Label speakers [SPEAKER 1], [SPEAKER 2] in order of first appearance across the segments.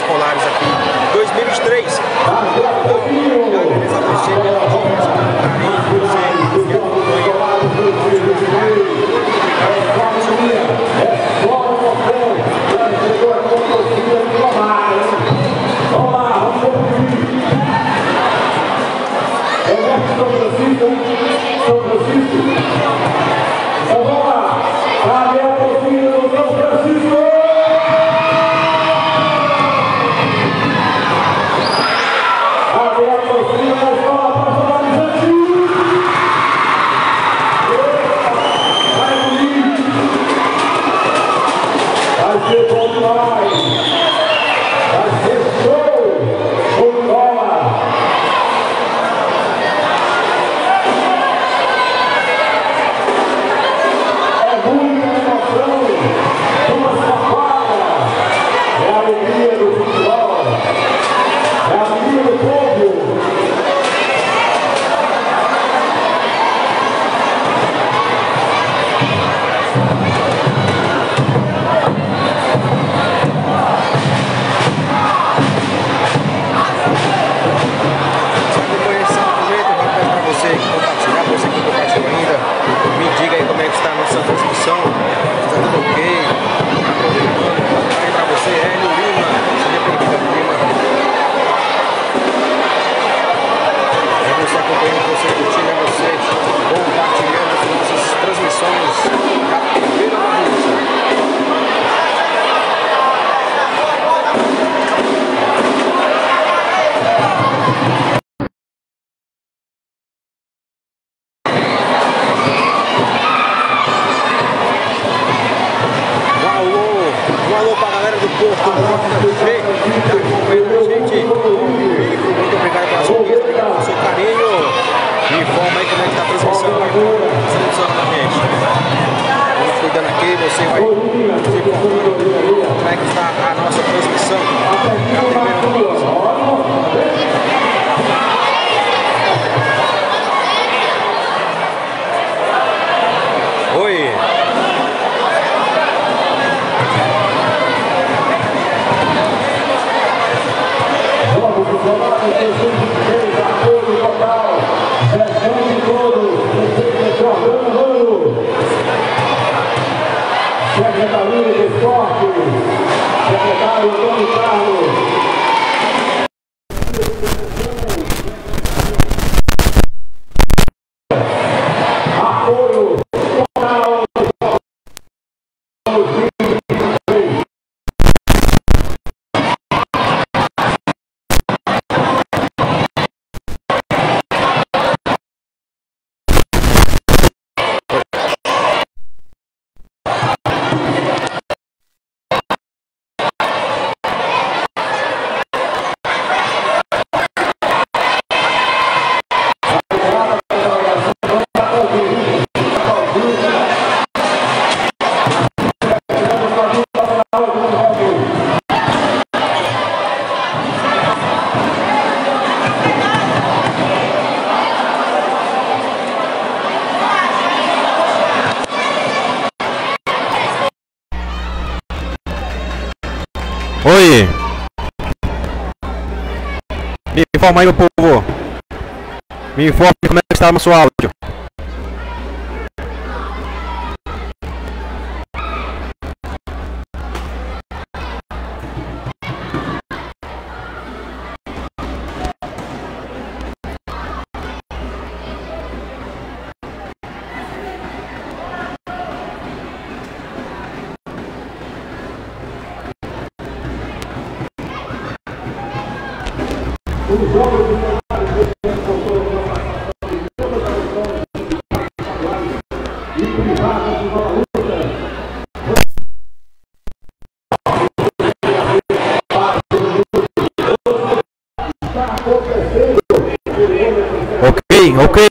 [SPEAKER 1] escolares aqui 2023. Agradeço a você pela audiência, pelo carinho, você que acompanha.
[SPEAKER 2] Oi! Me informa aí, meu povo! Me informa como é que está o nosso áudio. Ok.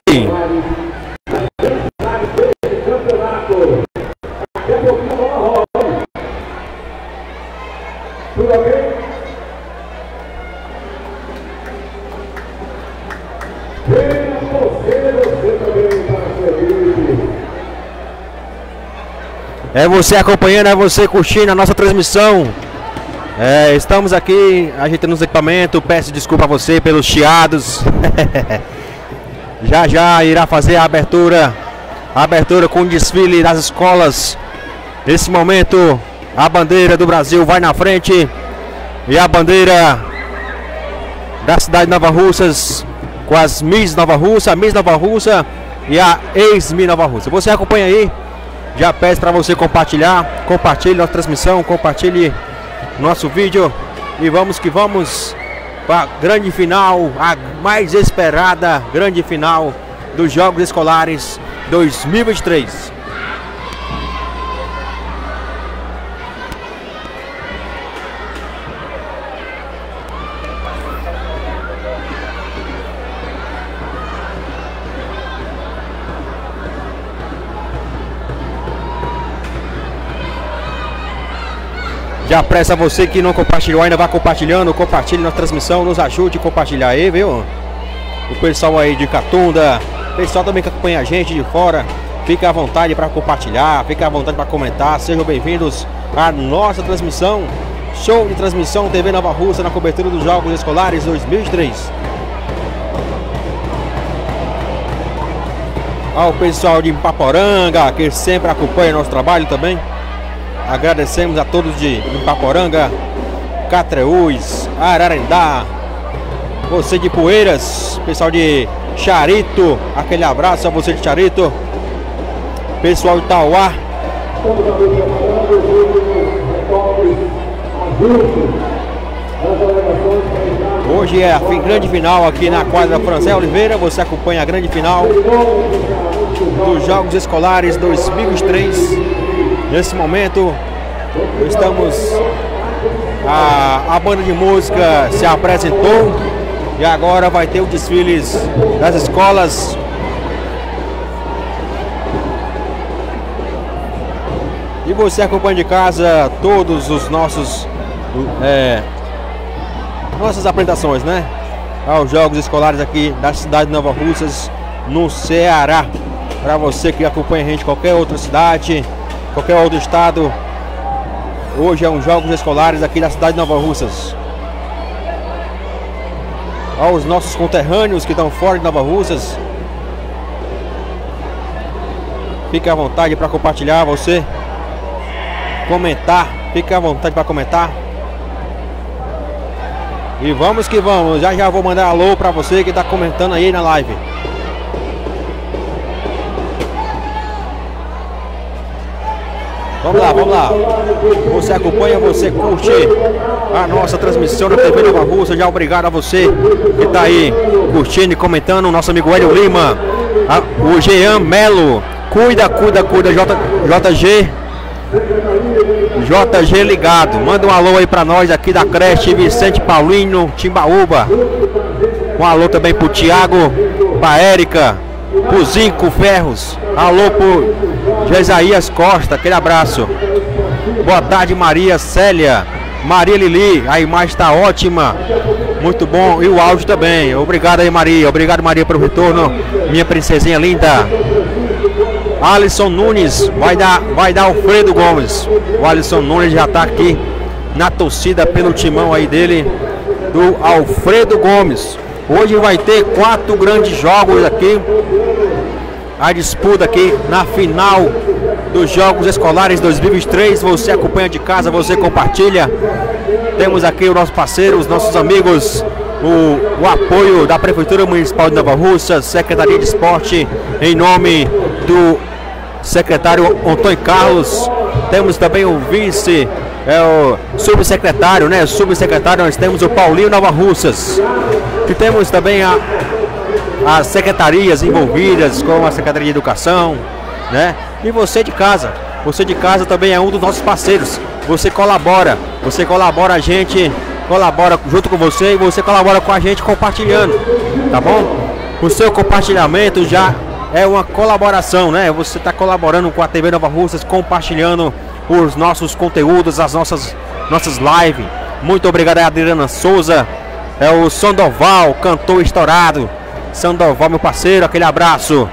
[SPEAKER 2] É você acompanhando, é você curtindo a nossa transmissão Estamos aqui ajeitando os equipamentos. Peço desculpa a você pelos chiados. Já irá fazer a abertura com o desfile das escolas. Nesse momento, a bandeira do Brasil vai na frente e a bandeira da cidade de Nova Russas com as Miss Nova Russa, a Miss Nova Russa e a ex-Miss Nova Russa. Você acompanha aí, já peço para você compartilhar, compartilhe nossa transmissão, compartilhe nosso vídeo e vamos que vamos para a grande final, a mais esperada grande final dos Jogos Escolares 2023. Já pressa você que não compartilhou ainda, vá compartilhando, compartilhe na transmissão, nos ajude a compartilhar aí, viu? O pessoal aí de Catunda, o pessoal também que acompanha a gente de fora, fica à vontade para compartilhar, fica à vontade para comentar, sejam bem-vindos à nossa transmissão, show de transmissão TV Nova Russa na cobertura dos Jogos Escolares 2023. Ao pessoal de Ipaporanga, que sempre acompanha nosso trabalho também. Agradecemos a todos de Ipaporanga, Catreús, Ararendá, você de Poeiras, pessoal de Charito, aquele abraço a você de Charito, pessoal de Tauá. Hoje é a grande final aqui na quadra Franzé Oliveira. Você acompanha a grande final dos Jogos Escolares 2023. Nesse momento estamos, a banda de música se apresentou e agora vai ter o desfile das escolas. E você acompanha de casa todos os nossos nossas apresentações, né? Aos Jogos Escolares aqui da cidade de Nova Russas, no Ceará. Para você que acompanha a gente em qualquer outra cidade, qualquer outro estado, hoje é um Jogos Escolares aqui da cidade de Nova Russas. Aos nossos conterrâneos que estão fora de Nova Russas, fique à vontade para compartilhar, você comentar, fique à vontade para comentar. E vamos que vamos, já vou mandar alô para você que está comentando aí na live. Vamos lá. Você acompanha, você curte a nossa transmissão da TV Nova Russa. Já obrigado a você que está aí curtindo e comentando. Nosso amigo Hélio Lima, o Jean Melo. Cuida, JG ligado. Manda um alô aí para nós aqui da creche Vicente Paulino, Timbaúba. Um alô também pro Thiago, pra Érica, pro Zinco Ferros. Alô pro Jesaías Costa, aquele abraço. Boa tarde, Maria Célia, Maria Lili, a imagem está ótima, muito bom, e o áudio também. Obrigado aí, Maria, obrigado, Maria, pelo retorno, minha princesinha linda. Alisson Nunes, vai dar Alfredo Gomes. O Alisson Nunes já está aqui na torcida pelo timão aí dele, do Alfredo Gomes. Hoje vai ter 4 grandes jogos aqui, a disputa aqui na final dos Jogos Escolares 2023. Você acompanha de casa, você compartilha. Temos aqui os nossos parceiros, os nossos amigos, o apoio da Prefeitura Municipal de Nova Russas, Secretaria de Esporte, em nome do secretário Antônio Carlos. Temos também o vice, o subsecretário, né? Subsecretário, nós temos o Paulinho Nova Russas. E temos também as secretarias envolvidas, como a Secretaria de Educação, né? E você de casa também é um dos nossos parceiros. Você colabora a gente, colabora junto com você e você colabora com a gente compartilhando, tá bom? O seu compartilhamento já é uma colaboração, né? Você está colaborando com a TV Nova Russas, compartilhando os nossos conteúdos, as nossas lives. Muito obrigado a Adriana Souza, o Sandoval, cantor estourado. Sandoval, meu parceiro, aquele abraço.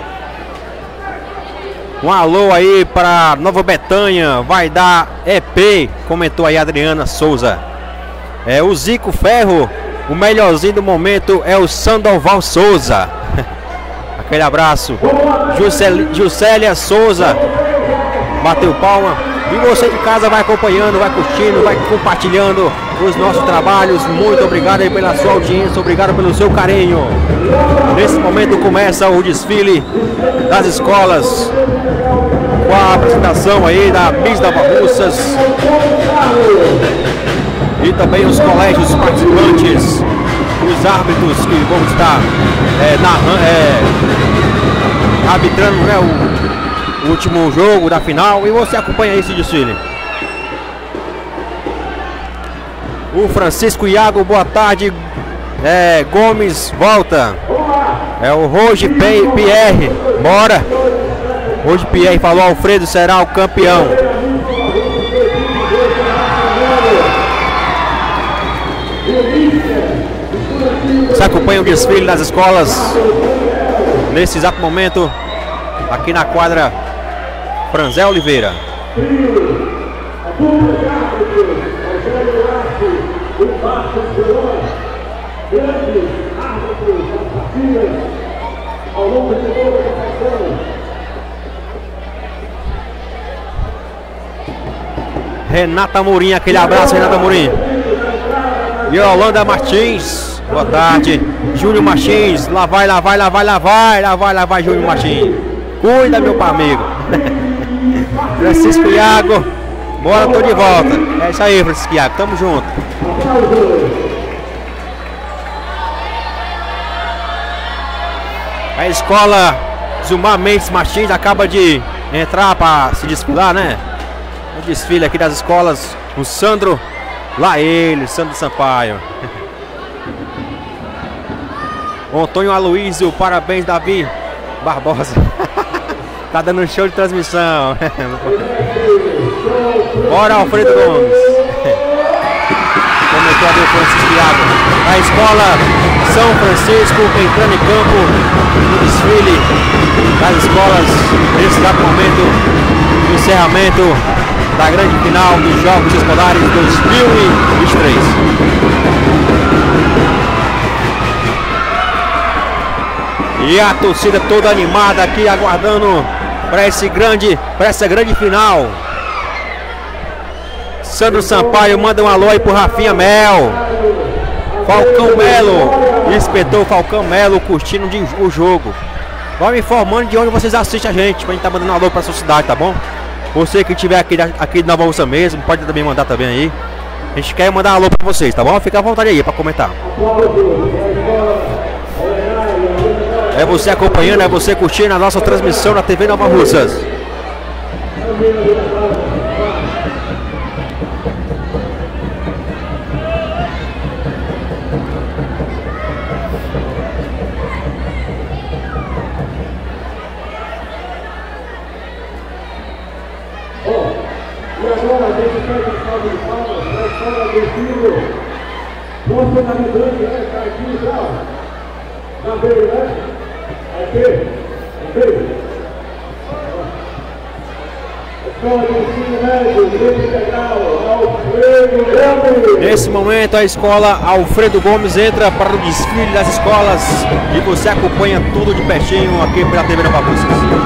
[SPEAKER 2] Um alô aí para Nova Betânia, vai dar EP, comentou aí a Adriana Souza. o Zico Ferro. O melhorzinho do momento é o Sandoval Souza. Aquele abraço. Juscelia Souza bateu palma. E você de casa vai acompanhando, vai curtindo, vai compartilhando os nossos trabalhos. Muito obrigado aí pela sua audiência, obrigado pelo seu carinho. Nesse momento começa o desfile das escolas, com a apresentação aí da Miss Nova Russas e também os colégios participantes, os árbitros que vão estar arbitrando, né, o último jogo da final, e você acompanha esse desfile. O Francisco Iago, boa tarde. Gomes volta. O Roger Pierre, bora. Roger Pierre falou: Alfredo será o campeão. Você acompanha o desfile das escolas nesse exato momento aqui na quadra Franzé Oliveira. Renata Amorim, aquele abraço, Renata Amorim. Yolanda Martins, boa tarde. Júnior Martins, lá vai, Júnior Martins. Cuida, meu amigo. Francisco Iago, bora, tô de volta. É isso aí, Francisco Iago, tamo junto. A escola Zumar Mendes Martins acaba de entrar para se desfilar, né? O desfile aqui das escolas, o Sandro, lá ele, Sandro Sampaio. O Antônio Aloysio, parabéns, Davi Barbosa. Tá dando um show de transmissão. Bora, Alfredo Gomes. Comentou ali o Francisco Iago. A escola São Francisco entrando em campo no desfile das escolas nesse exato momento do encerramento da grande final dos Jogos Escolares 2023. E a torcida toda animada aqui, aguardando para essa grande final. Sandro Sampaio manda um alô aí pro Rafinha Mel. Falcão Melo, inspetor Falcão Melo, curtindo o jogo. Vai me informando de onde vocês assistem a gente, pra gente tá mandando um alô pra sua cidade, tá bom? Você que estiver aqui de Nova Russa mesmo, pode também mandar também aí. A gente quer mandar um alô pra vocês, tá bom? Fica à vontade aí pra comentar. É você acompanhando, é você curtindo a nossa transmissão na TV Nova Russas. Nesse momento a escola Alfredo Gomes entra para o desfile das escolas e você acompanha tudo de pertinho aqui pela TV Nova Russas.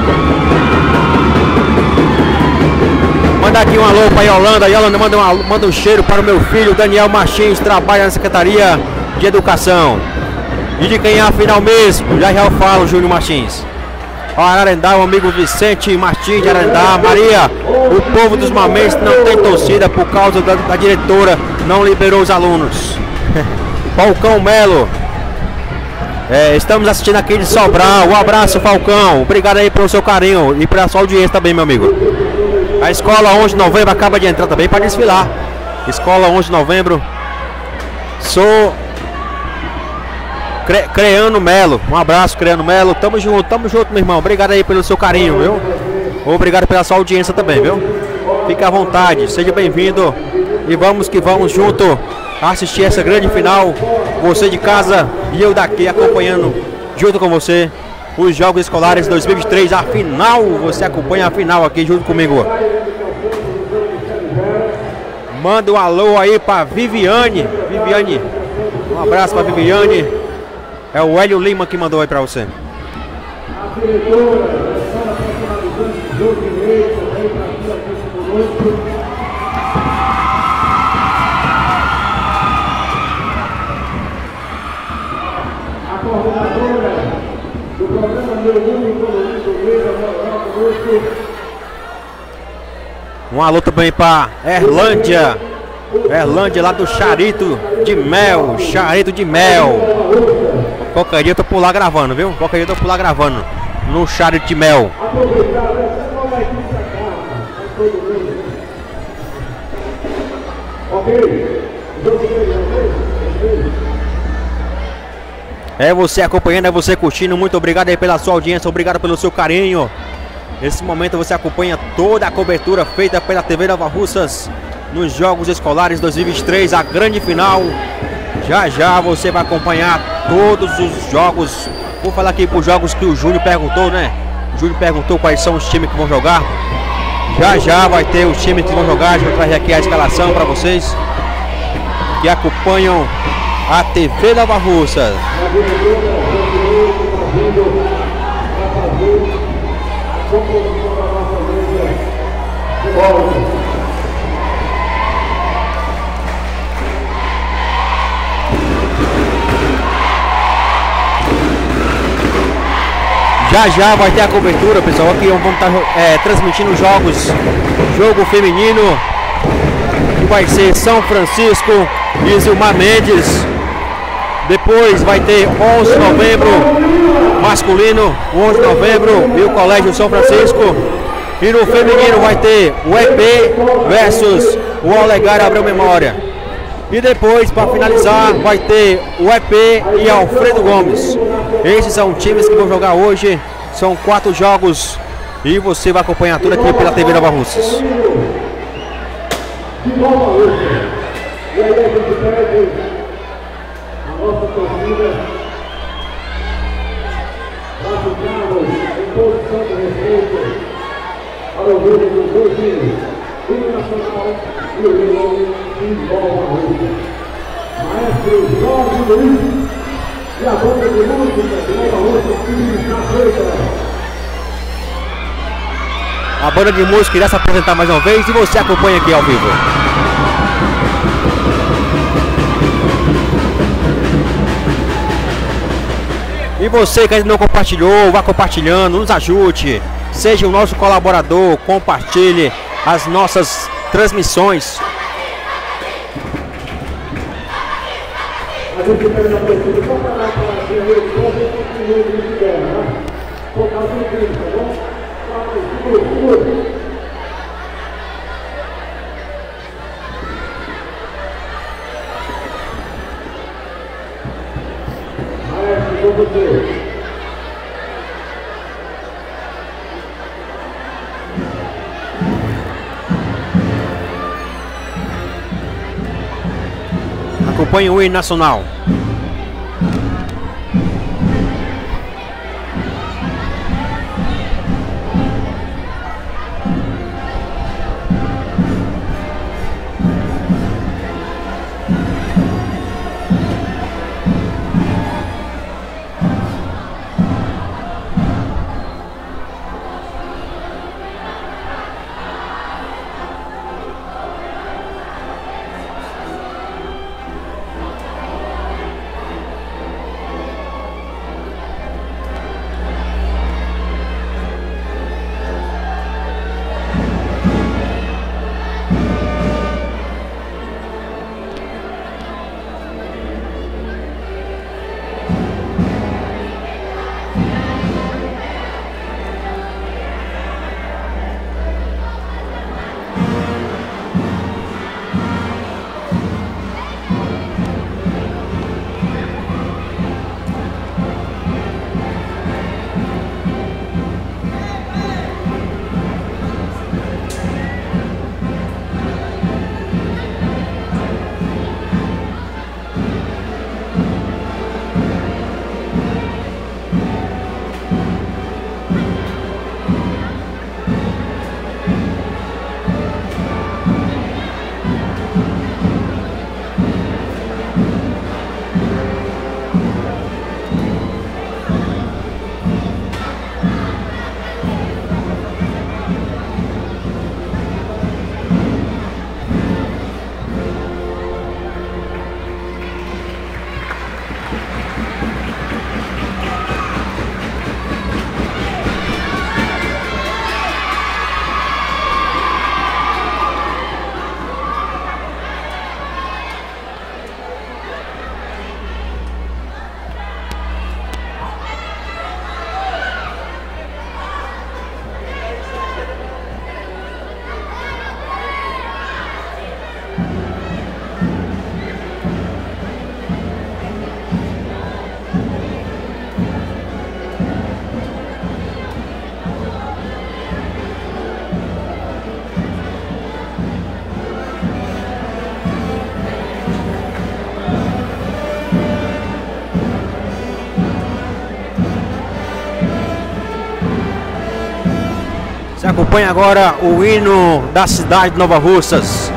[SPEAKER 2] Manda aqui um alô para Yolanda. Yolanda, manda um cheiro para o meu filho Daniel Martins, trabalha na Secretaria de Educação. E de quem é a final mesmo, já eu falo, Júnior Martins. Ararendá, o amigo Vicente Martins de Ararendá. Maria, o povo dos Mamenses não tem torcida por causa da diretora, não liberou os alunos. Falcão Melo, estamos assistindo aqui de Sobral. Um abraço, Falcão, obrigado aí pelo seu carinho e pela sua audiência também, meu amigo. A escola 11 de novembro acaba de entrar também para desfilar. Escola 11 de novembro. Sou Creano Melo, um abraço, Creano Melo, tamo junto, meu irmão, obrigado aí pelo seu carinho, viu? Obrigado pela sua audiência também, viu? Fique à vontade, seja bem-vindo e vamos que vamos junto assistir essa grande final, você de casa e eu daqui acompanhando junto com você os Jogos Escolares 2023, a final, você acompanha a final aqui junto comigo. Manda um alô aí pra Viviane. Viviane, um abraço pra Viviane. É o Hélio Lima que mandou aí pra você.
[SPEAKER 3] A diretora da profissionalizante do jogo de direito, também para aqui conosco. A coordenadora do programa Meu Mundo Colorido Meira, conosco.
[SPEAKER 2] Um alô também pra Erlândia. Erlândia lá do Charito de Mel. Charito de Mel. Qualquer dia eu tô por lá gravando, viu? Qualquer dia eu tô por lá gravando. No Charito de Mel. É você acompanhando, é você curtindo. Muito obrigado aí pela sua audiência. Obrigado pelo seu carinho. Nesse momento você acompanha toda a cobertura feita pela TV Nova Russas nos Jogos Escolares 2023, a grande final. Já já você vai acompanhar todos os jogos. Vou falar aqui para os jogos que o Júnior perguntou, né? O Júnior perguntou quais são os times que vão jogar. Já já vai ter os times que vão jogar. A gente vai trazer aqui a escalação para vocês que acompanham a TV Nova Russas. Já já vai ter a cobertura, pessoal. Aqui vamos estar transmitindo jogos. Jogo feminino que vai ser São Francisco e Zilmar Mendes. Depois vai ter 11 de novembro masculino, 11 de novembro e o Colégio São Francisco. E no feminino vai ter o EP versus o Olegário Abreu Memória. E depois, para finalizar, vai ter o EP e Alfredo Gomes. Esses são times que vão jogar hoje. São 4 jogos e você vai acompanhar tudo aqui pela TV Nova Russas.
[SPEAKER 3] E aí a gente pede a nossa torcida para ficarmos em posição de respeito ao orgulho dos dois times, o Nacional e o Leão de Nova Russa. Maestro Jorge Luiz e a banda de música de Nova Russa que está feita.
[SPEAKER 2] A banda de música irá se apresentar mais uma vez e você acompanha aqui ao vivo. E você que ainda não compartilhou, vá compartilhando, nos ajude. Seja o nosso colaborador, compartilhe as nossas transmissões.
[SPEAKER 3] A gente pede a torcida só para dar para a gente continua de guerra, né? Por causa do tempo, tá bom? Maestro, com você.
[SPEAKER 2] Acompanhe o hino nacional. acompanhe agora o hino da cidade de Nova Russas.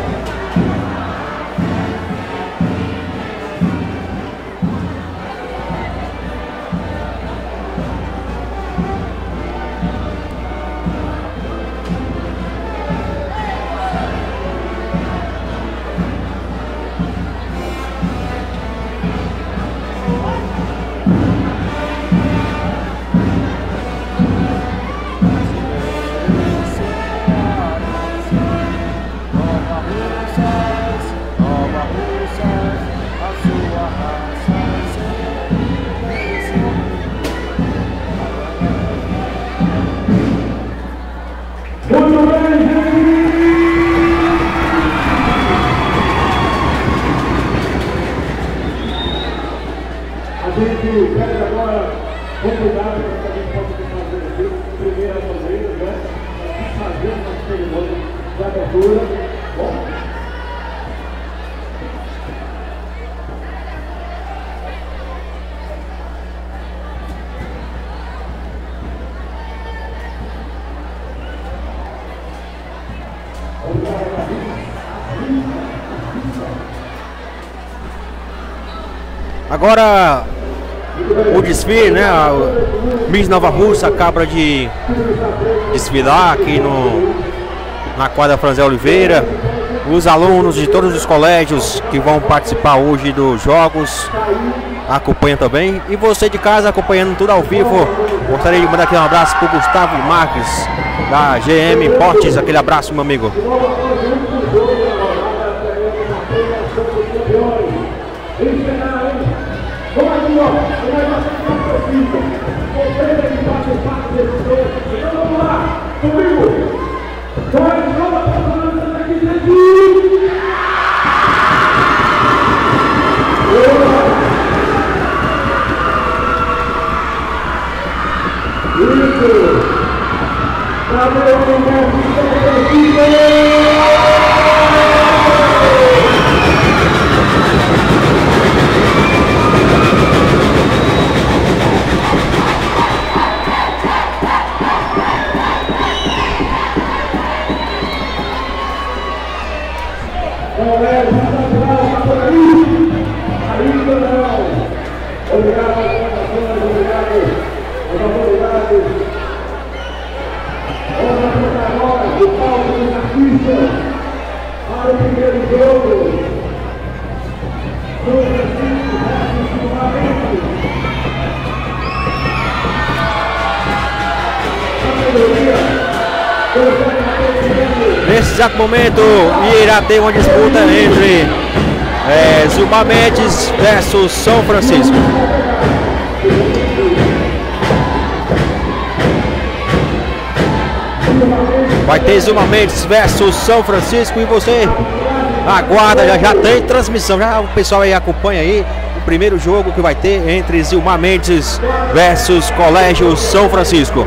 [SPEAKER 2] Agora o desfile, né? A Miss Nova Russa acaba de desfilar aqui na quadra Franzé Oliveira. Os alunos de todos os colégios que vão participar hoje dos jogos acompanham também. E você de casa acompanhando tudo ao vivo. Gostaria de mandar aqui um abraço para o Gustavo Marques da GM Portes. Aquele abraço, meu amigo. Nesse exato momento irá ter uma disputa entre Zilmar Mendes versus São Francisco. Vai ter Zilmar Mendes versus São Francisco e você aguarda, já tem transmissão, já o pessoal aí acompanha aí o primeiro jogo que vai ter entre Zilmar Mendes versus Colégio São Francisco.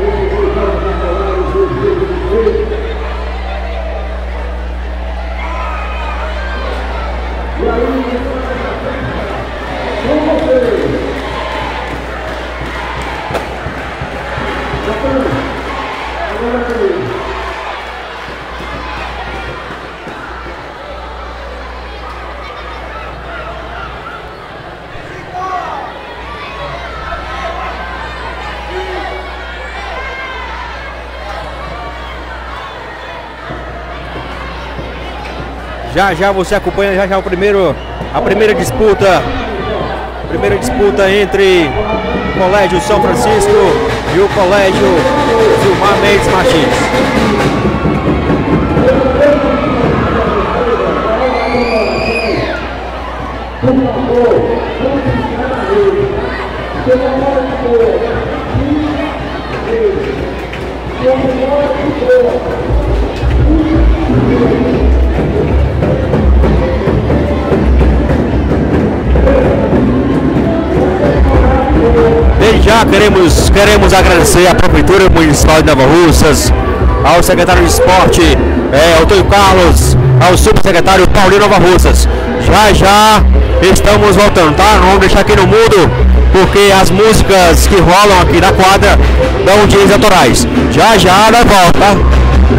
[SPEAKER 2] Já você acompanha já a primeira disputa entre o Colégio São Francisco e o Colégio Zilmar Mendes Martins. Desde já queremos agradecer à Prefeitura Municipal de Nova Russas, ao secretário de Esporte, Antônio Carlos, ao subsecretário Paulino Nova Russas. Já estamos voltando, tá? Não vamos deixar aqui no mudo, porque as músicas que rolam aqui na quadra dão direitos autorais. Já nós volta, tá?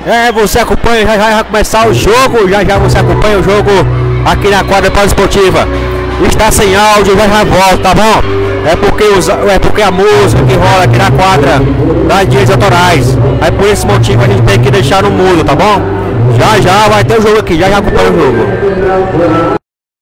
[SPEAKER 2] Você acompanha, já vai começar o jogo, já você acompanha o jogo aqui na quadra esportiva. Está sem áudio, já volta, tá bom? É porque a música que rola aqui na quadra dá direitos autorais. Aí por esse motivo a gente tem que deixar no mudo, tá bom? Já vai ter o jogo aqui, já acompanha o jogo.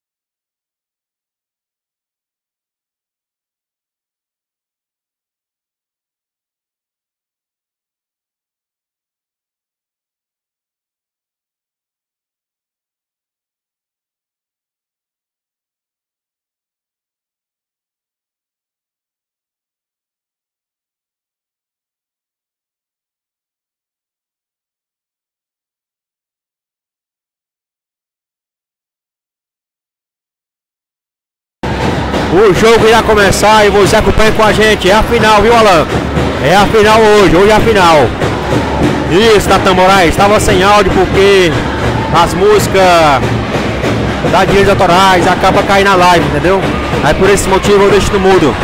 [SPEAKER 2] O jogo irá começar e você acompanha com a gente. É a final, viu, Alan? É a final hoje é a final. Isso, Natan Moraes, estava sem áudio porque as músicas da direitos autorais acabam caindo na live, entendeu? Aí por esse motivo eu deixo no mudo.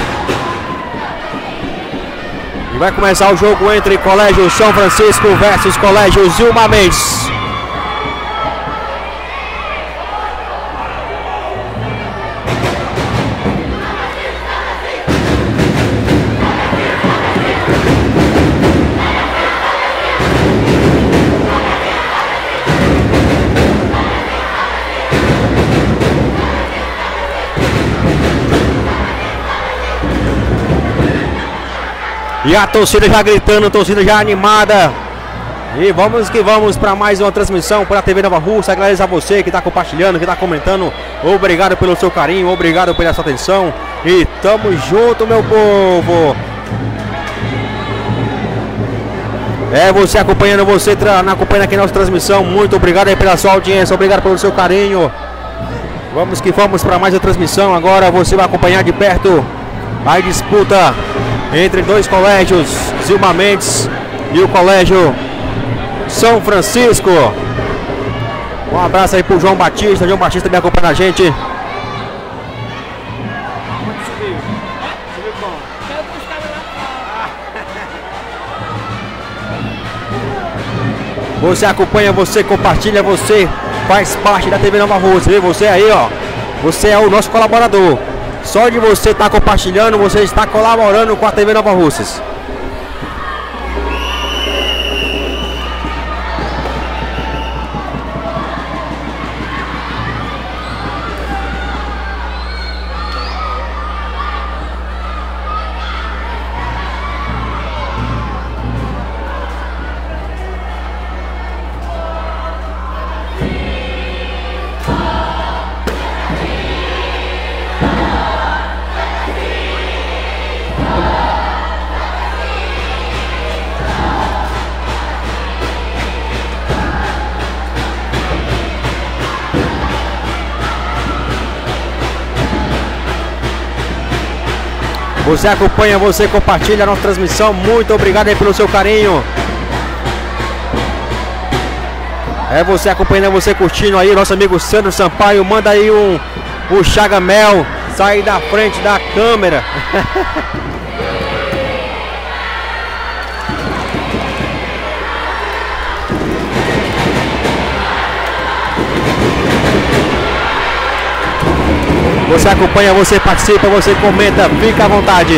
[SPEAKER 2] E vai começar o jogo entre Colégio São Francisco versus Colégio Zilma Mendes. E a torcida já gritando, a torcida já animada. E vamos que vamos para mais uma transmissão para a TV Nova Russa. Agradeço a você que está compartilhando, que está comentando. Obrigado pelo seu carinho, obrigado pela sua atenção. E tamo junto, meu povo. Você acompanhando, você acompanhando aqui a nossa transmissão. Muito obrigado aí pela sua audiência, obrigado pelo seu carinho. Vamos que vamos para mais uma transmissão. Agora você vai acompanhar de perto a disputa entre dois colégios, Zilma Mendes e o Colégio São Francisco. Um abraço aí pro João Batista me acompanha a gente. Você acompanha, você compartilha, você faz parte da TV Nova Russa, viu? Você aí, ó, você é o nosso colaborador. Só de você estar compartilhando, você está colaborando com a TV Nova Russas. Você acompanha, você compartilha a nossa transmissão. Muito obrigado aí pelo seu carinho. Você acompanhando, você curtindo aí. Nosso amigo Sandro Sampaio manda aí o Chagamel sair da frente da câmera. Você acompanha, você participa, você comenta, fica à vontade.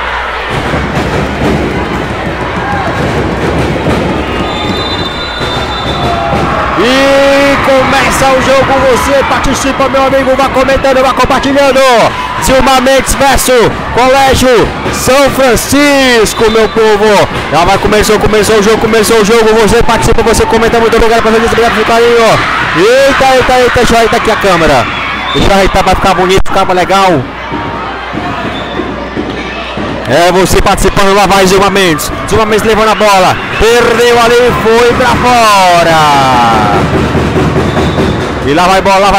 [SPEAKER 2] E começa o jogo, você participa, meu amigo, vai comentando, vai compartilhando. Zilma Mendes versus Colégio São Francisco, meu povo. Já vai, começou o jogo, você participa, você comenta, muito obrigado pela presença, obrigado pelo carinho. Eita, deixa eu ajeitar aqui a câmera. Deixa eu ajeitar pra ficar bonito, ficar legal. Você participando, lá vai Zilma Mendes. Zilma Mendes levando a bola. Perdeu ali, foi pra fora. E lá vai bola,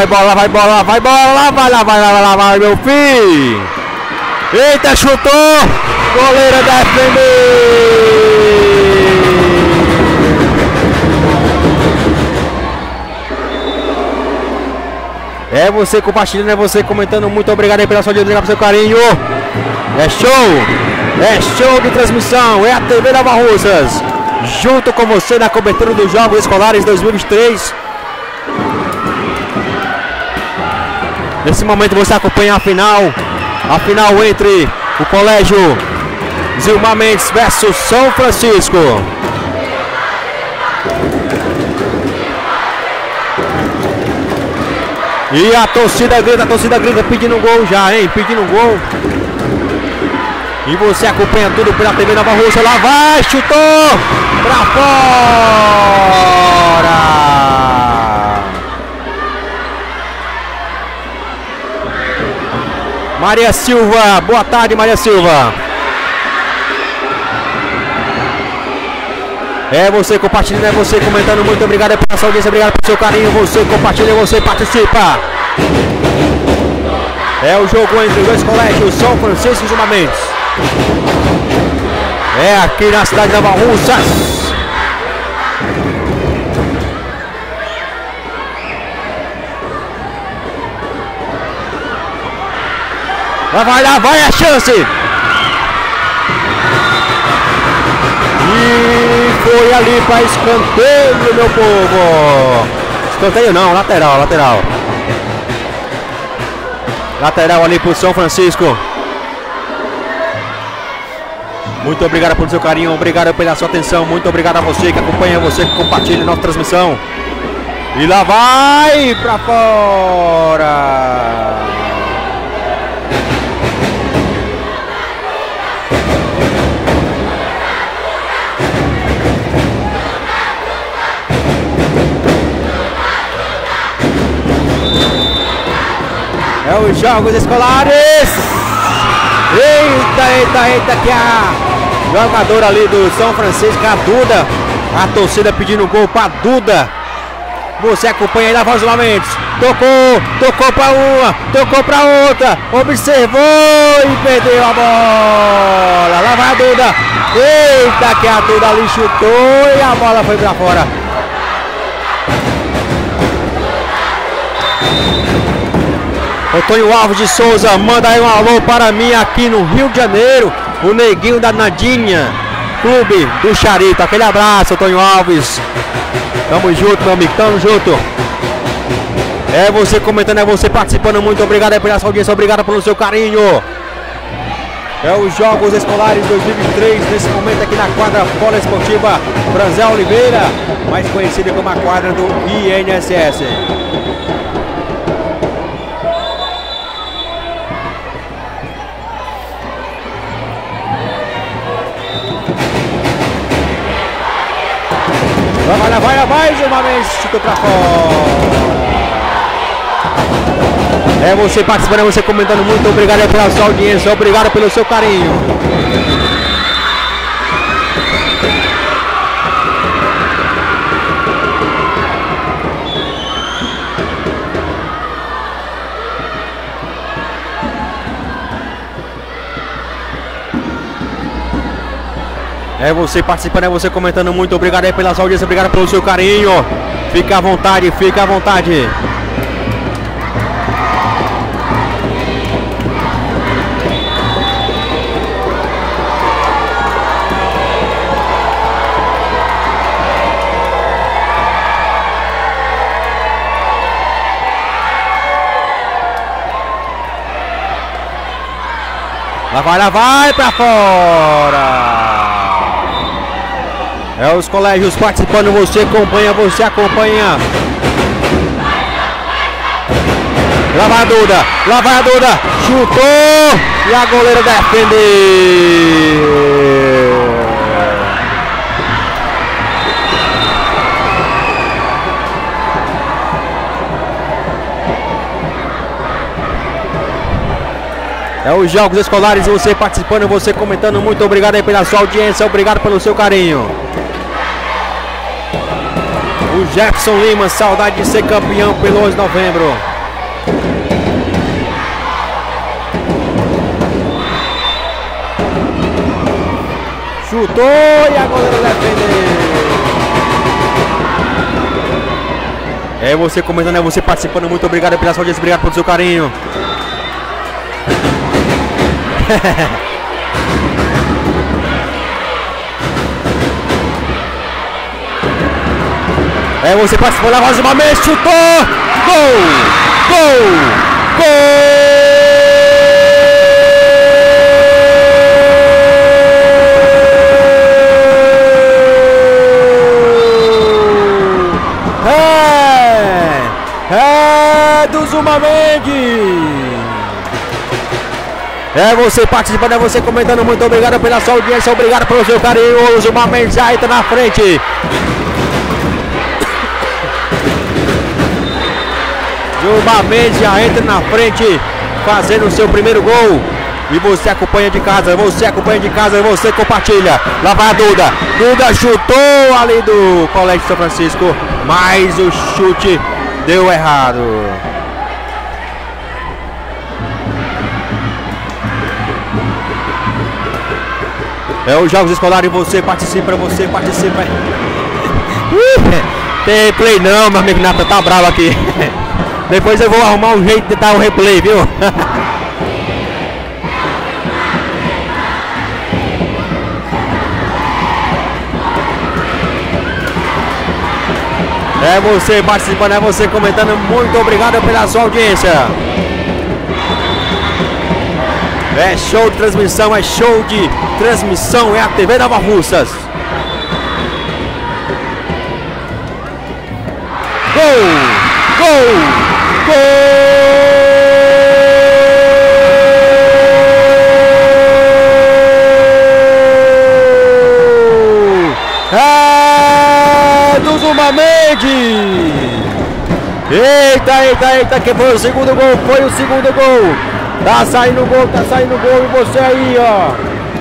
[SPEAKER 2] lá vai, meu filho. Eita, chutou. Goleiro defendeu. Você compartilhando, você comentando. Muito obrigado aí pela sua audiência, pelo seu carinho. É show de transmissão, é a TV Nova Russas. junto com você na cobertura dos Jogos Escolares 2023. Nesse momento você acompanha a final entre o Colégio Zilmar Mendes versus São Francisco. E a torcida grita pedindo gol já, hein? Pedindo gol. E você acompanha tudo pela TV Nova Russa. Lá vai, chutou pra fora. Maria Silva, boa tarde, Maria Silva. É você compartilhando, é você comentando. Muito obrigado pela sua audiência, obrigado pelo seu carinho. Você compartilha, você participa. É o jogo entre os dois colégios, São Francisco e Zilmar Mendes. É aqui na cidade de Nova Russas. Lá vai a chance. E foi ali para escanteio, meu povo. Escanteio não, lateral. Lateral ali pro São Francisco. Muito obrigado pelo seu carinho, obrigado pela sua atenção. Muito obrigado a você que acompanha, você que compartilha nossa transmissão. E lá vai para fora. É os Jogos Escolares. Eita, que a jogadora ali do São Francisco, a Duda. A torcida pedindo gol pra Duda. Você acompanha aí na voz do Mendes. Tocou pra uma, tocou pra outra. Observou e perdeu a bola. Lá vai a Duda. Eita, que a Duda ali chutou e a bola foi pra fora. Antônio Alves de Souza manda aí um alô para mim aqui no Rio de Janeiro. O Neguinho da Nadinha, Clube do Charito. Aquele abraço, Antônio Alves. Tamo junto, meu amigo, tamo junto. É você comentando, é você participando. Muito obrigado aí pela sua audiência, obrigado pelo seu carinho. É os Jogos Escolares 2023, nesse momento aqui na quadra poliesportiva Franzé Oliveira, mais conhecida como a quadra do INSS. Vai, Zilmar Mendes, chutou pra fora. É você participando, é você comentando. Muito obrigado pela sua audiência, obrigado pelo seu carinho. É você participando, é você comentando. Muito obrigado aí pela sua audiência, obrigado pelo seu carinho. Fica à vontade, fica à vontade. Lá vai pra fora. É os colégios participando, você acompanha. Lá vai a Duda, chutou e a goleira defendeu. É os Jogos Escolares, você participando, você comentando. Muito obrigado aí pela sua audiência, obrigado pelo seu carinho. O Jefferson Lima, saudade de ser campeão pelo 11 de novembro. Chutou e a goleira defendeu. É você comentando, é você participando. Muito obrigado pela sua audiência, obrigado pelo seu carinho. É você participou da Rosa Mamãe, chutou! Gol! Gol! Gol! É do Zuma Mendes! É você participando, é você comentando, muito obrigado pela sua audiência, obrigado pelo seu carinho. O Zuma Mendes já entra na frente. Zuma Mendes já entra na frente, fazendo o seu primeiro gol. E você acompanha de casa, você compartilha. Lá vai a Duda. Duda chutou ali do Colégio São Francisco, mas o chute deu errado. É os Jogos Escolares, você participa. Tem play não, meu amigo Nata tá bravo aqui. Depois eu vou arrumar um jeito de dar o replay, viu? É você participando, é você comentando, muito obrigado pela sua audiência. É show de transmissão, é a TV Nova Russas. Gol! Gol! Gol! É do Zuma Mendes! Eita, que foi o segundo gol, Tá saindo gol, e você aí, ó.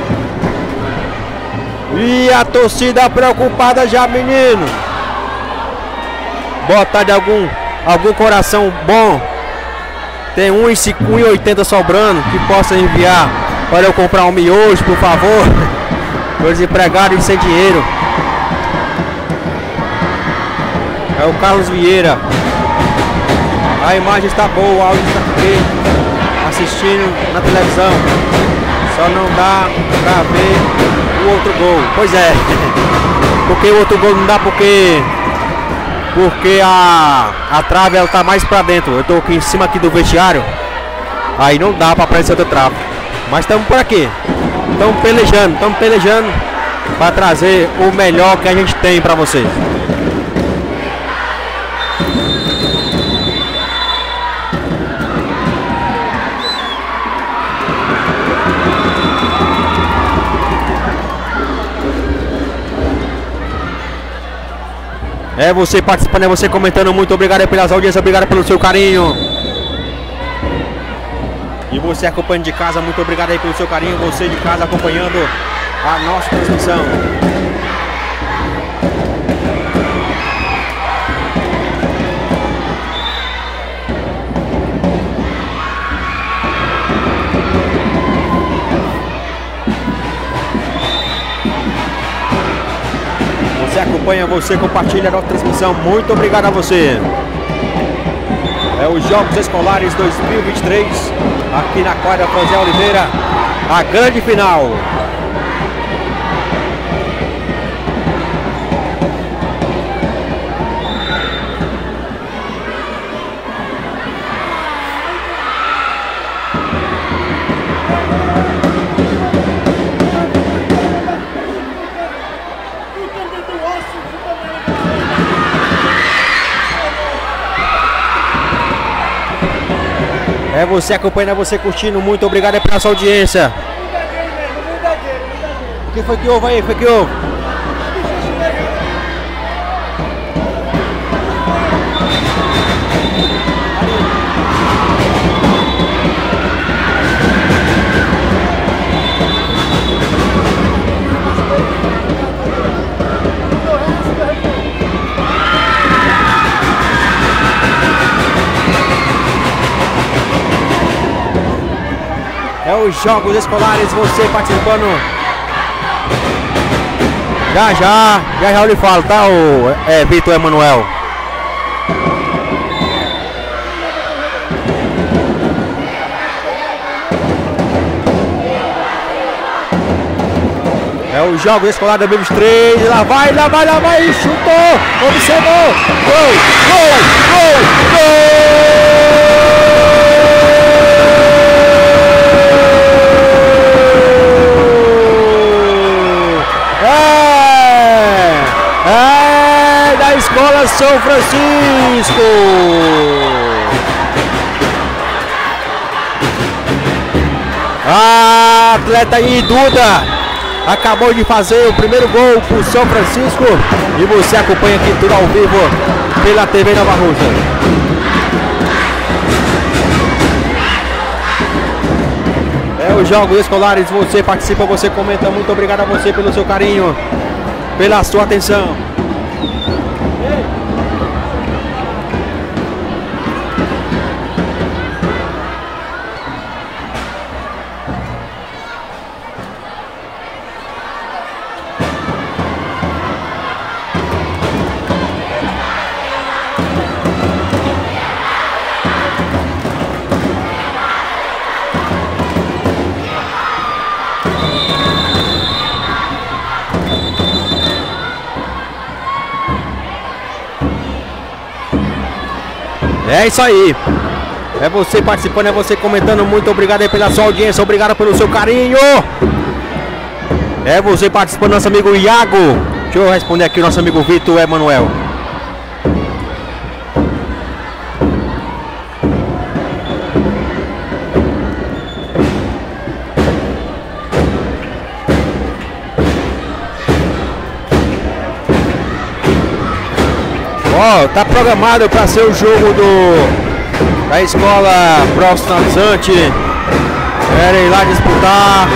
[SPEAKER 2] E a torcida preocupada já, menino. Botar de algum coração bom. Tem 1,80 sobrando que possa enviar para eu comprar um miojo, por favor. Tô desempregado e sem dinheiro. É o Carlos Vieira. A imagem está boa, o áudio está feio. Assistindo na televisão, só não dá pra ver o outro gol. Pois é, porque o outro gol não dá porque a trave ela tá mais pra dentro. Eu tô aqui em cima aqui do vestiário, aí não dá pra aparecer outra trave. Mas estamos por aqui, estamos pelejando para trazer o melhor que a gente tem pra vocês. É você participando, é você comentando, muito obrigado pelas audiências, obrigado pelo seu carinho. E você acompanhando de casa, muito obrigado aí pelo seu carinho, você de casa acompanhando a nossa transmissão. Você acompanha, você compartilha a nossa transmissão, muito obrigado a você. É os Jogos Escolares 2023, aqui na quadra José Oliveira, a grande final. É você acompanhando, é você curtindo, muito obrigado pela sua audiência. O que foi que houve aí? É os Jogos Escolares, você participando. Já eu lhe falo, tá, o Vitor Emanuel? É os Jogos Escolares 2023. Lá vai, chutou, observou, gol! É da Escola São Francisco. A atleta aí, Duda, acabou de fazer o primeiro gol pro São Francisco. E você acompanha aqui tudo ao vivo pela TV Nova Russa. É os Jogos Escolares, você participa, você comenta. Muito obrigado a você pelo seu carinho, pela sua atenção. É isso aí. É você participando, é você comentando. Muito obrigado aí pela sua audiência. Obrigado pelo seu carinho. É você participando, nosso amigo Iago. Deixa eu responder aqui o nosso amigo Vitor Emanuel. Ó, tá programado para ser o jogo da escola profissionalizante. Querem ir lá disputar.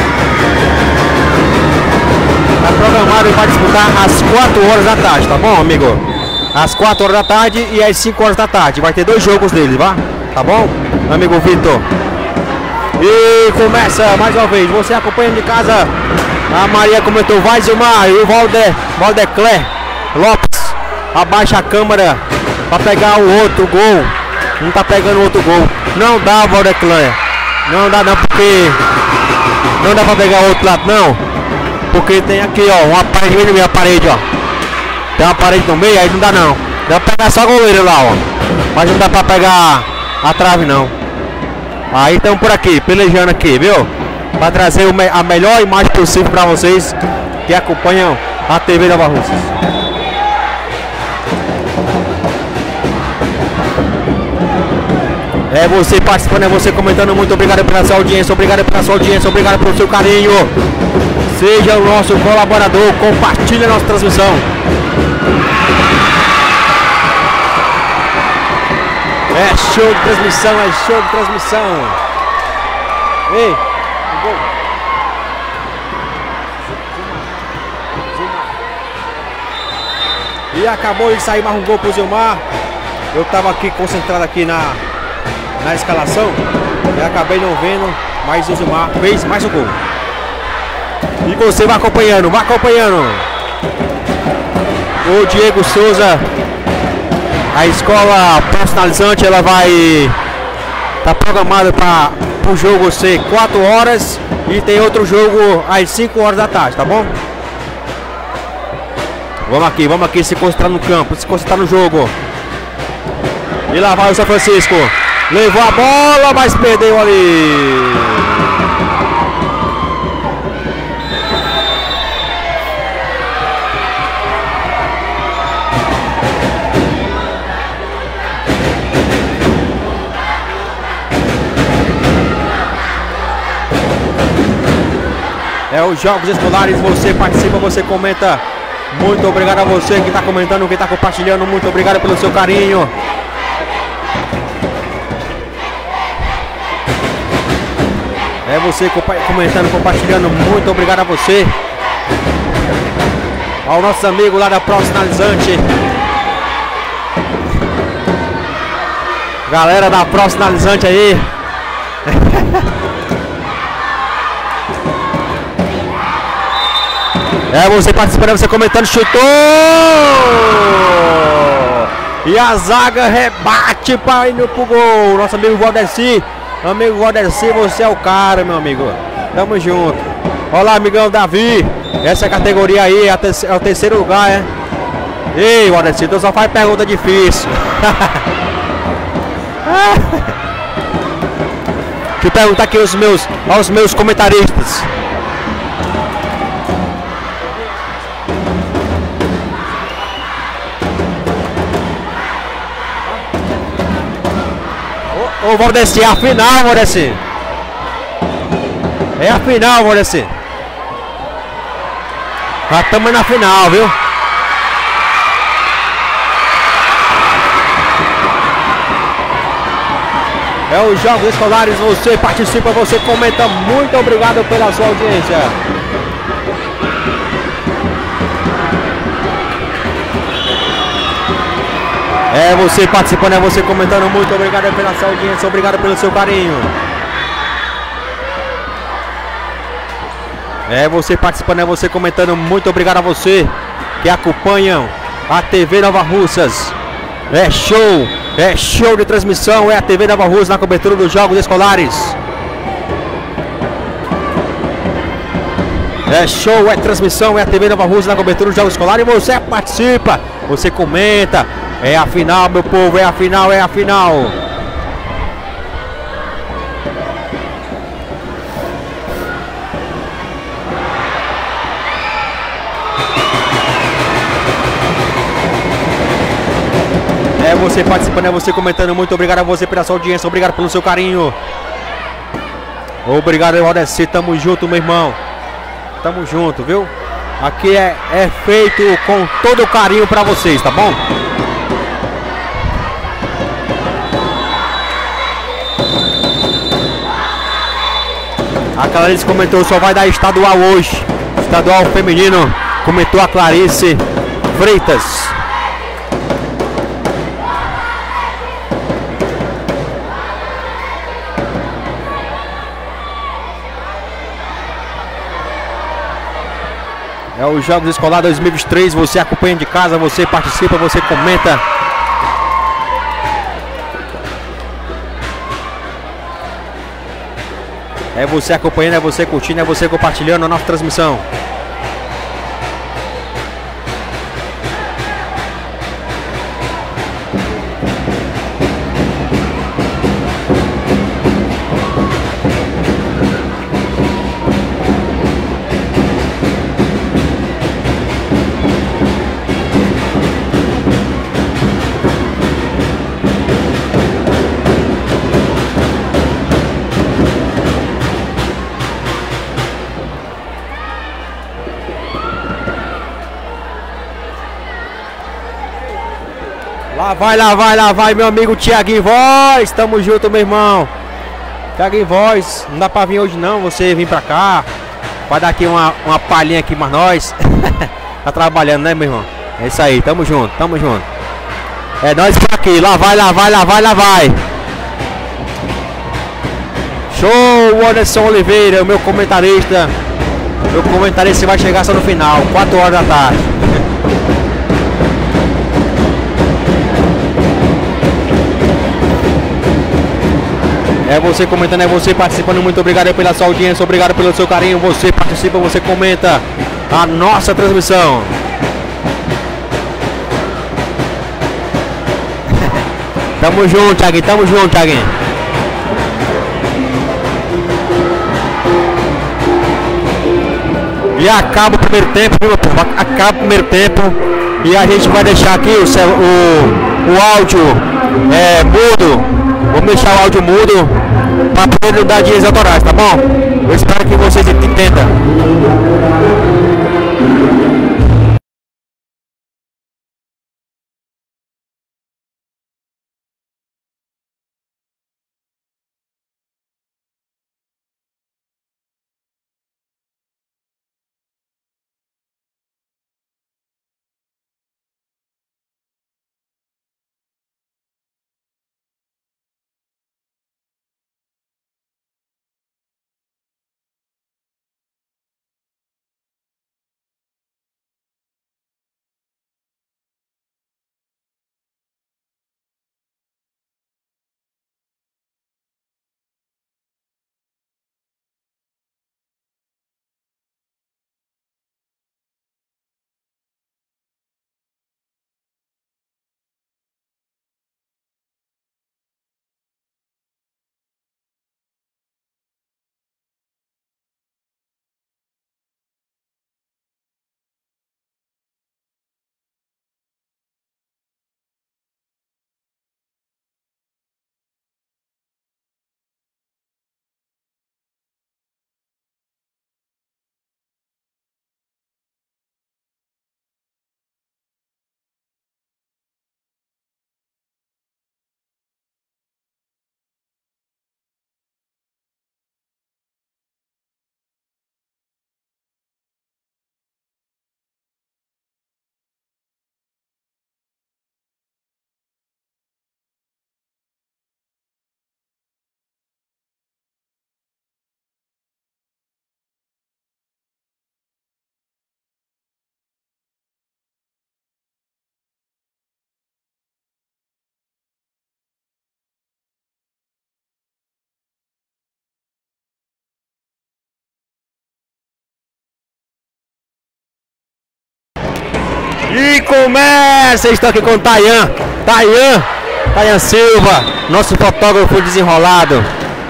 [SPEAKER 2] Tá programado para disputar às 4 horas da tarde, tá bom, amigo? Às 4 horas da tarde e às 5 horas da tarde. Vai ter 2 jogos deles, tá bom, amigo Vitor? E começa mais uma vez. Você acompanha de casa. A Maria comentou, vai Zilmar, e o Valdecler Lopes. Abaixa a câmera para pegar o outro gol. Não tá pegando o outro gol. Não dá, Valdecler. Não dá não, porque não dá para pegar o outro lado não. Porque tem aqui, ó, uma parede no meio, a parede, ó. Tem uma parede no meio, aí não dá não. Dá pra pegar só a goleira lá, ó. Mas não dá pra pegar a trave não. Aí estamos por aqui, pelejando aqui, viu? Para trazer a melhor imagem possível para vocês que acompanham a TV Nova Russa. É você participando, é você comentando. Muito obrigado pela sua audiência, obrigado pela sua audiência, obrigado pelo seu carinho. Seja o nosso colaborador, compartilhe a nossa transmissão. É show de transmissão, é show de transmissão. Ei, gol. E acabou de sair mais um gol pro Zilmar. Eu tava aqui concentrado aqui na escalação e acabei não vendo, mas o Zilmar fez mais um gol. E você vai acompanhando, vai acompanhando. O Diego Souza, a escola profissionalizante, ela vai tá programada para o jogo ser 4 horas e tem outro jogo às 5 horas da tarde, tá bom? Vamos aqui se concentrar no campo, se concentrar no jogo. E lá vai o São Francisco. Levou a bola, mas perdeu ali. É os Jogos Escolares, você participa, você comenta. Muito obrigado a você que está comentando, que está compartilhando. Muito obrigado pelo seu carinho. É você comentando, compartilhando. Muito obrigado a você. Ao nosso amigo lá da Profissionalizante. Galera da Profissionalizante aí. É você participando, você comentando, chutou! E a zaga rebate para ir pro gol. Nosso amigo Valdeci. Amigo Valdeci, você é o cara, meu amigo. Tamo junto. Olá, amigão Davi. Essa categoria aí é o terceiro lugar, é? Ei, Waldeci, tu só faz pergunta difícil. Deixa eu perguntar aqui aos meus comentaristas. Ô, Valdeci, é a final, Valdeci. É a final, Valdeci. Já estamos na final, viu? É os Jogos Escolares, você participa, você comenta. Muito obrigado pela sua audiência. É você participando, é você comentando. Muito obrigado pela sua audiência, obrigado pelo seu carinho. É você participando, é você comentando. Muito obrigado a você que acompanham a TV Nova Russas. É show de transmissão. É a TV Nova Russas na cobertura dos Jogos Escolares. É show, é transmissão, é a TV Nova Russas na cobertura dos Jogos Escolares. E você participa, você comenta. É a final, meu povo, é a final, é a final. É você participando, é você comentando. Muito obrigado a você pela sua audiência, obrigado pelo seu carinho. Obrigado, Valdeci, tamo junto, meu irmão. Tamo junto, viu? Aqui é feito com todo o carinho pra vocês, tá bom? A Clarice comentou, só vai dar estadual hoje. Estadual feminino, comentou a Clarice Freitas. É os Jogos Escolares 2023, você acompanha de casa, você participa, você comenta. É você acompanhando, é você curtindo, é você compartilhando a nossa transmissão. Lá vai, meu amigo Thiaguinho Voz. Tamo junto, meu irmão. Thiaguinho Voz, não dá pra vir hoje não, você vir pra cá. Vai dar aqui uma palhinha aqui, mas nós tá trabalhando, né, meu irmão? É isso aí, tamo junto, tamo junto. É nós por aqui, lá vai. Show, Anderson Oliveira, o meu comentarista. Meu comentarista vai chegar só no final, 4 horas da tarde. É você comentando, é você participando. Muito obrigado pela sua audiência, obrigado pelo seu carinho. Você participa, você comenta a nossa transmissão. Tamo junto, Thiaguinho. E acaba o primeiro tempo, viu, povo? Acaba o primeiro tempo. E a gente vai deixar aqui o áudio mudo. Vamos deixar o áudio mudo para poder dar dias autorais, tá bom? Eu espero que vocês entendam. E começa! Estou aqui com o Tayan Silva, nosso fotógrafo desenrolado.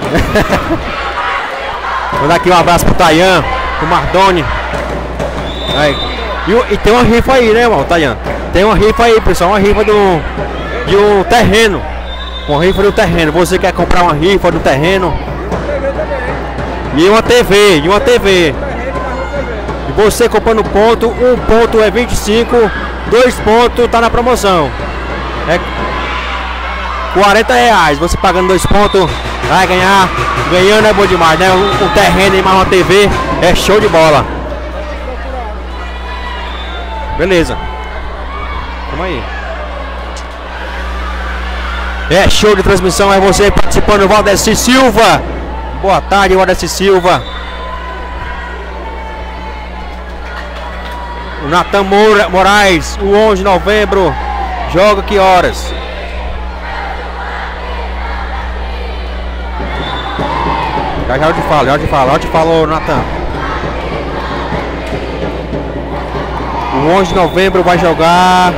[SPEAKER 2] Vou dar aqui um abraço pro Tayan, pro Mardoni. Aí. E tem uma rifa aí, né, irmão, Tayan? Tem uma rifa aí, pessoal, uma rifa de um terreno. Uma rifa do terreno. Você quer comprar uma rifa do terreno? E uma TV, E você comprando ponto, um ponto é 25, 2 pontos tá na promoção. É R$40. Você pagando 2 pontos, vai ganhar. Ganhando é bom demais, né? Um terreno e mais uma TV é show de bola. Beleza. Vamos aí. É show de transmissão, é você participando, Valdeci Silva. Boa tarde, Valdeci Silva. O Natan Moraes, o 11 de novembro. Joga que horas? Já eu te falo, Natan. O 11 de novembro vai jogar.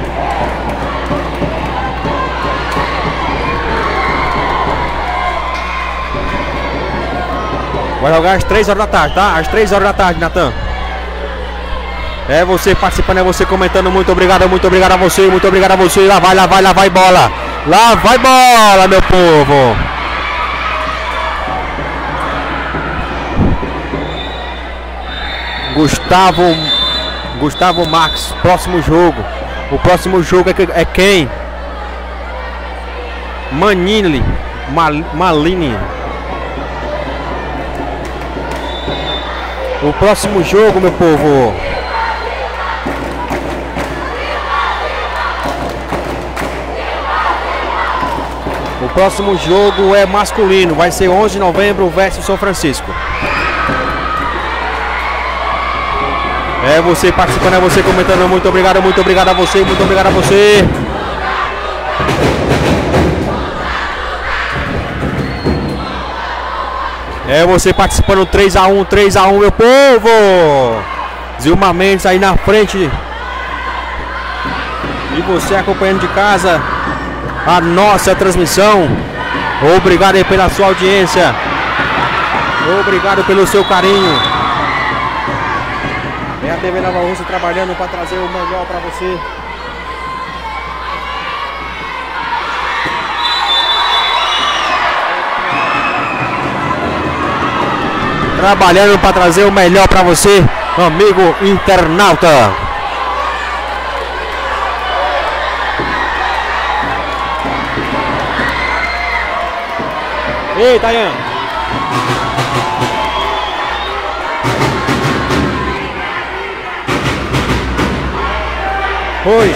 [SPEAKER 2] Vai jogar às 3 horas da tarde, tá? Às 3 horas da tarde, Natan. É você participando, é você comentando. Muito obrigado a você, muito obrigado a você. Lá vai bola. Lá vai bola, meu povo. Gustavo Marques, próximo jogo. O próximo jogo é quem? Malini. O próximo jogo, meu povo. O próximo jogo é masculino. Vai ser 11 de novembro versus São Francisco. É você participando, é você comentando. Muito obrigado a você, muito obrigado a você. É você participando. 3-1, meu povo. Zilma Mendes aí na frente. E você acompanhando de casa a nossa transmissão. Obrigado aí pela sua audiência. Obrigado pelo seu carinho. É a TV Nova Rússia trabalhando para trazer o melhor para você. Trabalhando para trazer o melhor para você, amigo internauta. Ei, Tayan. Oi.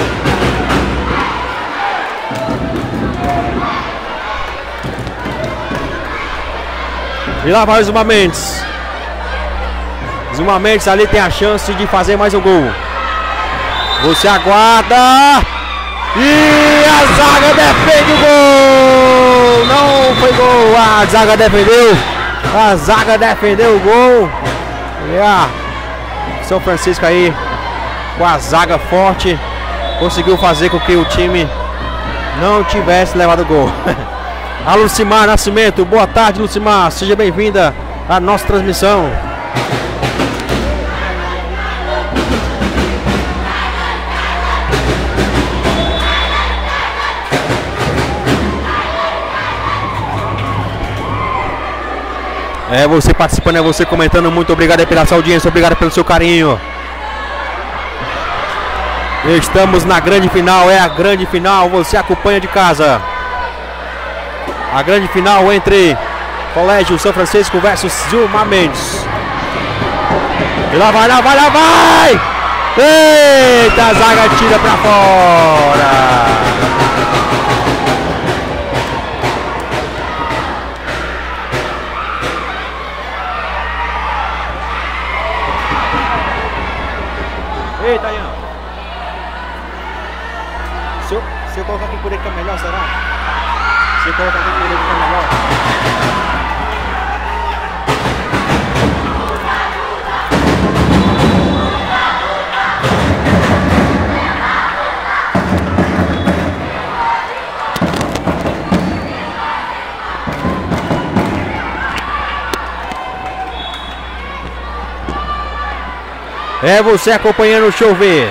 [SPEAKER 2] E lá vai o Zilma Mendes. Zilma Mendes ali tem a chance de fazer mais um gol. Você aguarda. E a zaga defende o gol. Não foi gol. A zaga defendeu. O gol. E a São Francisco aí com a zaga forte conseguiu fazer com que o time não tivesse levado o gol. A Lucimar Nascimento, boa tarde, Lucimar, seja bem-vinda à nossa transmissão. É você participando, é você comentando. Muito obrigado pela sua audiência, obrigado pelo seu carinho. Estamos na grande final, é a grande final, você acompanha de casa. A grande final entre Colégio São Francisco versus Zilma Mendes. E lá vai! Eita, a zaga tira pra fora. Eita, Ian. Se eu colocar aqui por ele que é melhor, será? Se eu colocar aqui por ele que é melhor. É você acompanhando o chover.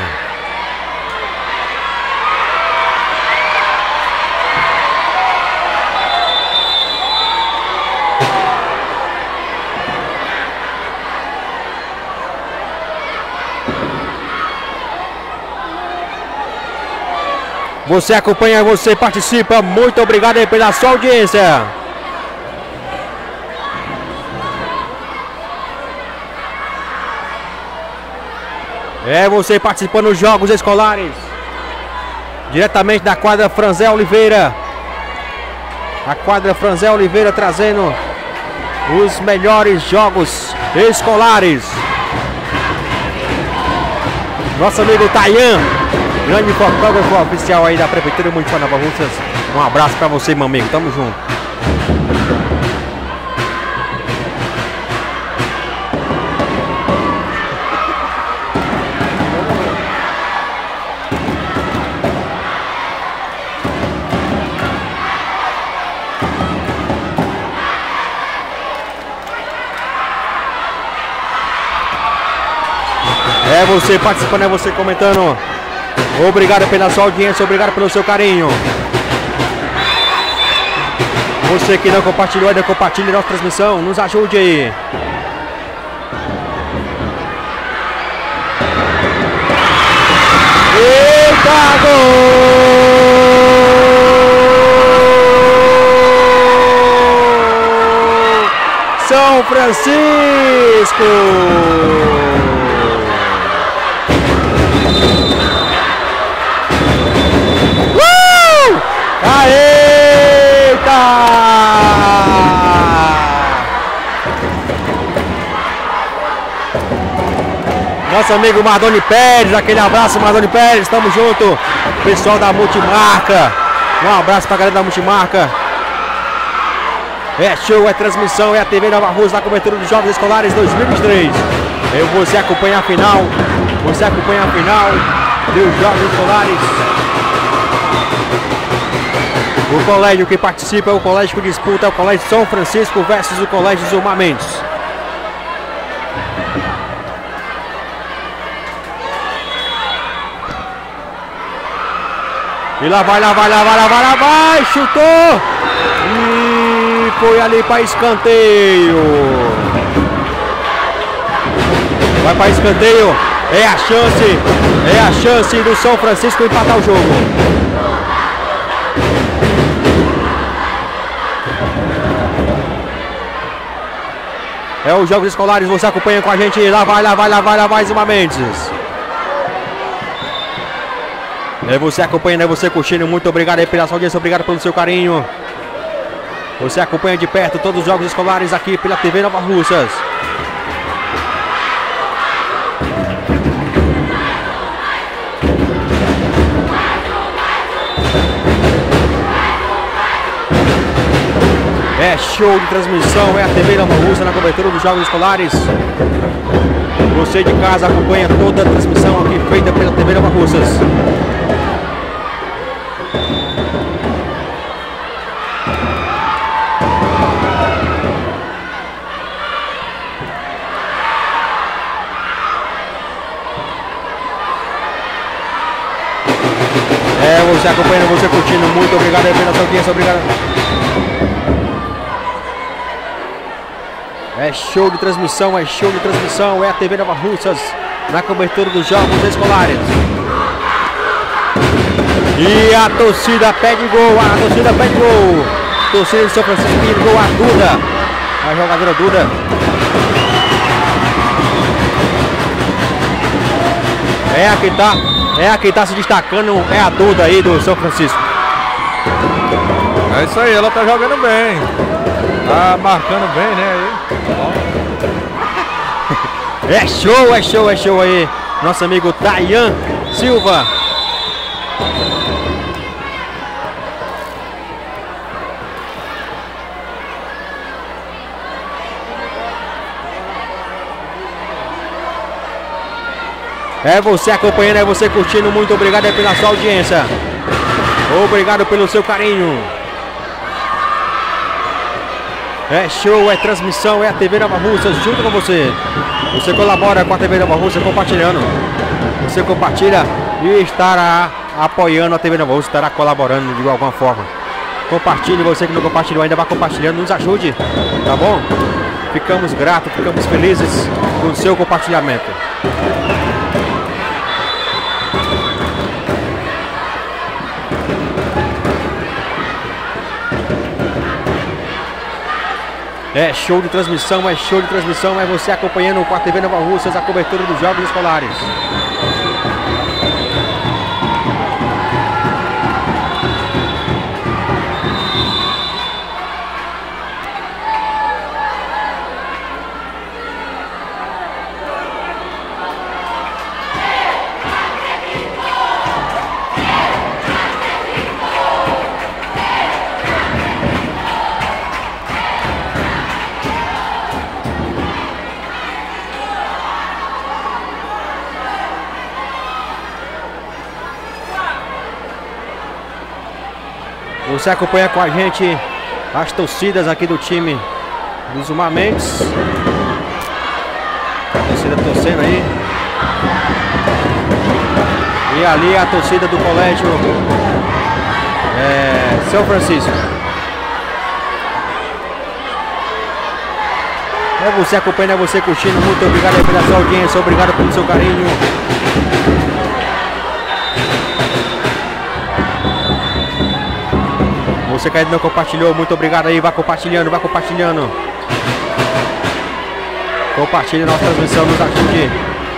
[SPEAKER 2] Você acompanha, você participa. Muito obrigado aí pela sua audiência. É você participando dos jogos escolares. Diretamente da quadra Franzé Oliveira. A quadra Franzé Oliveira trazendo os melhores jogos escolares. Nosso amigo Tayan, grande fotógrafo oficial aí da Prefeitura Municipal de Nova Russas. Um abraço pra você, meu amigo. Tamo junto. É você participando, é você comentando. Obrigado pela sua audiência, obrigado pelo seu carinho. Você que não compartilhou ainda, compartilhe nossa transmissão, nos ajude aí. Eita, gol! São Francisco! Eita! Nosso amigo Mardoni Pérez, aquele abraço, Mardoni Pérez, tamo junto. Pessoal da Multimarca, um abraço pra galera da Multimarca. É show, é transmissão, é a TV Nova Russa na cobertura dos Jogos Escolares 2023. Você acompanha a final, dos Jogos Escolares. O colégio que participa é o colégio que disputa, é o Colégio São Francisco versus o Colégio Zumar Mendes. E lá vai, chutou! E foi ali para escanteio. Vai para escanteio, é a chance do São Francisco empatar o jogo. É os Jogos Escolares, você acompanha com a gente. Lá vai Zumar Mendes. É você acompanhando, é você curtindo. Muito obrigado aí pela sua audiência, obrigado pelo seu carinho. Você acompanha de perto todos os Jogos Escolares aqui pela TV Nova Russas. É show de transmissão, é a TV Nova Russa na cobertura dos Jogos Escolares. Você de casa acompanha toda a transmissão aqui feita pela TV Nova Russas. É, você acompanhando, você curtindo. Muito obrigado aí pela sua audiência, obrigado. É show de transmissão, é a TV Nova Russas na cobertura dos Jogos Escolares. E a torcida pede gol, torcida de São Francisco pede gol, a Duda, a jogadora Duda. É a que tá se destacando, é a Duda aí do São Francisco.
[SPEAKER 4] É isso aí, ela tá jogando bem. Tá marcando bem, né?
[SPEAKER 2] É show aí. Nosso amigo Tayan Silva. É você acompanhando, é você curtindo. Muito obrigado aí pela sua audiência. Obrigado pelo seu carinho. É show, é transmissão, é a TV Nova Russas junto com você. Você colabora com a TV Nova Russas compartilhando. Você compartilha e estará apoiando a TV Nova Russas, estará colaborando de alguma forma. Compartilhe, você que não compartilhou ainda, vai compartilhando, nos ajude, tá bom? Ficamos gratos, ficamos felizes com o seu compartilhamento. É show de transmissão, é você acompanhando com a TV Nova Russas a cobertura dos Jogos Escolares. Você acompanha com a gente as torcidas aqui do time dos Zumar Mendes. A torcida torcendo aí. E ali a torcida do colégio São Francisco. É você acompanhando, é você curtindo. Muito obrigado pela sua audiência, obrigado pelo seu carinho. Você que ainda não compartilhou, muito obrigado aí, vai compartilhando, vai compartilhando. Compartilhe nossa transmissão, nos ajude.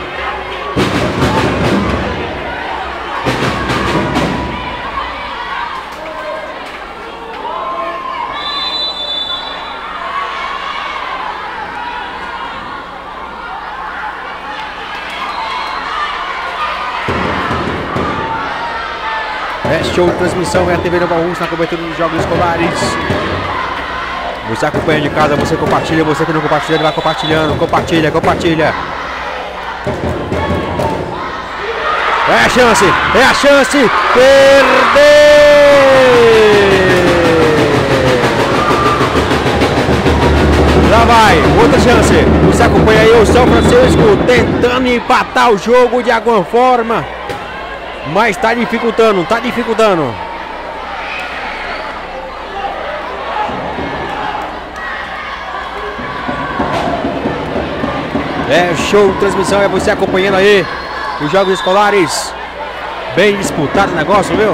[SPEAKER 2] É show de transmissão, é a TV Nova Russas na cobertura dos Jogos Escolares. Você acompanha de casa, você compartilha, você que não compartilha, vai compartilhando, compartilha, compartilha. É a chance, perdeu! Lá vai, outra chance. Você acompanha aí o São Francisco tentando empatar o jogo de alguma forma. Mas tá dificultando, tá dificultando. É show de transmissão, é você acompanhando aí os Jogos Escolares. Bem disputado o negócio, viu?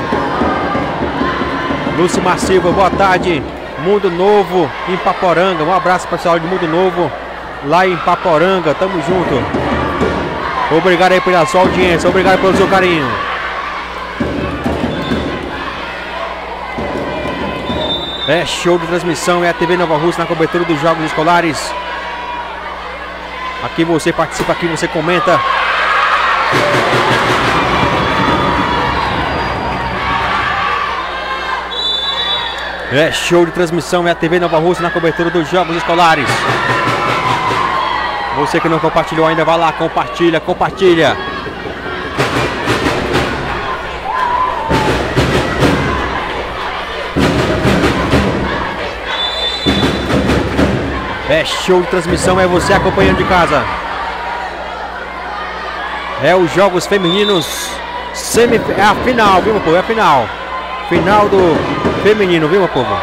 [SPEAKER 2] Lúcio Silva, boa tarde. Mundo Novo, em Paporanga. Um abraço pessoal de Mundo Novo, lá em Paporanga. Tamo junto. Obrigado aí pela sua audiência, obrigado pelo seu carinho. É show de transmissão, é a TV Nova Russas na cobertura dos Jogos Escolares. Aqui você participa, aqui você comenta. É show de transmissão, é a TV Nova Russas na cobertura dos Jogos Escolares. Você que não compartilhou ainda, vai lá, compartilha, compartilha. É show de transmissão, é você acompanhando de casa. É os Jogos Femininos. É a final, viu, meu povo? É a final. Final do feminino, viu, meu povo?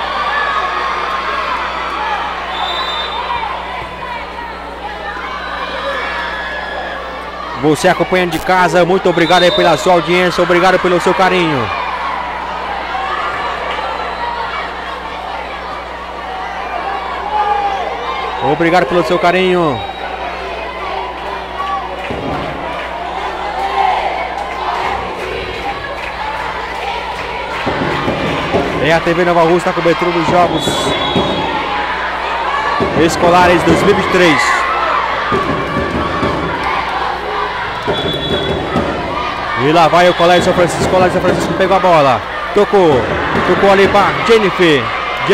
[SPEAKER 2] Você acompanhando de casa, muito obrigado aí pela sua audiência, obrigado pelo seu carinho. Obrigado pelo seu carinho. É a TV Nova Russas na cobertura dos Jogos Escolares 2023. E lá vai o Colégio São Francisco. O Colégio São Francisco pegou a bola. Tocou ali para Jennifer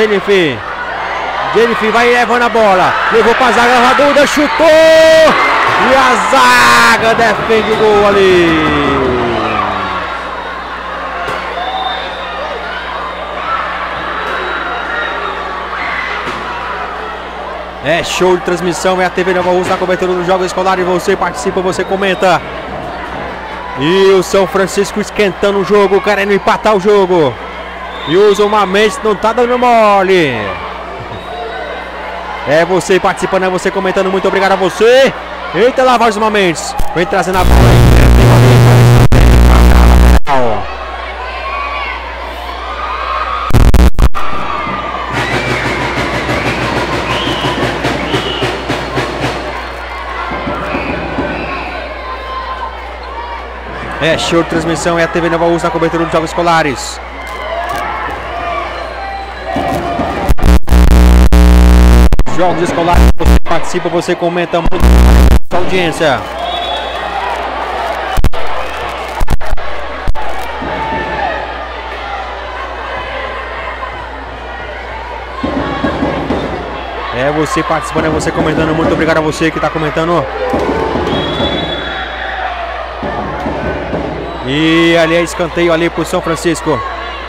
[SPEAKER 2] vai levando a bola. Levou para a zaga, Raduda chutou. E a zaga defende o gol ali. É show de transmissão, é a TV Nova Russa, a cobertura dos jogos escolares. Você participa, você comenta. E o São Francisco esquentando o jogo, querendo empatar o jogo. E o Zuma Mendes não tá dando mole. É você participando, é você comentando. Muito obrigado a você. Eita, lá vai o Zuma Mendes. Vem trazendo a bola aí. É show de transmissão, é a TV Nova Russa, a cobertura dos jogos escolares. Jogos escolares, você participa, você comenta muito com a audiência. É você participando, é você comentando. Muito obrigado a você que está comentando. E ali é escanteio ali pro São Francisco.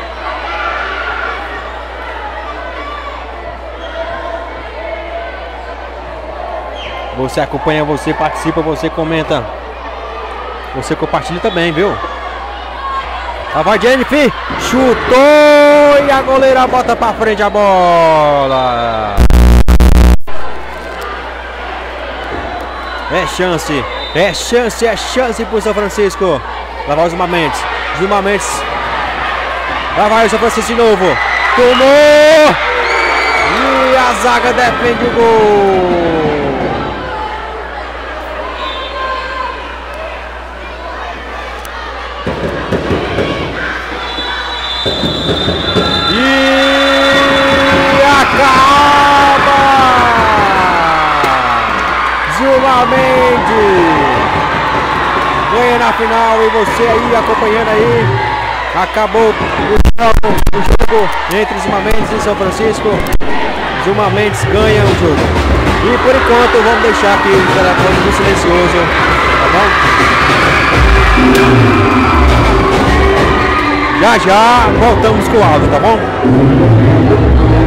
[SPEAKER 2] Você acompanha, você participa, você comenta. Você compartilha também, viu? Lá vai Jennifer, chutou e a goleira bota pra frente a bola. É chance, é chance, é chance pro São Francisco. Lá vai o Zuma Mendes. Zuma Mendes. Lá vai o São Francisco de novo. Tomou! E a zaga defende o gol. E acaba! Zuma Mendes ganha na final e você aí acompanhando aí. Acabou o jogo entre Zuma Mendes e São Francisco. Zuma Mendes ganha o jogo. E por enquanto vamos deixar aqui o telefone no silencioso, tá bom? Já já voltamos com o áudio, tá bom?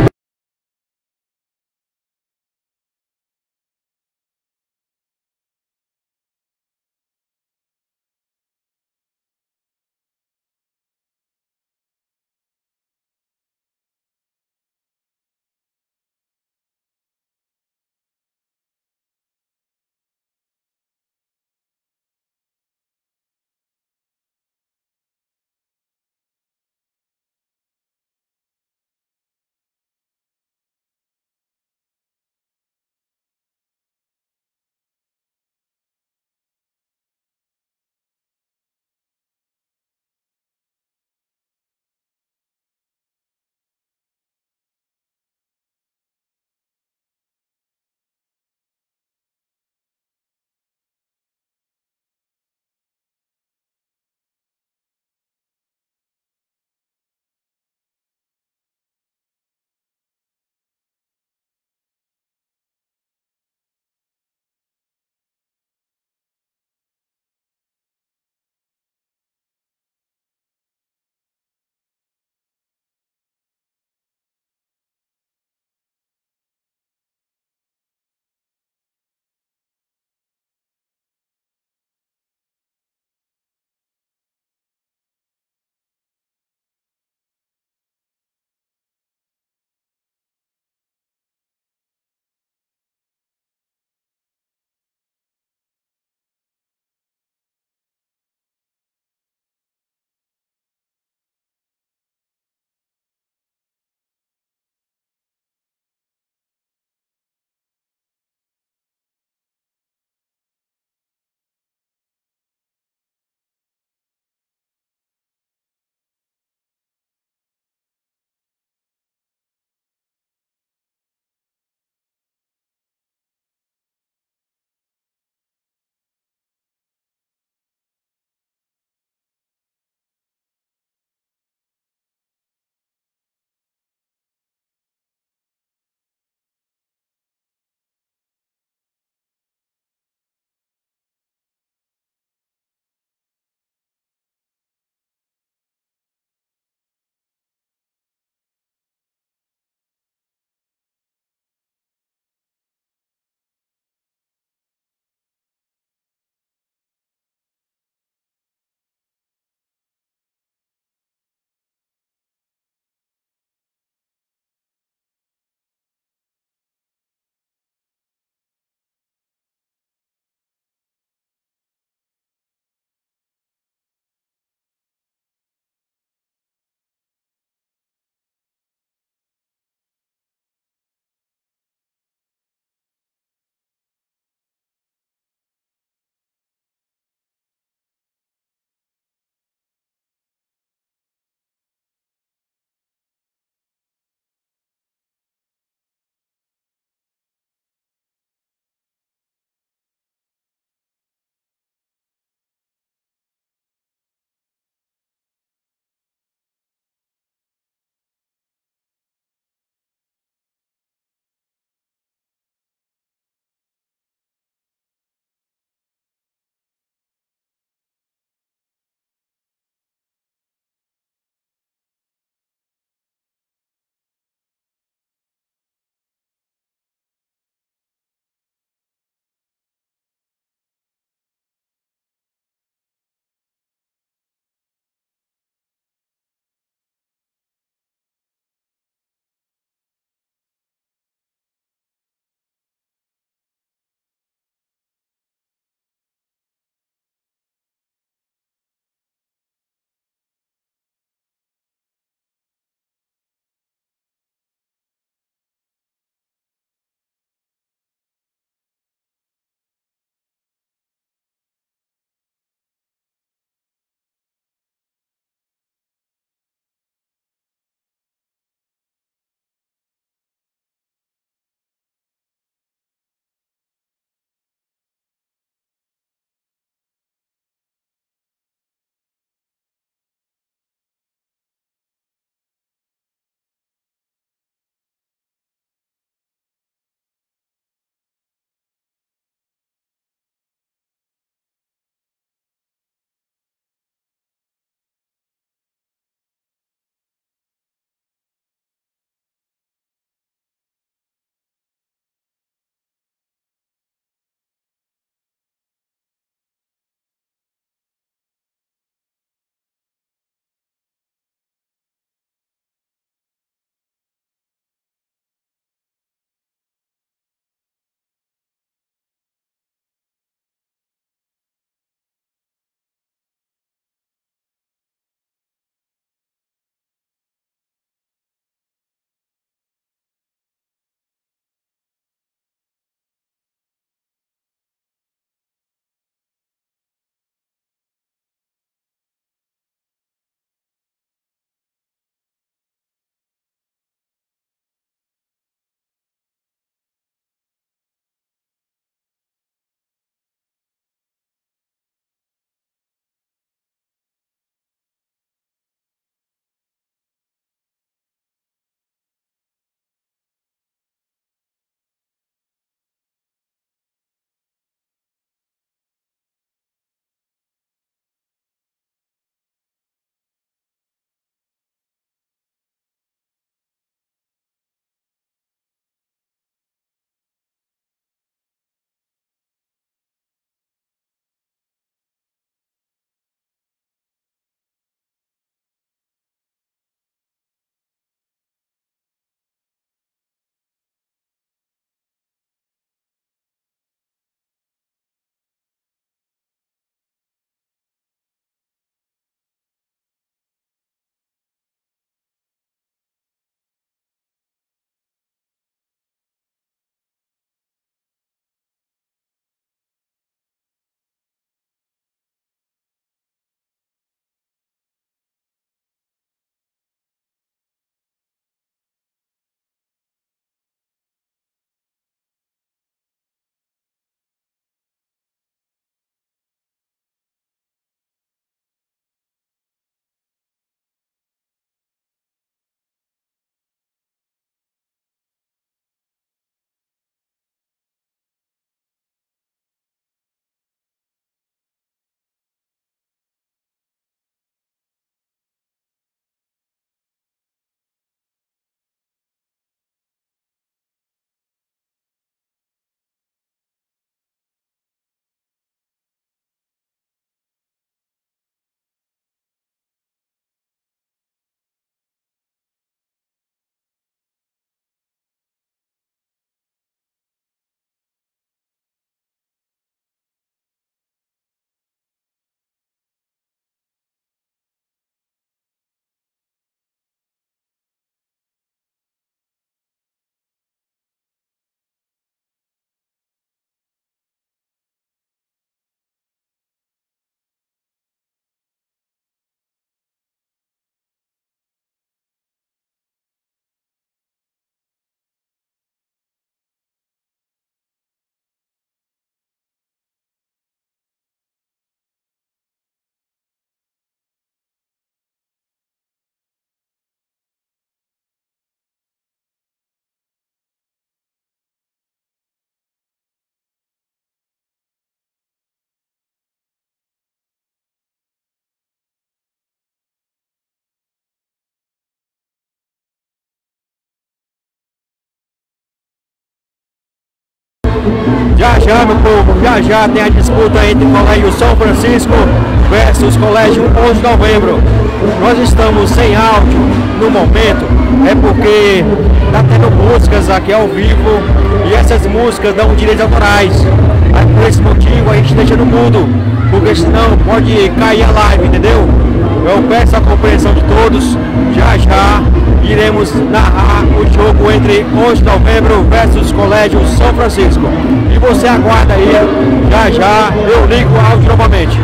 [SPEAKER 2] Já já, meu povo, já já tem a disputa entre o Colégio São Francisco versus Colégio 11 de Novembro. Nós estamos sem áudio no momento, é porque está tendo músicas aqui ao vivo e essas músicas dão direitos autorais. Aí, por esse motivo a gente deixa no mudo, porque senão pode cair a live, entendeu? Eu peço a compreensão de todos. Já já iremos narrar o jogo entre 11 de Novembro versus Colégio São Francisco. E você aguarda aí, já já eu ligo o áudio novamente.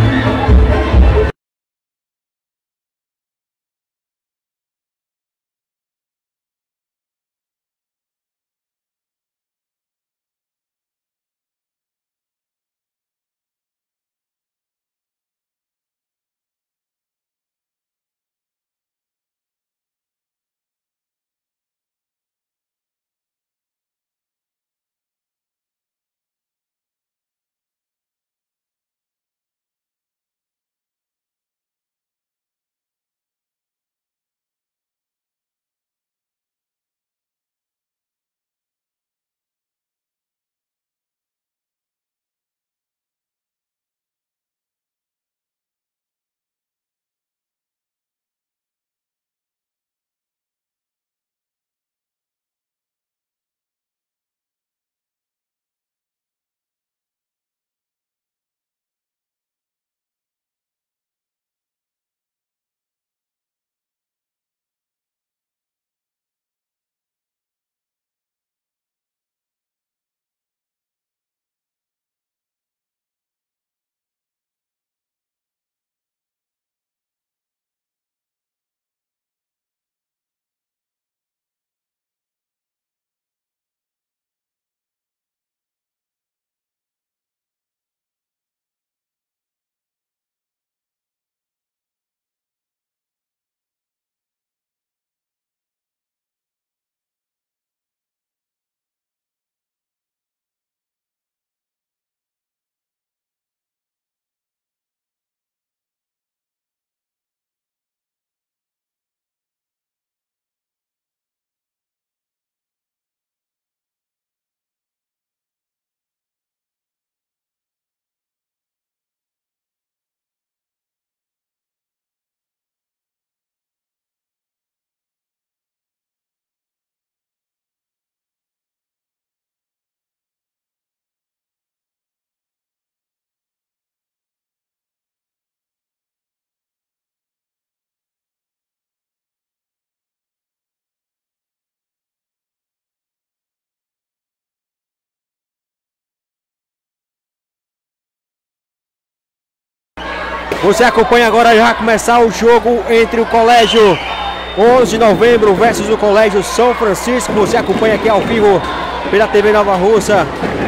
[SPEAKER 2] Você acompanha agora, já começar o jogo entre o Colégio 11 de Novembro versus o Colégio São Francisco. Você acompanha aqui ao vivo pela TV Nova Russa.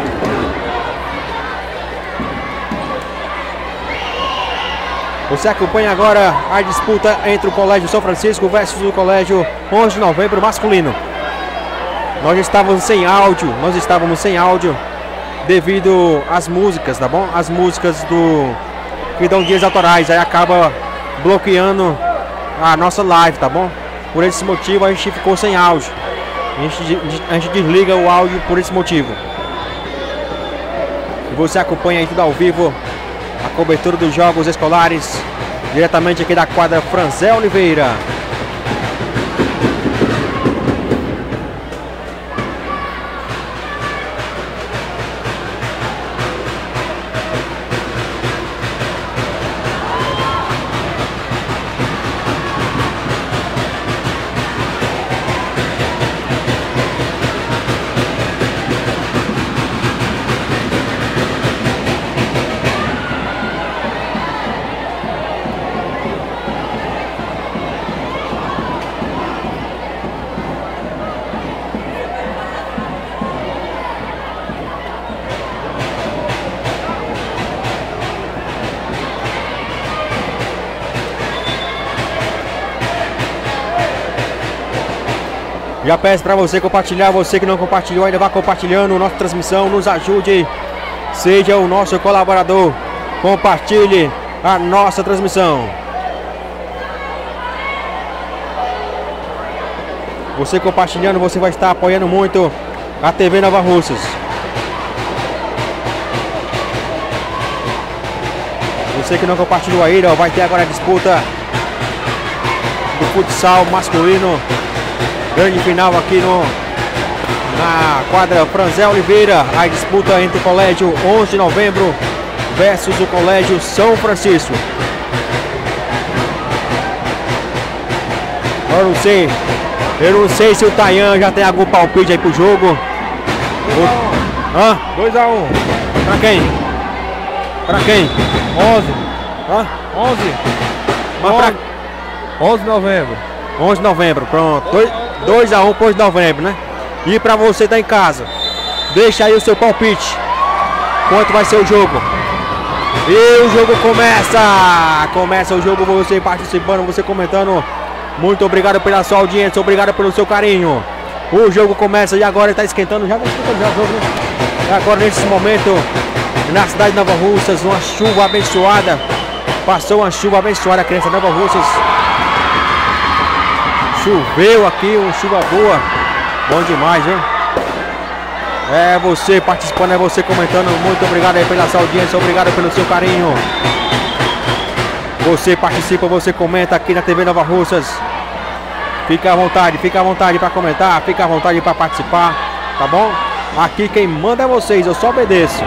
[SPEAKER 2] Você acompanha agora a disputa entre o Colégio São Francisco versus o Colégio 11 de Novembro masculino. Nós estávamos sem áudio devido às músicas, tá bom? As músicas que dão dias autorais, aí acaba bloqueando a nossa live, tá bom? Por esse motivo a gente ficou sem áudio. A gente desliga o áudio por esse motivo. E você acompanha aí tudo ao vivo, a cobertura dos jogos escolares, diretamente aqui da quadra Franzé Oliveira. Já peço para você compartilhar, você que não compartilhou ainda, vá compartilhando nossa transmissão, nos ajude, seja o nosso colaborador, compartilhe a nossa transmissão. Você compartilhando, você vai estar apoiando muito a TV Nova Russas. Você que não compartilhou aí, ó, vai ter agora a disputa do futsal masculino. Grande final aqui na quadra Franzé Oliveira. A disputa entre o Colégio 11 de Novembro versus o Colégio São Francisco. Eu não sei se o Tayan já tem algum palpite aí pro jogo.
[SPEAKER 4] 2 a 1.
[SPEAKER 2] Pra quem? Pra quem?
[SPEAKER 4] 11.
[SPEAKER 2] 11.
[SPEAKER 4] 11 de novembro.
[SPEAKER 2] 11 de novembro, pronto. 2 a 1 por 11 de novembro, né? E pra você tá em casa, deixa aí o seu palpite. Quanto vai ser o jogo? E o jogo começa! Começa o jogo, você participando, você comentando. Muito obrigado pela sua audiência, obrigado pelo seu carinho. O jogo começa e agora está esquentando. Já está esquentando já o jogo, né? E agora nesse momento, na cidade de Nova Russas, uma chuva abençoada. Passou uma chuva abençoada, criança de Nova Russas. Choveu aqui, uma chuva boa. Bom demais, hein? É você participando, é você comentando. Muito obrigado aí pela sua audiência, obrigado pelo seu carinho. Você participa, você comenta aqui na TV Nova Russas. Fica à vontade para comentar, fica à vontade para participar, tá bom? Aqui quem manda é vocês, eu só obedeço.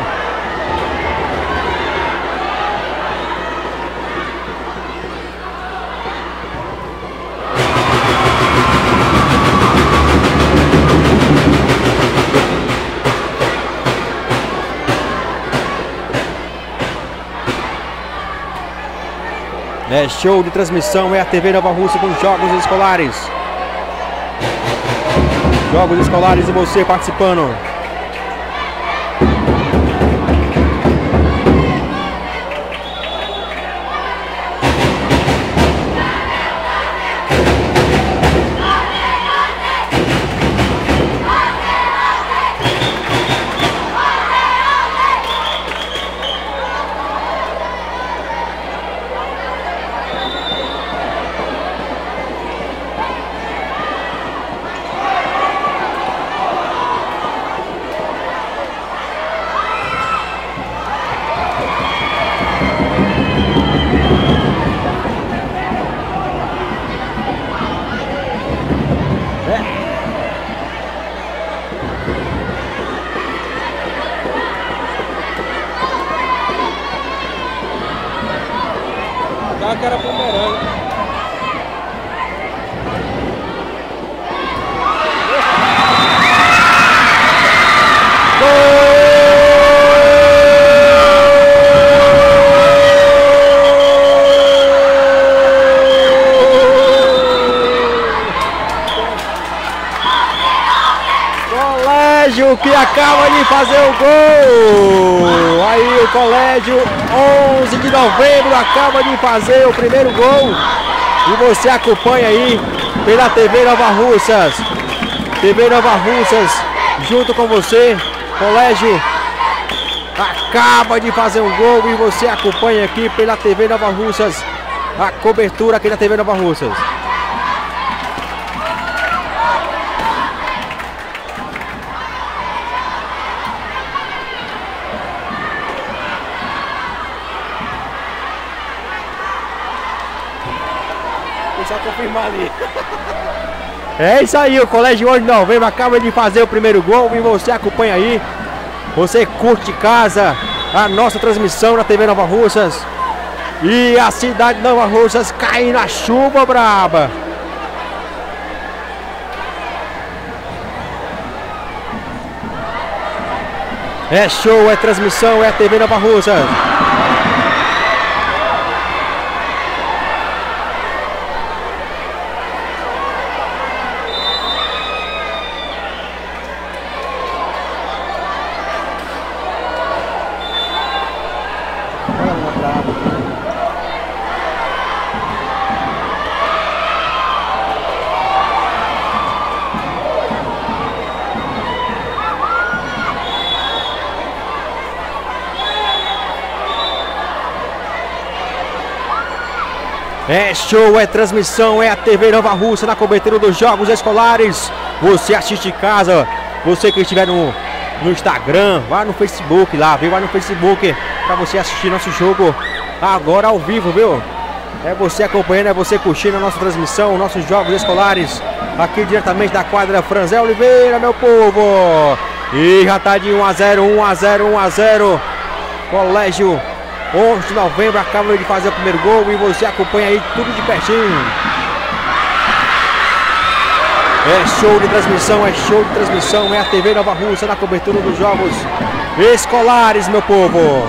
[SPEAKER 2] É show de transmissão, é a TV Nova Russa com jogos escolares. Jogos escolares e você participando.
[SPEAKER 1] Que era bumerangue.
[SPEAKER 2] Colégio que acaba de fazer o gol. Aí o Colégio 11 de Novembro acaba de fazer o primeiro gol. E você acompanha aí pela TV Nova Russas. TV Nova Russas junto com você. Colégio acaba de fazer um gol e você acompanha aqui pela TV Nova Russas. A cobertura aqui da TV Nova Russas. Só confirmar ali. É isso aí, o Colégio 11 de Novembro acaba de fazer o primeiro gol e você acompanha aí. Você curte de casa a nossa transmissão na TV Nova Russas. E a cidade de Nova Russas cai na chuva braba. É show, é transmissão, é TV Nova Russas. É show, é transmissão, é a TV Nova Russa na cobertura dos jogos escolares. Você assiste em casa, você que estiver no Instagram, vai no Facebook lá, vai no Facebook para você assistir nosso jogo agora ao vivo, viu? É você acompanhando, é você curtindo a nossa transmissão, nossos jogos escolares, aqui diretamente da quadra Franzé Oliveira, meu povo. E já tá de 1 a 0, 1 a 0, 1 a 0. Colégio 11 de novembro acaba de fazer o primeiro gol e você acompanha aí tudo de pertinho. É show de transmissão, é show de transmissão, é a TV Nova Russa na cobertura dos jogos escolares, meu povo.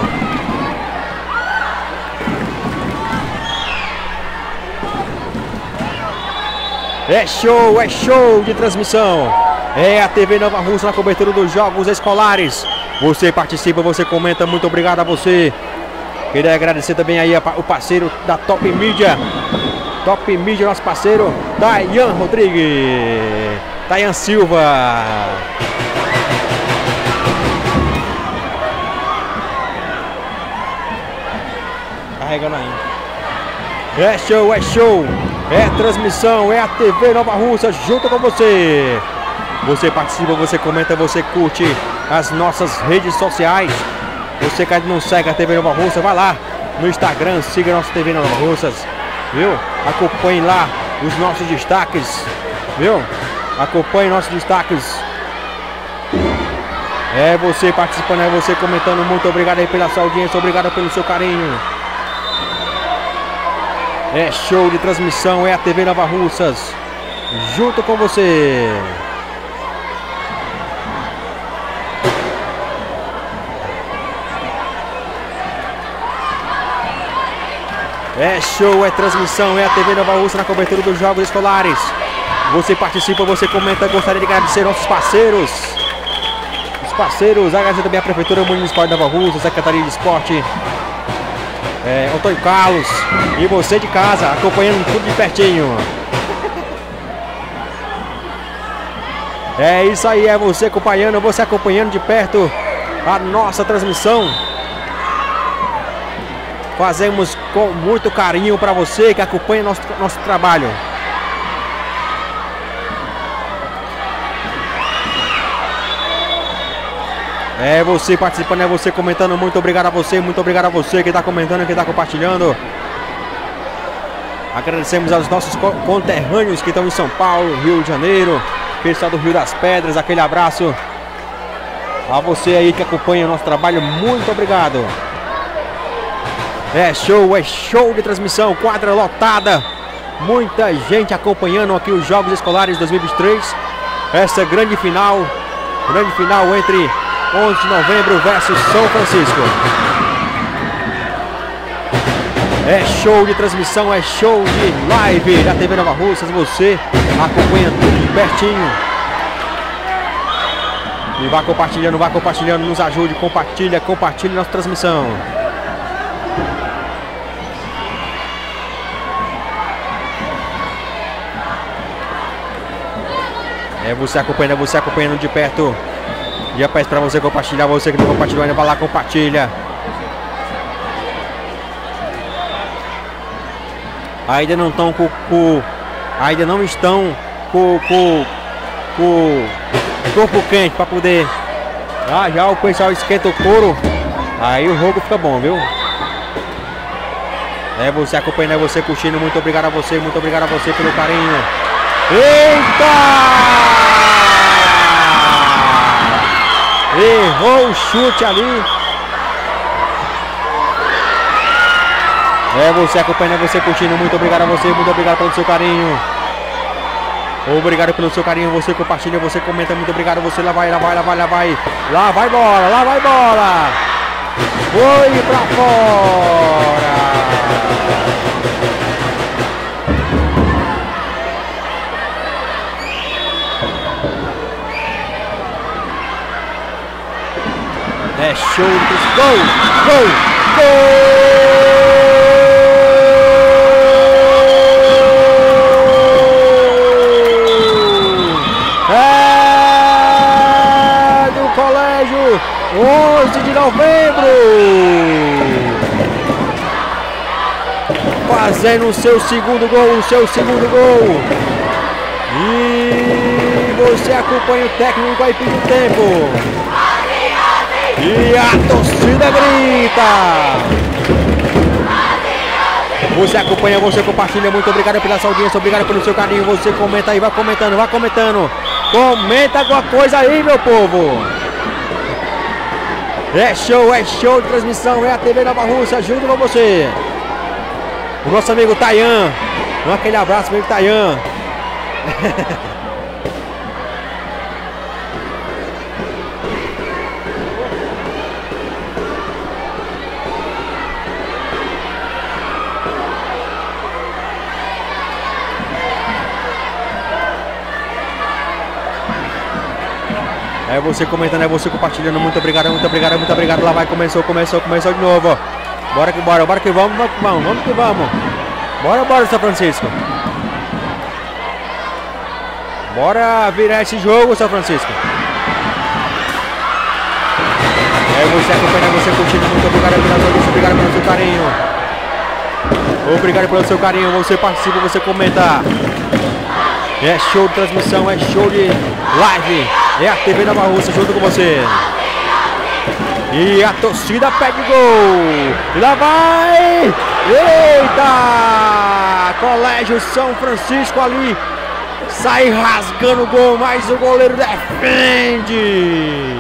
[SPEAKER 2] É show de transmissão. É a TV Nova Russa na cobertura dos jogos escolares. Você participa, você comenta, muito obrigado a você. Queria agradecer também aí o parceiro da Top Mídia. Top Mídia, nosso parceiro, Tayan Rodrigues. Tayan Silva. Carregando aí. É show. É transmissão, é a TV Nova Russa junto com você. Você participa, você comenta, você curte as nossas redes sociais. Você que não segue a TV Nova Russa, vai lá no Instagram, siga a nossa TV Nova Russas, viu? Acompanhe lá os nossos destaques, viu? Acompanhe nossos destaques. É você participando, é você comentando. Muito obrigado aí pela sua audiência, obrigado pelo seu carinho. É show de transmissão, é a TV Nova Russas junto com você. É show, é transmissão, é a TV Nova Russa na cobertura dos jogos escolares. Você participa, você comenta. Gostaria de agradecer nossos parceiros. Os parceiros, agradecer também a Prefeitura Municipal de Nova Russa, Secretaria de Esporte, Antônio Carlos. E você de casa, acompanhando tudo de pertinho. É isso aí, é você acompanhando de perto a nossa transmissão. Fazemos com muito carinho para você que acompanha nosso trabalho. É você participando, é você comentando. Muito obrigado a você que está comentando, que está compartilhando. Agradecemos aos nossos conterrâneos que estão em São Paulo, Rio de Janeiro, pessoal do Rio das Pedras, aquele abraço. A você aí que acompanha o nosso trabalho, muito obrigado. É show de transmissão, quadra lotada. Muita gente acompanhando aqui os Jogos Escolares 2023. Essa grande final entre 11 de novembro versus São Francisco. É show de transmissão, é show de live da TV Nova Russas. Você acompanha tudo de pertinho. E vai compartilhando, nos ajude, compartilhe nossa transmissão. É você acompanhando de perto. Já peço para você compartilhar, você que não compartilhou ainda, vai lá, compartilha. Ainda não estão com corpo quente para poder. Já o pessoal esquenta o couro, aí o jogo fica bom, viu? É você acompanhando, é você curtindo. Muito obrigado a você pelo carinho. Eita! Errou o chute ali. É você acompanhando, é você curtindo. Muito obrigado a você, muito obrigado pelo seu carinho. Obrigado pelo seu carinho, você compartilha, você comenta. Muito obrigado, você lá vai. Lá vai bola. Foi pra fora. É show de gol! É do Colégio 11 de novembro! Fazendo o seu segundo gol! E você acompanha o técnico aí pelo tempo. E a torcida grita. Você acompanha, você compartilha. Muito obrigado pela sua audiência, obrigado pelo seu carinho. Você comenta aí, vai comentando, vai comentando. Comenta alguma coisa aí, meu povo. É show de transmissão. É a TV Nova Russa, junto com você. O nosso amigo Tayan. Aquele abraço, amigo Tayan. É você comentando, é você compartilhando. Muito obrigado, muito obrigado, muito obrigado. Lá vai, começou de novo, ó. Bora que bora, bora que vamos, vamos que vamos. Bora, São Francisco. Bora virar esse jogo, São Francisco. É você acompanhando, você curtindo. Muito obrigado pela sua audiência, obrigado pelo seu carinho. Obrigado pelo seu carinho, você participa, você comenta. É show de transmissão, é show de live. É a TV Nova Russa junto com você. E a torcida pede gol. E lá vai. Eita! Colégio São Francisco ali. Sai rasgando o gol, mas o goleiro defende.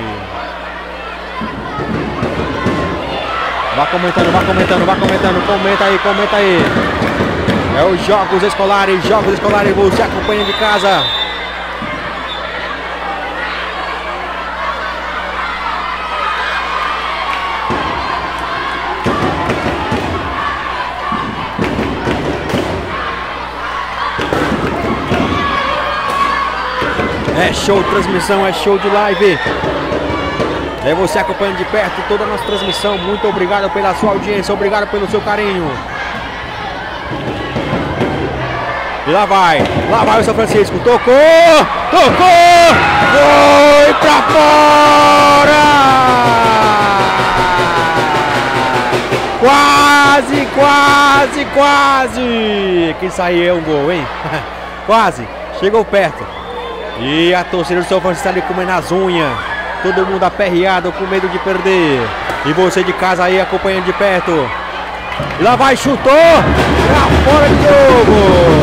[SPEAKER 2] Vai comentando. Comenta aí. É os jogos escolares, você acompanha de casa. É show de transmissão, é show de live. É você acompanhando de perto toda a nossa transmissão. Muito obrigado pela sua audiência, obrigado pelo seu carinho. E lá vai o São Francisco. Tocou! Foi pra fora! Quase! Que saiu um gol, hein? Quase, chegou perto. E a torcida do São Francisco ali comendo as unhas. Todo mundo aperreado, com medo de perder. E você de casa aí acompanhando de perto. E lá vai, chutou! Pra fora de jogo!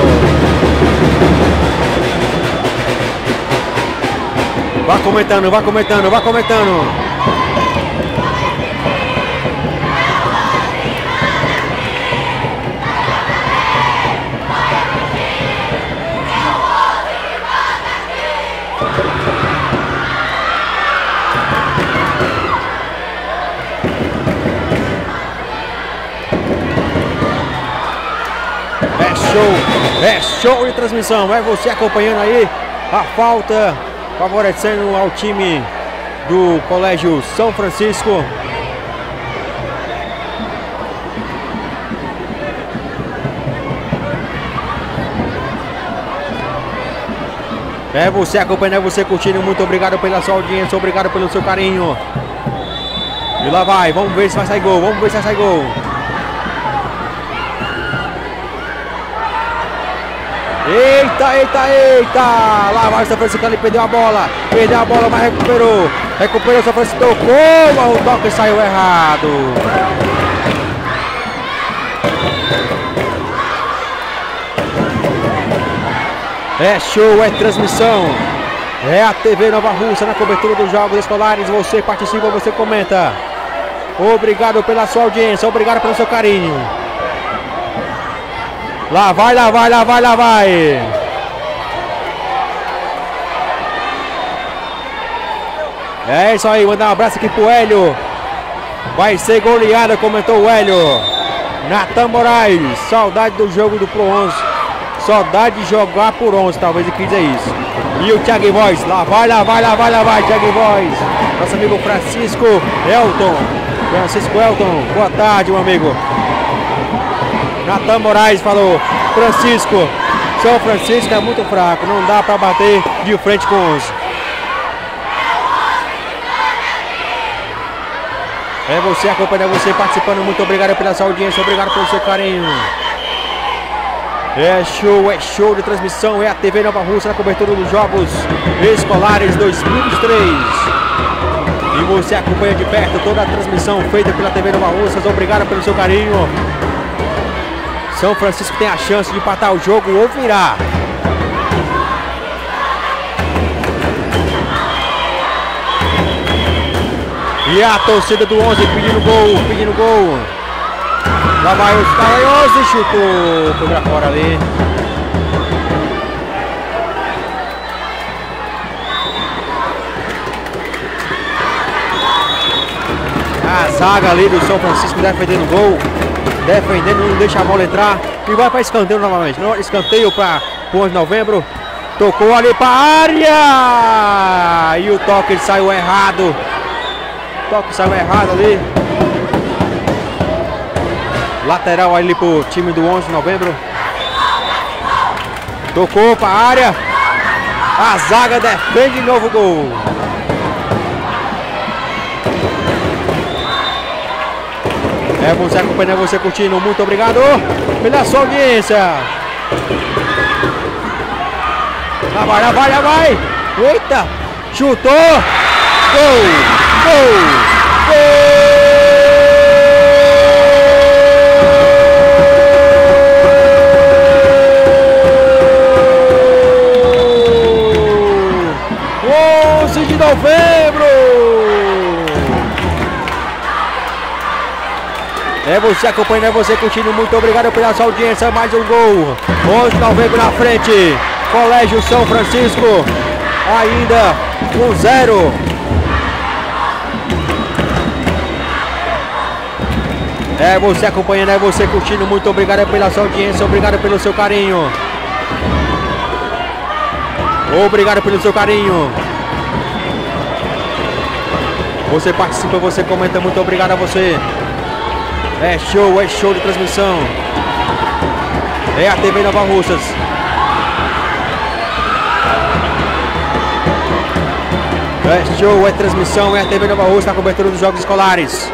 [SPEAKER 2] Vai comentando. É show de transmissão, é você acompanhando aí a falta, favorecendo ao time do Colégio São Francisco. É você acompanhando, é você curtindo. Muito obrigado pela sua audiência, obrigado pelo seu carinho. E lá vai, vamos ver se vai sair gol, Eita! Lá vai o São Francisco ali, perdeu a bola, mas recuperou o São Francisco, tocou, mas o toque saiu errado. É show, é transmissão. É a TV Nova Russa na cobertura dos jogos escolares. Você participa, você comenta. Obrigado pela sua audiência, obrigado pelo seu carinho. Lá vai. É isso aí, mandar um abraço aqui pro Hélio. Vai ser goleada, comentou o Hélio. Natan Moraes, saudade do jogo do Pro 11. Saudade de jogar por 11, talvez ele quis dizer isso. E o Thiago Voz, lá vai, Thiago Voz. Nosso amigo Francisco Elton, boa tarde, meu amigo. Natan Moraes falou, São Francisco é muito fraco, não dá para bater de frente com 11. É você acompanhando, você participando, muito obrigado pela sua audiência, obrigado pelo seu carinho. É show de transmissão, é a TV Nova Russa na cobertura dos Jogos Escolares 2023. E você acompanha de perto toda a transmissão feita pela TV Nova Russa, obrigado pelo seu carinho. São Francisco tem a chance de empatar o jogo ou virar. E a torcida do 11 pedindo gol, pedindo gol. Lá vai os Caranhos e chutou, foi pra fora ali. A zaga ali do São Francisco defendendo o gol. Defendendo, não deixa a bola entrar. E vai para escanteio novamente. Escanteio para o 11 de novembro. Tocou ali para a área. E o toque saiu errado. O toque saiu errado ali. Lateral ali para o time do 11 de novembro. Tocou para a área. A zaga defende de novo o gol. É você acompanhando, você curtindo. Muito obrigado pela sua audiência. Lá vai, lá vai, lá vai. Eita, chutou. Gol, gol, gol. 11 de novembro. É você acompanhando, é você curtindo. Muito obrigado pela sua audiência. Mais um gol. 11 de novembro na frente. Colégio São Francisco. Ainda 1-0. É você acompanhando, é você curtindo. Muito obrigado pela sua audiência. Obrigado pelo seu carinho. Obrigado pelo seu carinho. Você participa, você comenta. Muito obrigado a você. É show de transmissão. É a TV Nova Russas. É show, é transmissão, é a TV Nova Russas, na cobertura dos jogos escolares.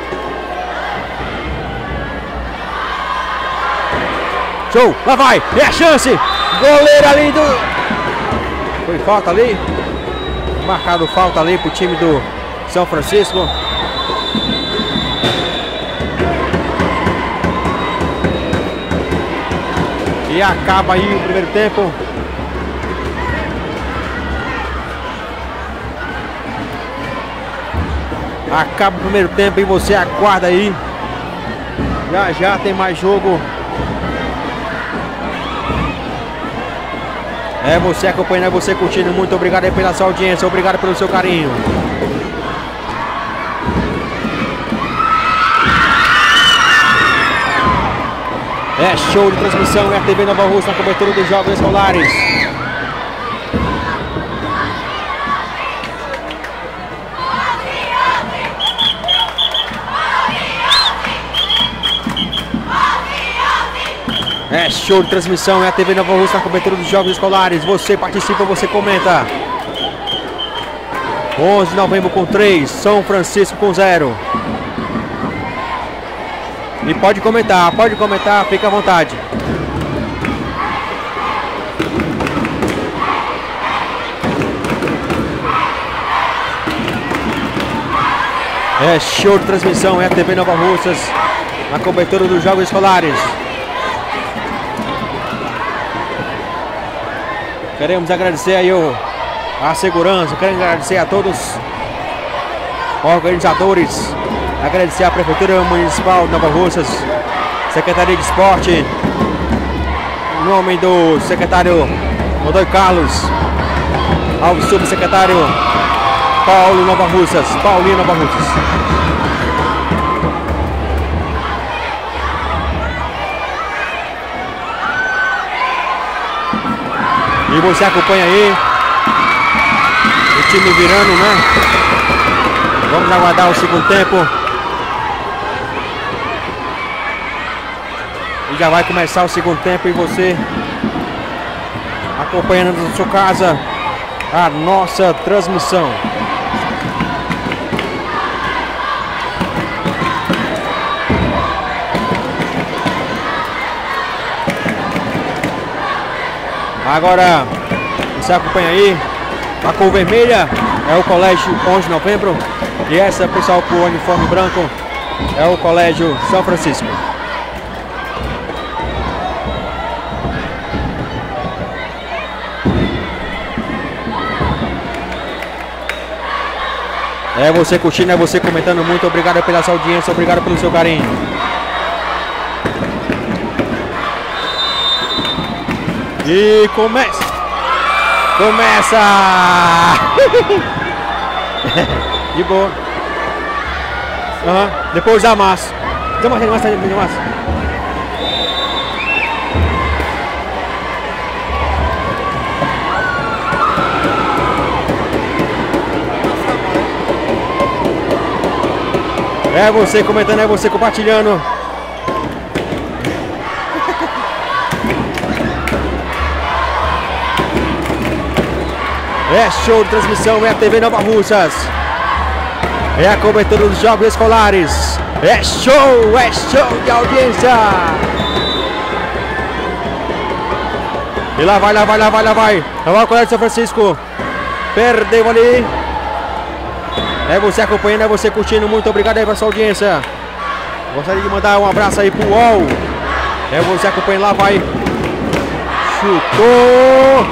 [SPEAKER 2] Show, lá vai, é a chance. Goleiro ali do... Foi falta ali. Marcado falta ali pro time do São Francisco. E acaba aí o primeiro tempo. Acaba o primeiro tempo e você aguarda aí. Já já tem mais jogo. É você acompanhando, é você curtindo. Muito obrigado aí pela sua audiência. Obrigado pelo seu carinho. É show de transmissão, é a TV Nova Russa na cobertura dos jogos escolares. É show de transmissão, é a TV Nova Russa na cobertura dos jogos escolares. Você participa, você comenta. 11 de novembro com 3, São Francisco com 0. E pode comentar, fica à vontade. É show de transmissão, é a TV Nova Russas, na cobertura dos jogos escolares. Queremos agradecer aí a segurança, queremos agradecer a todos os organizadores. Agradecer à Prefeitura Municipal de Nova Russas, Secretaria de Esporte, em nome do secretário Godoy Carlos, ao subsecretário Paulinho Nova Russas. E você acompanha aí o time virando, né? Vamos aguardar o segundo tempo. E já vai começar o segundo tempo e você acompanhando na sua casa a nossa transmissão. Agora você acompanha aí, a cor vermelha é o Colégio 11 de Novembro e essa, pessoal, com o uniforme branco é o Colégio São Francisco. É você curtindo, é você comentando. Muito obrigado pela sua audiência, obrigado pelo seu carinho. E começa! Começa! De boa. Depois da massa. Dá uma massa. É você comentando, é você compartilhando. É show de transmissão, é a TV Nova Russas. É a cobertura dos jogos escolares. É show de audiência. E lá vai. Lá vai o Colégio São Francisco. Perdeu ali. É você acompanhando, é você curtindo. Muito obrigado aí pela sua audiência. Gostaria de mandar um abraço aí pro UOL. É você acompanhando, lá vai. Chutou.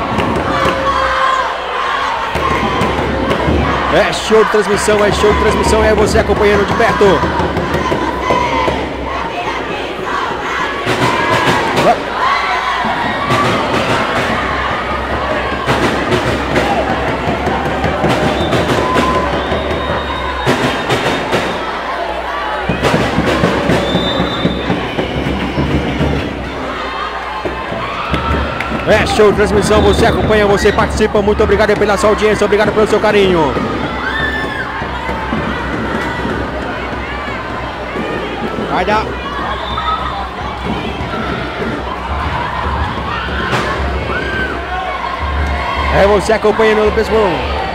[SPEAKER 2] É show de transmissão, é você acompanhando de perto. É show de transmissão, você acompanha, você participa. Muito obrigado pela sua audiência, obrigado pelo seu carinho. Vai dar. É você acompanhando o pessoal.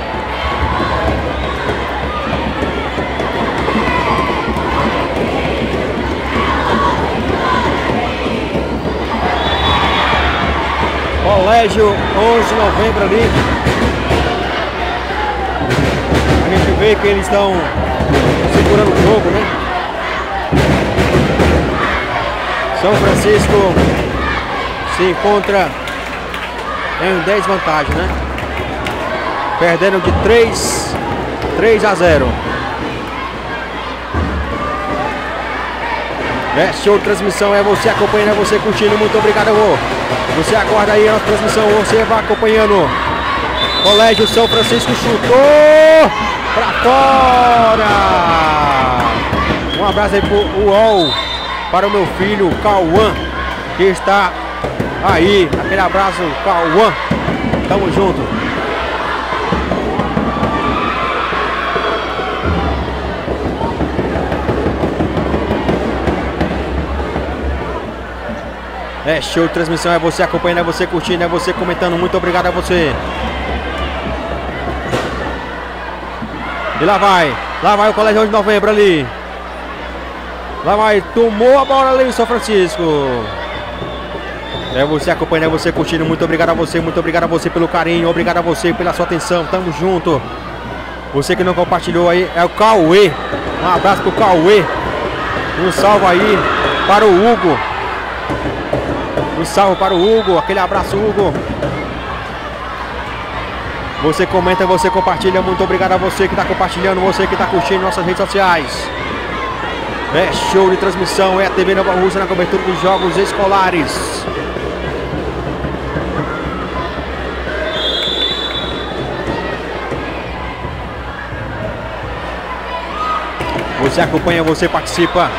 [SPEAKER 2] Colégio 11 de novembro ali. A gente vê que eles estão segurando o jogo, né? São Francisco se encontra em 10 vantagem, né? Perdendo de 3-0. É show de transmissão, é você acompanhando, é você curtindo. Muito obrigado, avô. Você aguarda aí a nossa transmissão, você vai acompanhando. Colégio São Francisco chutou pra fora. Um abraço aí pro UOL, para o meu filho Cauã, que está aí. Aquele abraço, Cauã. Tamo junto. É show de transmissão, é você acompanhando, é você curtindo, é você comentando. Muito obrigado a você. E lá vai o Colégio 11 de novembro ali. Lá vai, tomou a bola ali o São Francisco. É você acompanhando, é você curtindo. Muito obrigado a você pelo carinho, obrigado a você pela sua atenção. Tamo junto. Você que não compartilhou aí é o Cauê. Um abraço pro Cauê. Um salve aí para o Hugo. Um salve para o Hugo, aquele abraço, Hugo. Você comenta, você compartilha. Muito obrigado a você que está compartilhando, você que está curtindo nossas redes sociais. É show de transmissão, é a TV Nova Russa na cobertura dos jogos escolares. Você acompanha, você participa.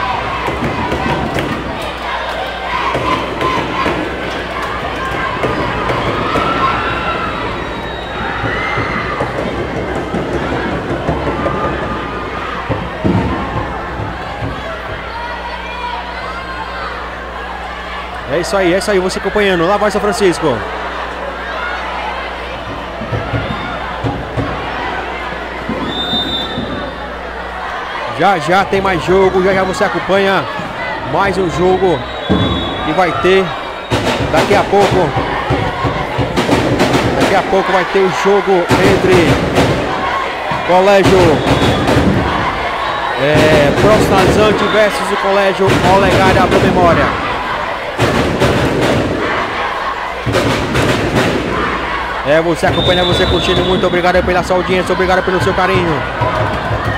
[SPEAKER 2] É isso aí, você acompanhando. Lá vai São Francisco. Já tem mais jogo, já você acompanha mais um jogo que vai ter daqui a pouco. Daqui a pouco vai ter o jogo entre Colégio Profissionalizante versus o Colégio Olegário Abreu Memória. É você acompanhando, você curtindo. Muito obrigado pela sua audiência, obrigado pelo seu carinho.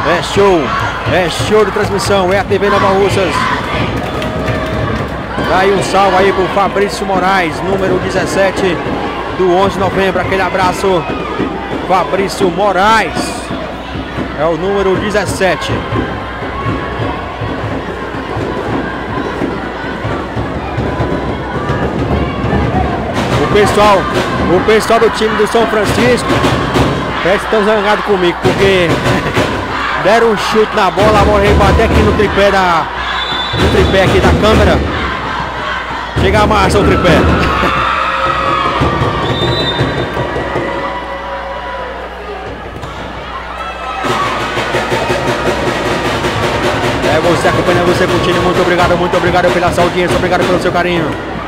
[SPEAKER 2] É show de transmissão, é a TV Nova Russas. Dá aí um salve aí pro Fabrício Moraes, número 17 do 11 de novembro. Aquele abraço, Fabrício Moraes. É o número 17. O pessoal do time do São Francisco parece que estão zangados comigo, porque deram um chute na bola, a bola veio bater aqui no tripé aqui da câmera. Chega a massa o tripé. É você acompanhando, você curtindo. Muito obrigado pela sua audiência, obrigado pelo seu carinho.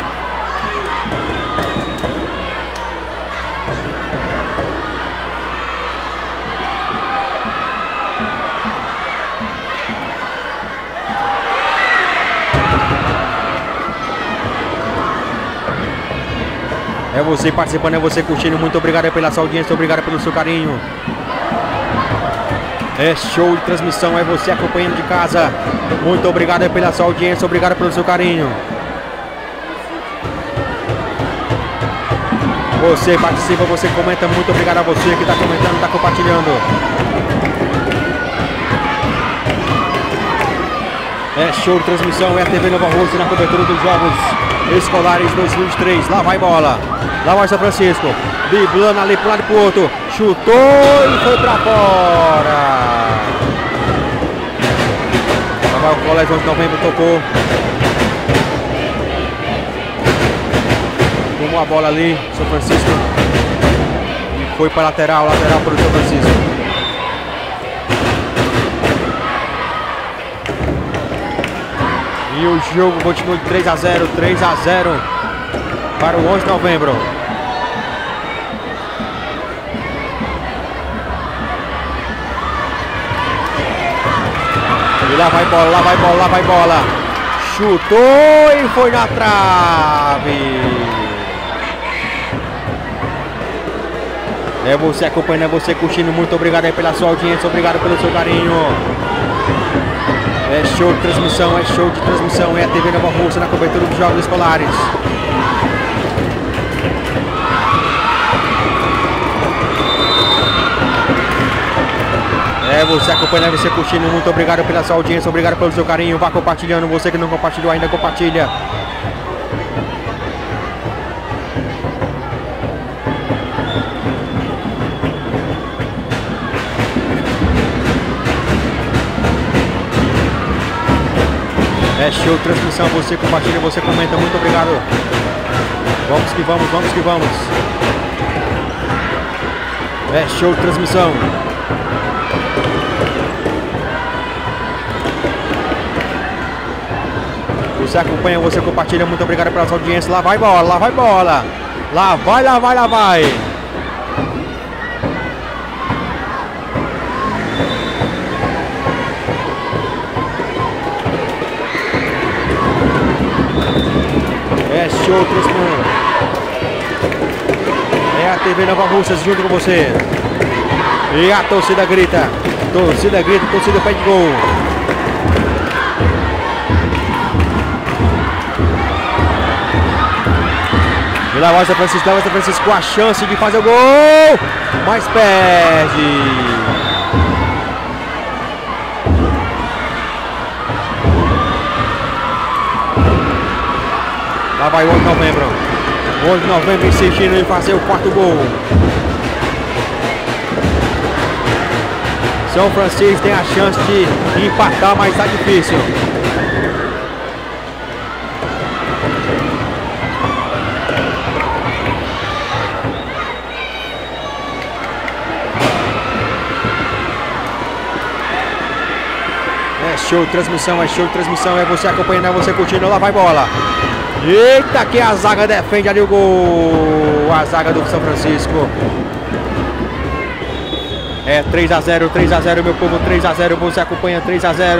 [SPEAKER 2] É você participando, é você curtindo. Muito obrigado pela sua audiência, obrigado pelo seu carinho. É show de transmissão, é você acompanhando de casa. Muito obrigado pela sua audiência, obrigado pelo seu carinho. Você participa, você comenta. Muito obrigado a você que está comentando, está compartilhando. É show de transmissão, é a TV Nova Russa na cobertura dos Jogos Escolares 2023. Lá vai bola, lá vai São Francisco, driblando ali pro lado e pro outro, chutou e foi pra fora. Lá vai o Colégio 11 de novembro, tocou. Tomou a bola ali, São Francisco. E foi pra lateral para o São Francisco. E o jogo continua de 3 a 0 para o 11 de novembro. E lá vai bola, lá vai bola, lá vai bola. Chutou e foi na trave. É você acompanhando, é você curtindo. Muito obrigado aí pela sua audiência, obrigado pelo seu carinho. É show de transmissão, é a TV Nova Russa na cobertura dos Jogos Escolares. É você acompanhando, você curtindo. Muito obrigado pela sua audiência, obrigado pelo seu carinho. Vá compartilhando, você que não compartilhou ainda, compartilha. É show de transmissão, você compartilha, você comenta, muito obrigado. Vamos que vamos, vamos que vamos. É show de transmissão. Você acompanha, você compartilha, muito obrigado pela sua audiência. Lá vai bola, lá vai bola. Lá vai, lá vai, lá vai. É show de transmissão. É a TV Nova Russas junto com você. E a torcida grita, torcida pede gol. E lá vai São Francisco com a chance de fazer o gol, mas perde. Lá vai o 11 de novembro. 11 de novembro insistindo em fazer o quarto gol. São Francisco tem a chance de empatar, mas está difícil. É show de transmissão, é você acompanhando, é você curtindo, lá vai bola. Eita, que a zaga defende ali o gol. A zaga do São Francisco. É 3 a 0, meu povo, 3 a 0, você acompanha 3 a 0.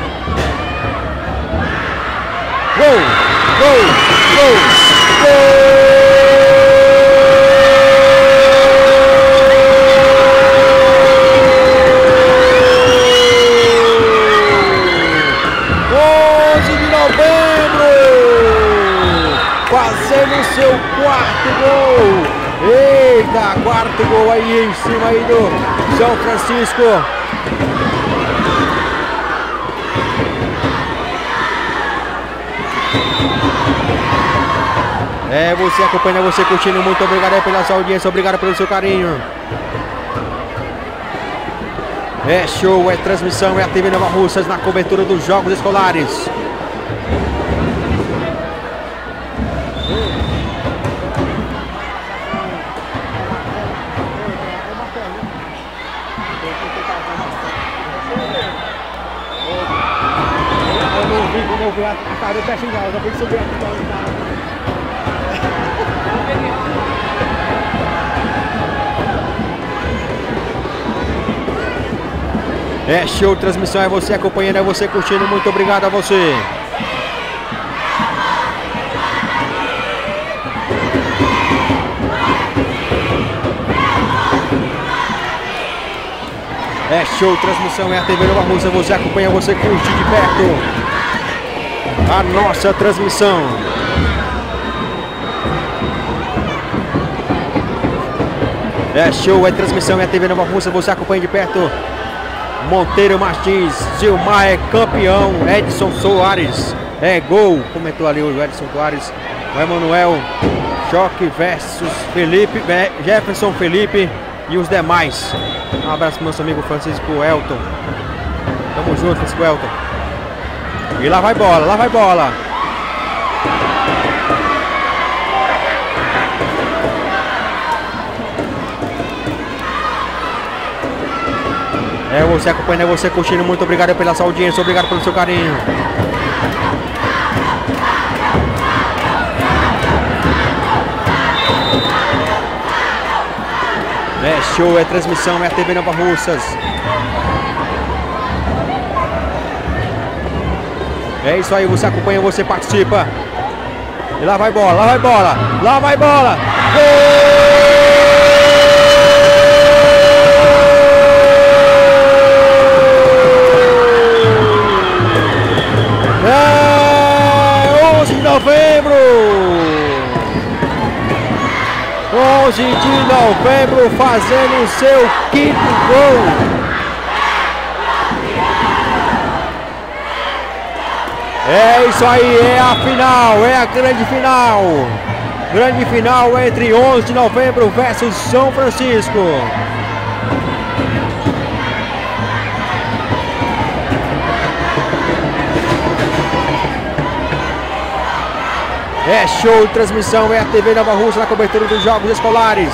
[SPEAKER 2] Gol! Gol! Gol! Gol! Novembro, fazendo seu quarto gol. Eita, quarto gol aí em cima aí do São Francisco. Você acompanha, você curtindo, muito obrigado aí pela sua audiência, obrigado pelo seu carinho. É show, é transmissão, é a TV Nova Russas na cobertura dos jogos escolares. Eu vi a cara do peixe não, já fui subir aqui. É show, transmissão, é você acompanhando, é você curtindo, muito obrigado a você. É show, transmissão, é a TV Nova Russa, você acompanha, você curte de perto a nossa transmissão. É show, é transmissão, é a TV Nova Russa, você acompanha de perto. Monteiro Martins, Gilmar é campeão, Edson Soares é gol, comentou ali o Edson Soares, o Emanuel, Choque versus Felipe, Jefferson Felipe e os demais. Um abraço pro nosso amigo Francisco Elton, tamo junto, Francisco Elton. E lá vai bola, lá vai bola. É você acompanhando, é você curtindo, muito obrigado pela sua audiência, obrigado pelo seu carinho. É show, é transmissão, é a TV Nova Russas. É isso aí, você acompanha, você participa. E lá vai bola, lá vai bola, lá vai bola. Gol! Novembro, 11 de novembro, fazendo seu quinto gol. É isso aí, é a final, é a grande final entre 11 de novembro versus São Francisco. É show, transmissão, é a TV Nova Russa na cobertura dos jogos escolares.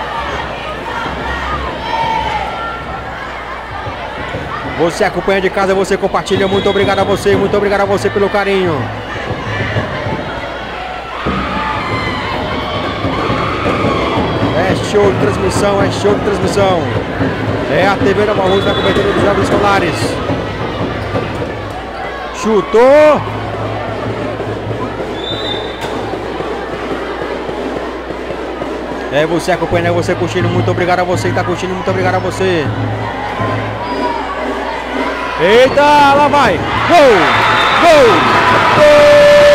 [SPEAKER 2] Você acompanha de casa, você compartilha, muito obrigado a você pelo carinho. É show de transmissão, é show de transmissão. É a TV Nova Russa na cobertura dos jogos escolares. Chutou. É você acompanhando, é você curtindo, muito obrigado a você que está curtindo, muito obrigado a você. Eita, lá vai! Gol! Gol! Gol!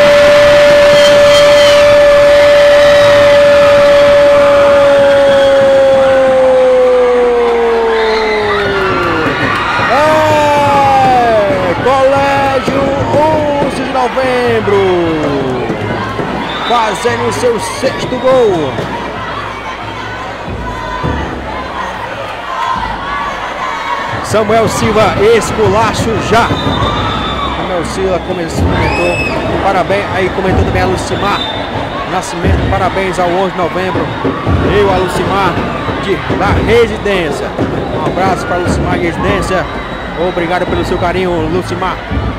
[SPEAKER 2] É, Colégio 11 de novembro, fazendo o seu sexto gol. Samuel Silva, esculacho já. Samuel Silva comentou, parabéns, aí comentou também a Lucimar Nascimento, parabéns ao 11 de novembro. Eu, a Lucimar, da Residência. Um abraço para a Lucimar de Residência. Obrigado pelo seu carinho, Lucimar.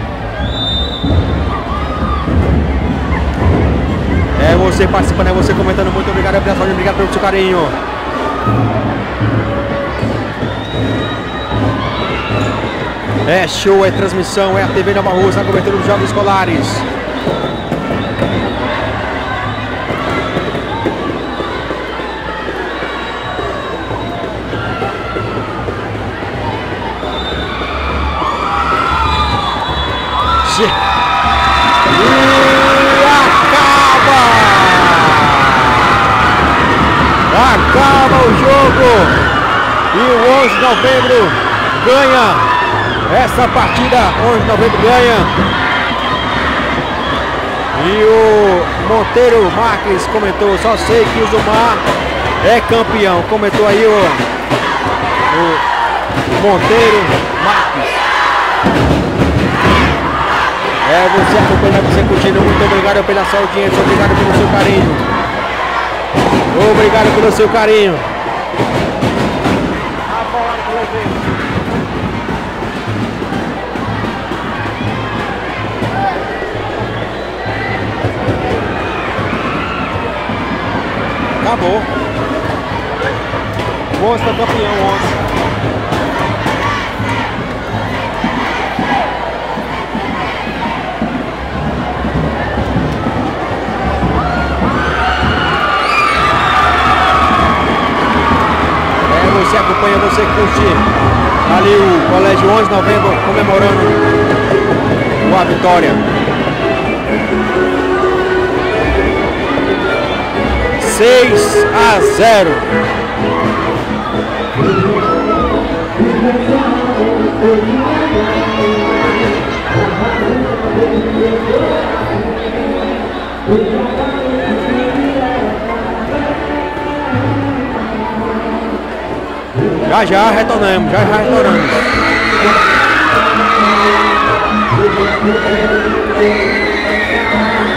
[SPEAKER 2] É você participando, é você comentando, muito obrigado, obrigado pelo seu carinho. É show, é transmissão, é a TV Nova Russa na cobertura dos jogos escolares. E acaba o jogo. E o 11 de novembro ganha essa partida. 11 de novembro ganha. E o Monteiro Marques comentou: só sei que o Zumar é campeão. Comentou aí o Monteiro Marques. Você acompanhando, você curtindo. Muito obrigado pela sua audiência. Obrigado pelo seu carinho. Obrigado pelo seu carinho. Acabou. O 11 tá campeão, 11. Você acompanha, você curte ali o Colégio 11 de novembro comemorando a vitória. 6-0. Já retornamos, já retornamos.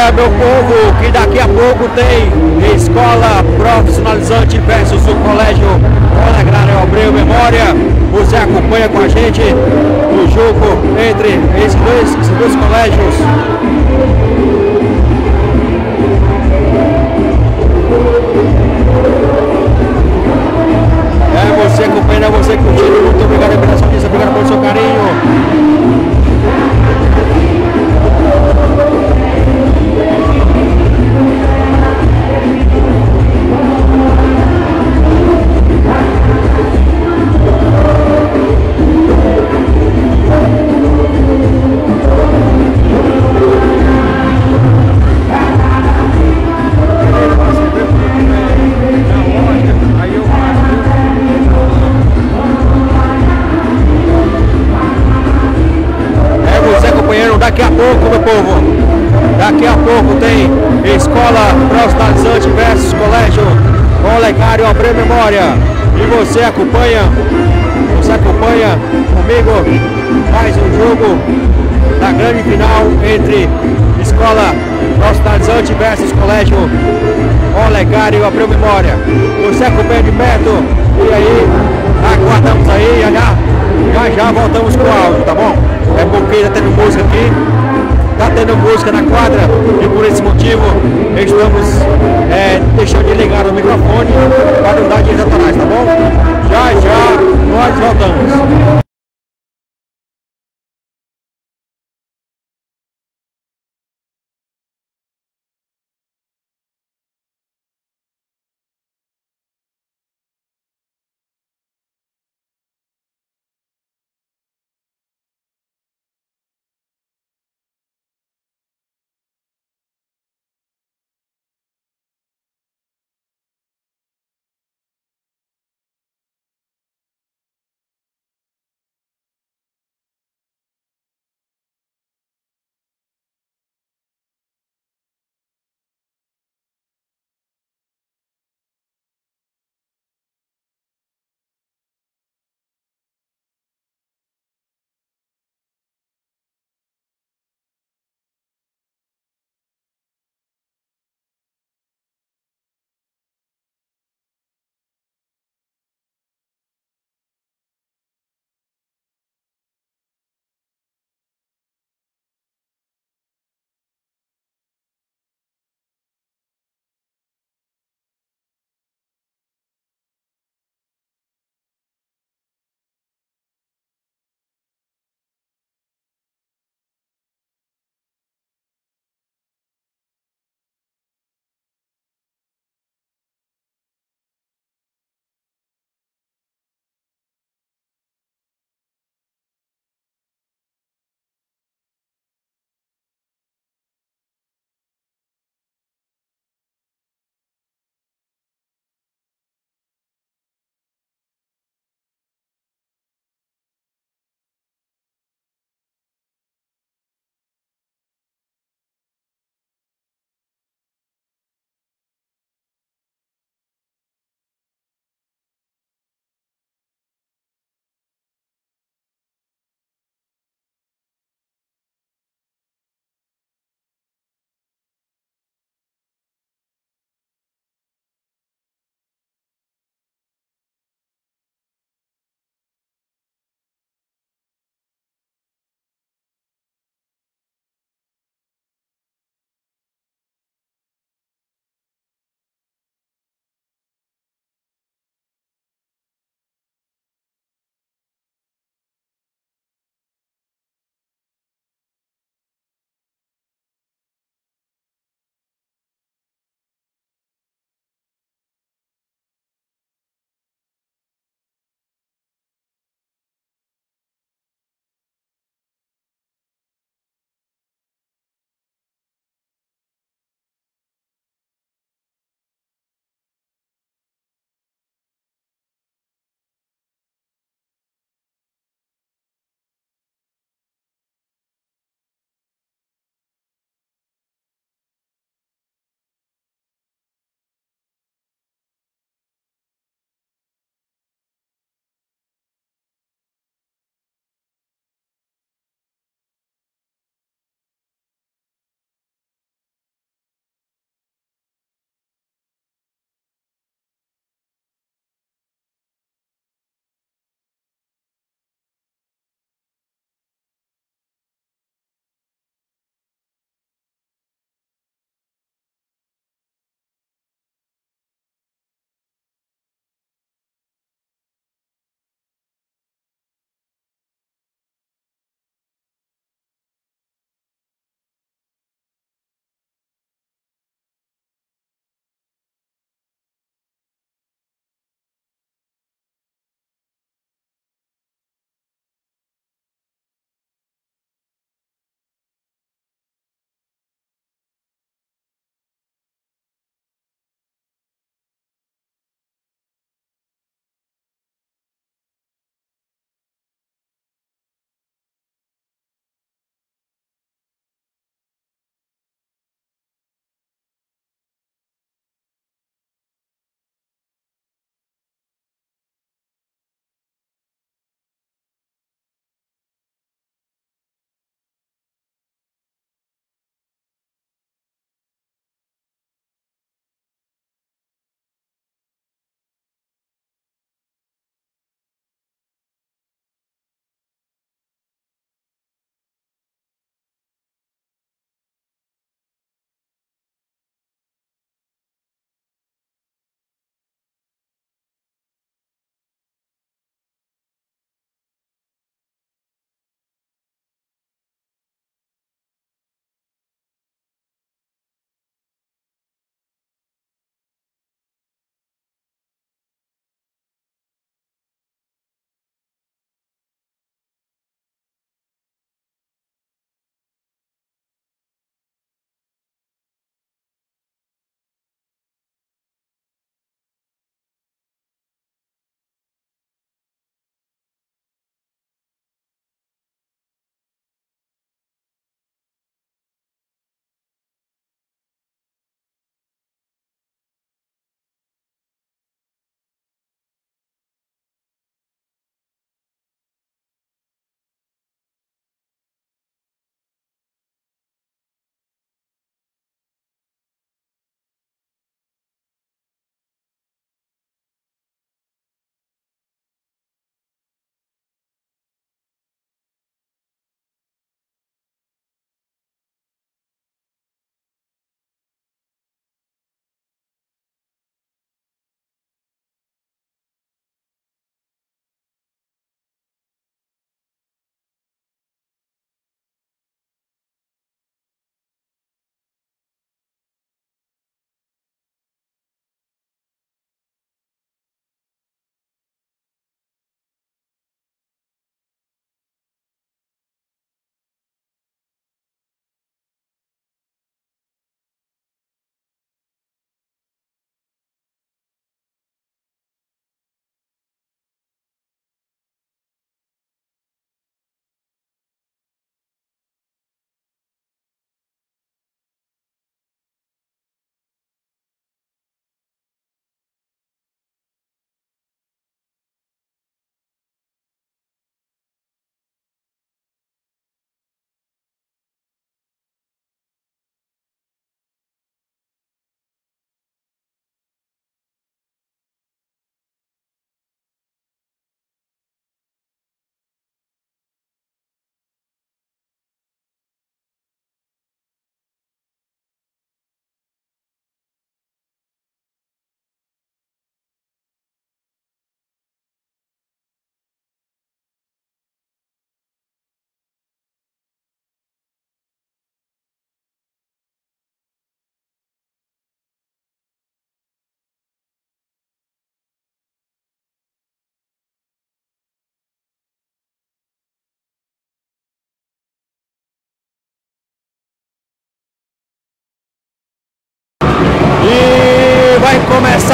[SPEAKER 2] É, meu povo, que daqui a pouco tem escola profissionalizante versus o colégio Alegrário Abreu Memória. Você acompanha com a gente o jogo entre esses dois colégios. É, você acompanha, você curtindo. Muito obrigado pela sua audiência, obrigado pelo seu carinho. Daqui a pouco, meu povo, daqui a pouco tem escola profissionalizante versus colégio Olegário Abreu Memória. E você acompanha comigo mais um jogo da grande final entre escola profissionalizante versus colégio Olegário Abreu Memória. Você acompanha de perto e aí aguardamos aí, já voltamos com o áudio, tá bom? É porque tá tendo música aqui, tá tendo música na quadra e por esse motivo estamos deixando de ligar o microfone para não dar direitos autorais, tá bom? Já nós voltamos.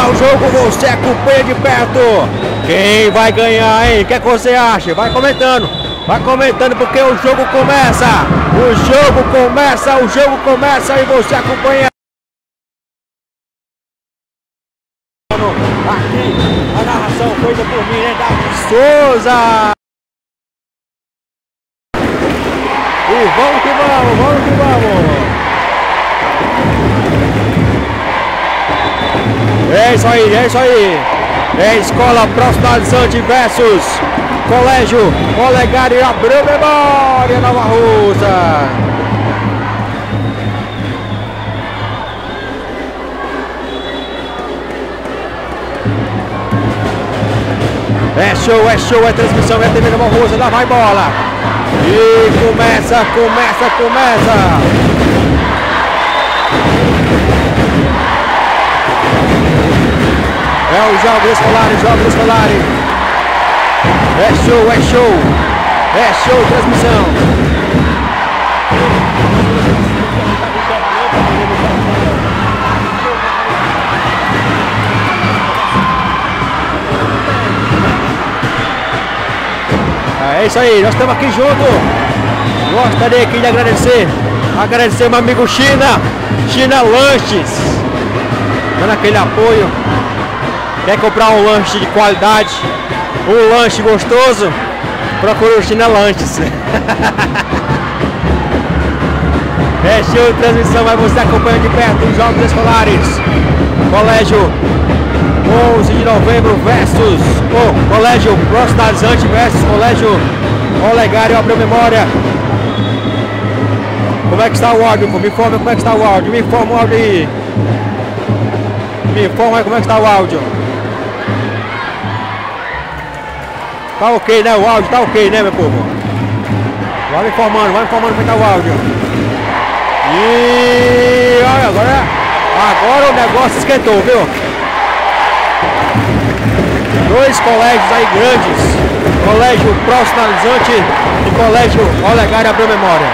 [SPEAKER 2] ganhar o jogo, você acompanha de perto. Quem vai ganhar, hein? O que é que você acha? Vai comentando porque o jogo começa. O jogo começa e você acompanha. Aqui, a narração feita por mim, né? Davi Souza. E vamos que vamos. É isso aí. É Escola Profissionalizante versus Colégio Olegário Abreu Memória, Nova Russa. É show, é transmissão, é TV Nova Russa, lá vai bola. E começa. É o Jogos Escolares. É show, transmissão. É isso aí, nós estamos aqui juntos. Gostaria aqui de agradecer meu amigo China Lanches, dando aquele apoio. Quer comprar um lanche de qualidade, um lanche gostoso? Procura o China Lanches. É show de transmissão, mas você acompanha de perto os Jogos Escolares. Colégio 11 de novembro versus Colégio Profissionalizante versus Colégio Olegário Abreu Memória. Como é que está o áudio? Me informa como é que está o áudio. Me informa o áudio aí. Me informa aí como é que está o áudio. Tá ok, né? O áudio tá ok, né, meu povo? Vai me informando como é que tá o áudio. E olha, agora o negócio esquentou, viu? Dois colégios aí grandes, Colégio Profissionalizante e Colégio Olegário Abreu Memória.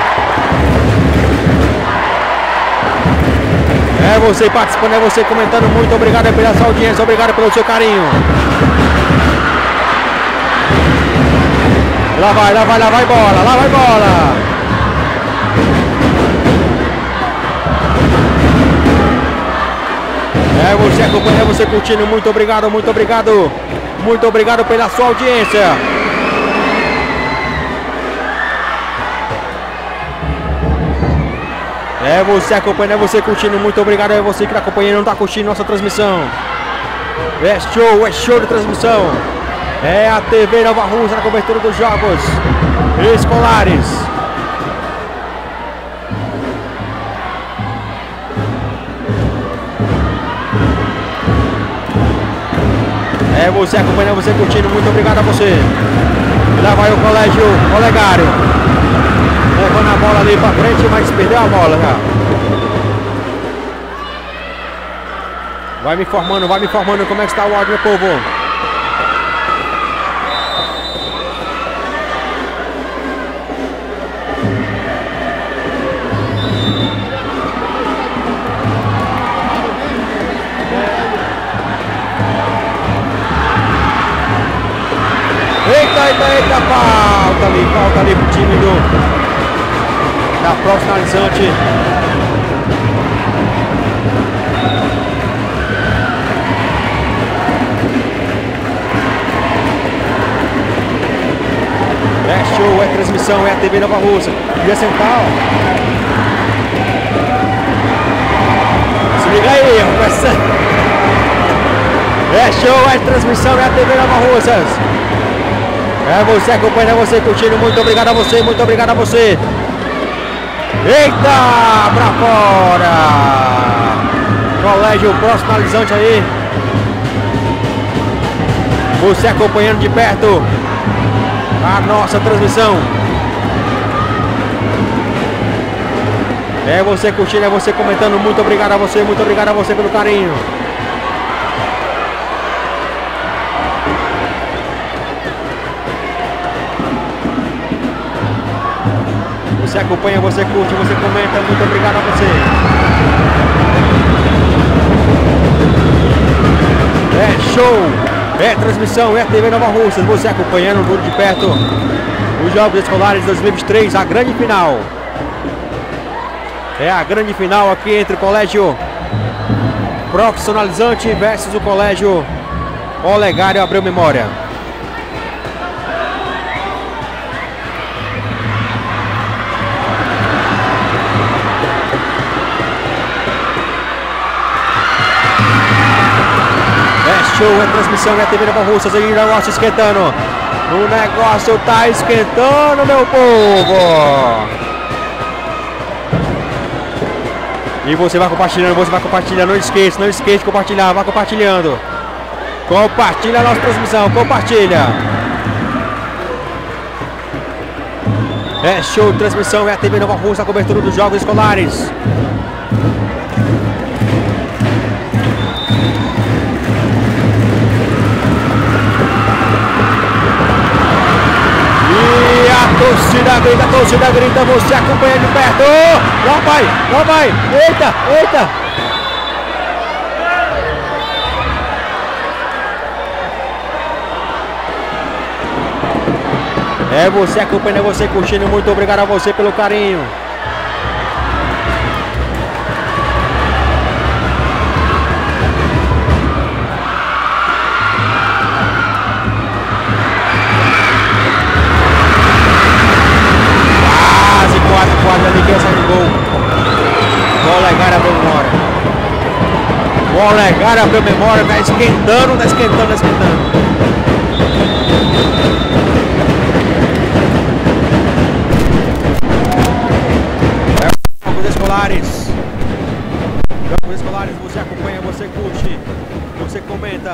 [SPEAKER 2] É você participando, é você comentando. Muito obrigado pela sua audiência, obrigado pelo seu carinho. Lá vai bola. É você acompanhando, é você curtindo. Muito obrigado. Muito obrigado pela sua audiência. É você acompanhando, é você curtindo. Muito obrigado, é você que está acompanhando, não está curtindo nossa transmissão. É show de transmissão. É a TV Nova Russa na cobertura dos Jogos Escolares. É você acompanhando, você curtindo. Muito obrigado a você. E lá vai o Colégio Olegário, levando a bola ali pra frente, mas perdeu a bola já. Vai me informando como é que está o áudio, meu povo. Eita, falta ali pro time da Profissionalizante. É show, é transmissão, é a TV Nova Russa. Via Central. Se liga aí, rapaz. É show, é transmissão, é a TV Nova Russas. É você acompanhando, é você curtindo. Muito obrigado a você. Eita, pra fora. Colégio Profissionalizante aí. Você acompanhando de perto a nossa transmissão. É você curtindo, é você comentando. Muito obrigado a você pelo carinho. Você acompanha, você curte, você comenta. Muito obrigado a você. É transmissão, é TV Nova Russas. Você acompanhando muito de perto os Jogos Escolares 2023, a grande final. É a grande final aqui entre o Colégio Profissionalizante versus o Colégio Olegário Abreu Memória. É transmissão, é TV Nova Russas, aí o negócio esquentando. O negócio tá esquentando, meu povo. E você vai compartilhando, não esqueça de compartilhar, vai compartilhando. Compartilha a nossa transmissão, compartilha. É show de transmissão, é a TV Nova Russa, a cobertura dos Jogos Escolares. A torcida grita, você acompanha de perto. Lá vai, eita. É você acompanhando, você curtindo, muito obrigado a você pelo carinho. Ninguém sai do gol. O Olegário abriu memória. O Olegário abriu memória. Tá esquentando. Jogos Escolares. Jogos Escolares, você acompanha, você curte, você comenta.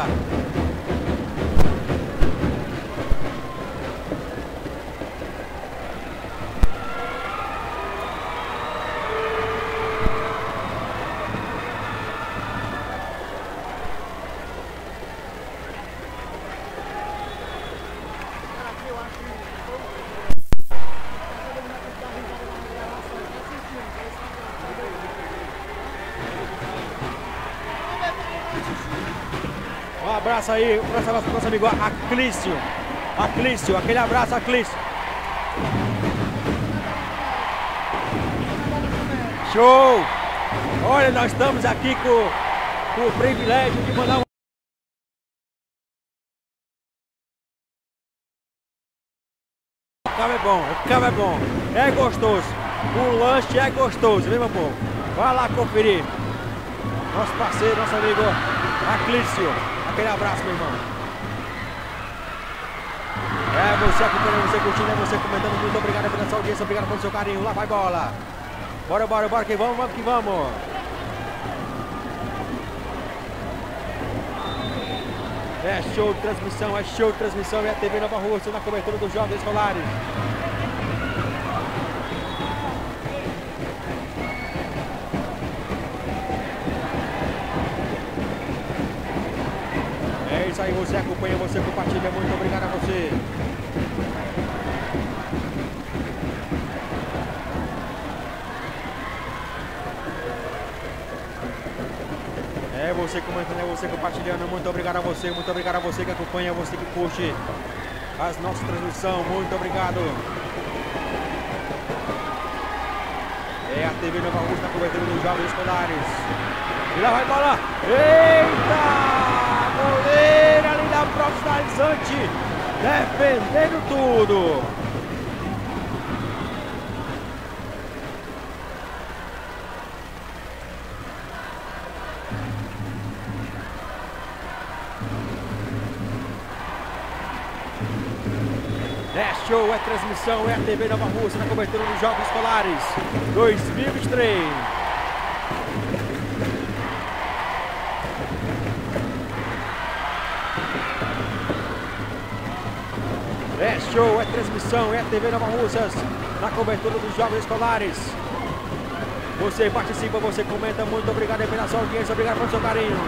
[SPEAKER 2] Um abraço aí, um abraço pro nosso amigo Aclício, aquele abraço, Aclício. Show! Olha, nós estamos aqui com o privilégio de mandar um... O cabo é bom, é gostoso, o lanche é gostoso, viu, meu povo? Vai lá conferir. Nosso parceiro, nosso amigo Aclício, aquele abraço, meu irmão. É você acompanhando, você curtindo, é você comentando, muito obrigado pela sua audiência, obrigado pelo seu carinho, lá vai bola. Bora que vamos que vamos. É show de transmissão, é a TV Nova Russa na cobertura dos Jogos Escolares. É isso aí, você acompanha, você compartilha, muito obrigado a você. É você comentando, é você compartilhando, muito obrigado a você que acompanha, você que curte as nossas transmissões, muito obrigado. É a TV Nova Russa na cobertura dos Jogos Escolares. E lá vai bola. Eita! Goleiro ali da Profissionalizante, defendendo tudo. É show, é transmissão, é a TV Nova Russa na cobertura dos Jogos Escolares 2023. É show, é transmissão, é a TV Nova Russas na cobertura dos Jogos Escolares. Você participa, você comenta, muito obrigado pela sua audiência, obrigado pelo seu carinho.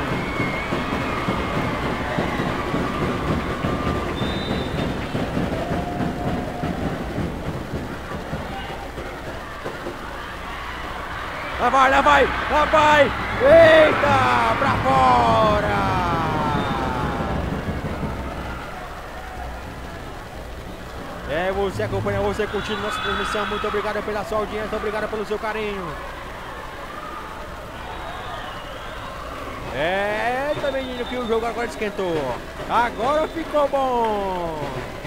[SPEAKER 2] Lá vai! Eita! Pra fora! É, você acompanha, você curtindo nossa transmissão. Muito obrigado pela sua audiência, obrigado pelo seu carinho. É, tá menino, que o jogo agora esquentou. Agora ficou bom.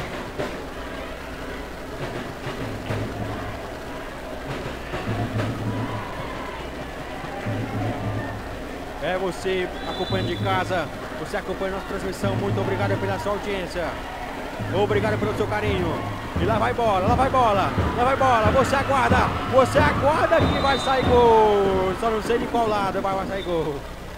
[SPEAKER 2] É, você acompanha de casa, você acompanha nossa transmissão. Muito obrigado pela sua audiência. Obrigado pelo seu carinho. E lá vai bola, lá vai bola, lá vai bola. Você aguarda que vai sair gol. Só não sei de qual lado vai sair gol.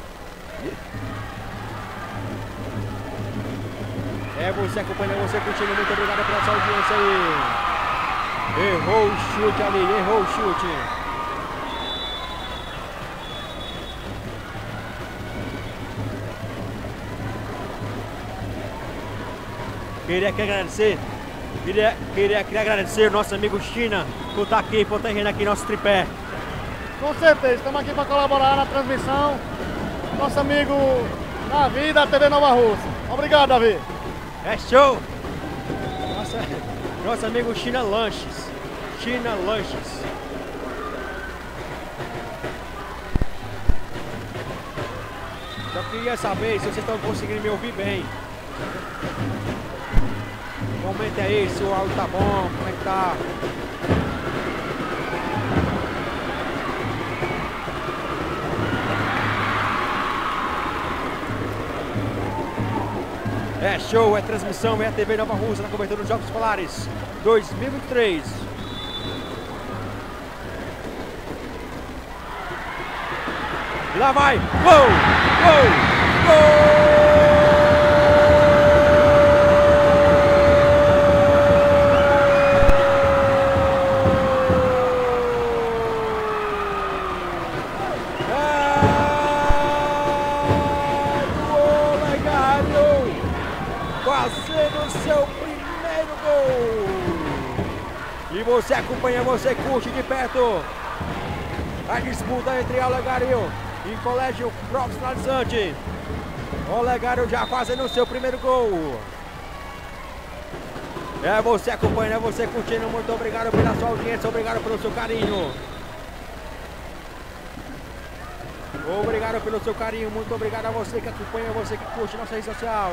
[SPEAKER 2] É, você acompanha, você curtindo. Muito obrigado pela sua audiência aí. Errou o chute ali, errou o chute. Queria agradecer o nosso amigo China por estar aqui, por protegendo aqui nosso tripé.
[SPEAKER 5] Com certeza, estamos aqui para colaborar na transmissão. Nosso amigo Davi da TV Nova Russa. Obrigado, Davi.
[SPEAKER 2] É show! Nosso amigo China Lanches. China Lanches. Só queria saber se vocês estão conseguindo me ouvir bem. Comente aí se o áudio tá bom, como é que tá. É show, é transmissão, é a TV Nova Russa na cobertura dos Jogos Escolares 2023. E lá vai! Gol! Gol! Gol! Seu primeiro gol! E você acompanha, você curte de perto a disputa entre Olegário e Colégio Profissionalizante. Olegário já fazendo o seu primeiro gol. É, você acompanha, você curtindo. Muito obrigado pela sua audiência, obrigado pelo seu carinho. Obrigado pelo seu carinho, muito obrigado a você que acompanha, você que curte nossa rede social.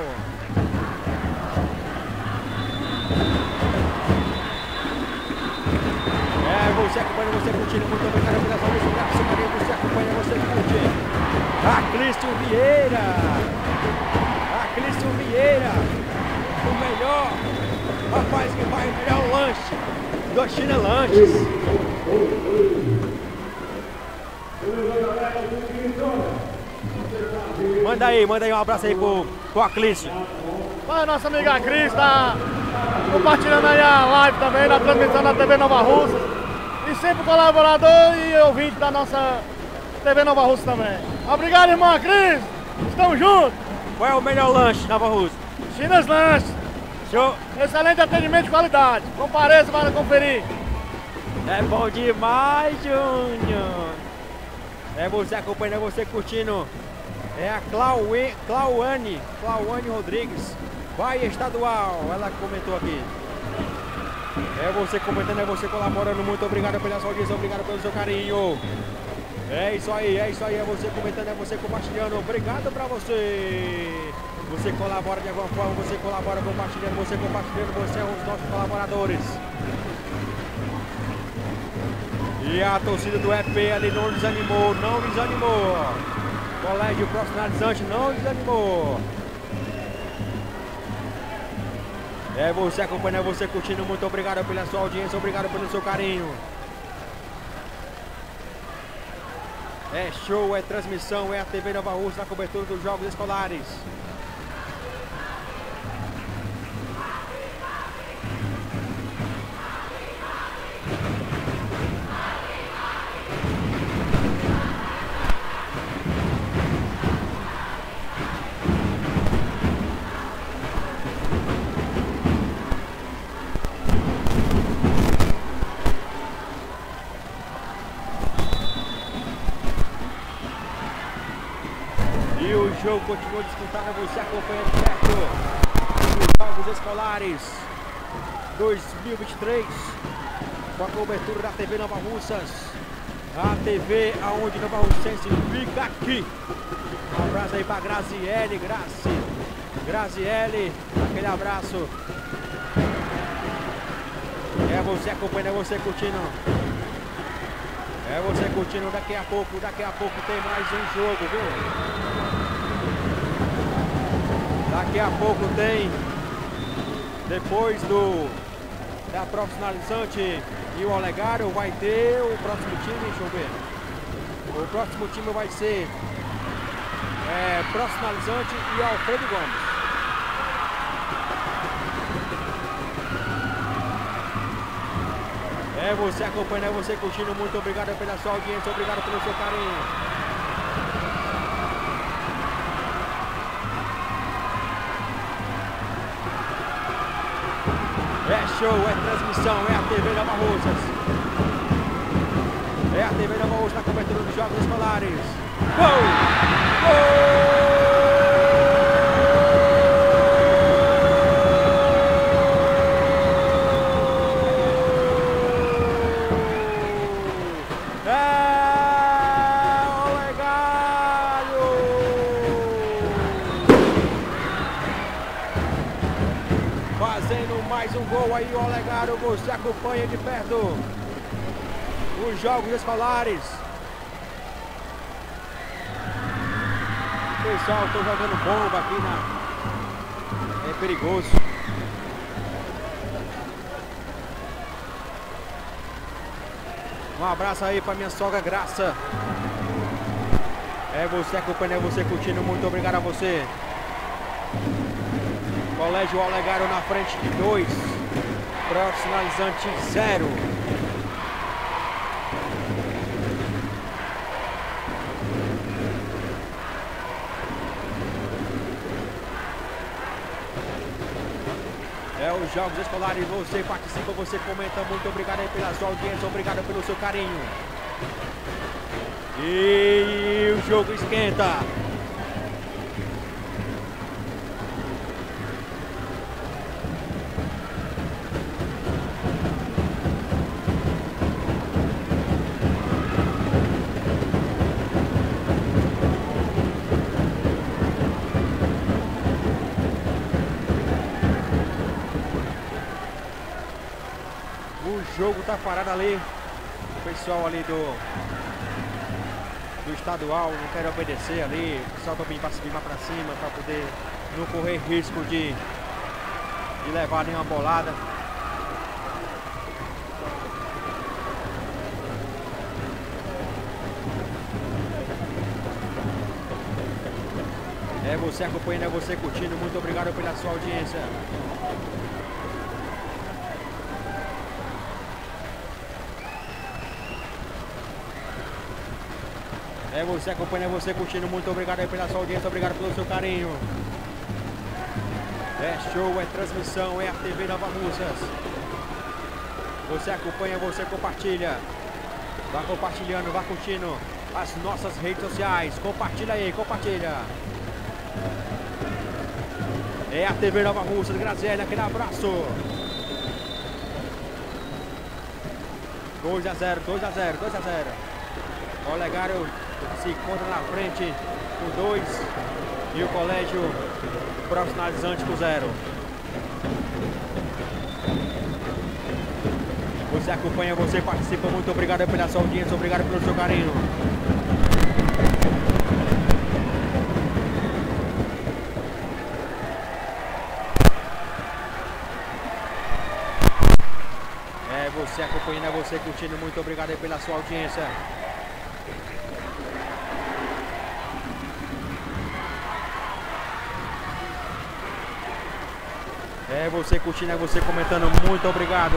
[SPEAKER 2] É, você acompanha, você curtindo, muito obrigado pela sua audiência, você acompanha, você curte. Aclício Vieira, Aclício Vieira, o melhor, rapaz que vai virar o lanche do China Lanches. Manda aí um abraço aí pro Aclício.
[SPEAKER 5] Vai, nossa amiga Cris, tá compartilhando aí a live também, na transmissão da TV Nova Russa. E sempre colaborador e ouvinte da nossa TV Nova Russa também. Obrigado, irmã Cris. Estamos juntos.
[SPEAKER 2] Qual é o melhor lanche Nova Russa?
[SPEAKER 5] Chinas Lanches.
[SPEAKER 2] Show.
[SPEAKER 5] Excelente atendimento de qualidade. Compareça para conferir.
[SPEAKER 2] É bom demais, Júnior. É você acompanhando, você curtindo. É a Clauane Rodrigues. Bahia Estadual. Ela comentou aqui. É você comentando, é você colaborando. Muito obrigado pela sua audiência, obrigado pelo seu carinho. É isso aí, é você comentando, é você compartilhando. Obrigado pra você. Você colabora de alguma forma, você colabora compartilhando, você é um dos nossos colaboradores. E a torcida do EP ali não desanimou, Colégio Profissionalizante não desanimou. É você acompanhando, você curtindo. Muito obrigado pela sua audiência, obrigado pelo seu carinho. É show, é transmissão, é a TV Nova Russa na cobertura dos Jogos Escolares. E o jogo continua disputado, você acompanha de perto os Jogos Escolares. 2023, com a cobertura da TV Nova Russas, a TV aonde Nova Russense fica aqui. Um abraço aí pra Graziele, Graziele, aquele abraço. É você acompanhando, é você curtindo. É você curtindo, daqui a pouco tem mais um jogo, viu? Daqui a pouco tem, depois da profissionalizante e o Olegário, vai ter o próximo time, deixa eu ver. O próximo time vai ser profissionalizante e Alfredo Gomes. É você acompanhando, é você curtindo, muito obrigado pela sua audiência, obrigado pelo seu carinho. É show, é transmissão, é a TV Nova Russas. É a TV Nova Russas na cobertura dos jogos escolares. Gol! Gol! Mais um gol aí, o Olegário, você acompanha de perto os jogos escolares. Pessoal, tô jogando bomba aqui é perigoso. Um abraço aí pra minha sogra Graça. É você acompanhando, é você curtindo, muito obrigado a você. Colégio Olegário na frente de 2, profissionalizante 0. É os jogos escolares, você participa, você comenta, muito obrigado aí pela sua audiência, obrigado pelo seu carinho. E o jogo esquenta. O jogo tá parado ali. O pessoal ali do estadual não quer obedecer ali. O pessoal tá vindo pra subir mais pra cima pra poder não correr risco de levar nenhuma bolada. É você acompanhando, é você curtindo. Muito obrigado pela sua audiência. É você acompanhando, é você curtindo, muito obrigado aí pela sua audiência, obrigado pelo seu carinho. É show, é transmissão, é a TV Nova Russas. Você acompanha, você compartilha. Vá compartilhando, vá curtindo as nossas redes sociais. Compartilha aí, compartilha. É a TV Nova Russas, Graziele, aquele abraço. 2-0, 2-0, 2-0. Olegário se encontra na frente com 2 e o colégio profissionalizante com 0. Você acompanha, você participa, muito obrigado pela sua audiência, obrigado pelo seu carinho. É você acompanhando, é você curtindo, muito obrigado pela sua audiência. É você curtindo, é você comentando, muito obrigado.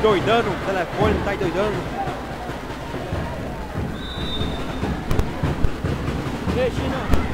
[SPEAKER 2] endoidando, o telefone tá endoidando. Regina.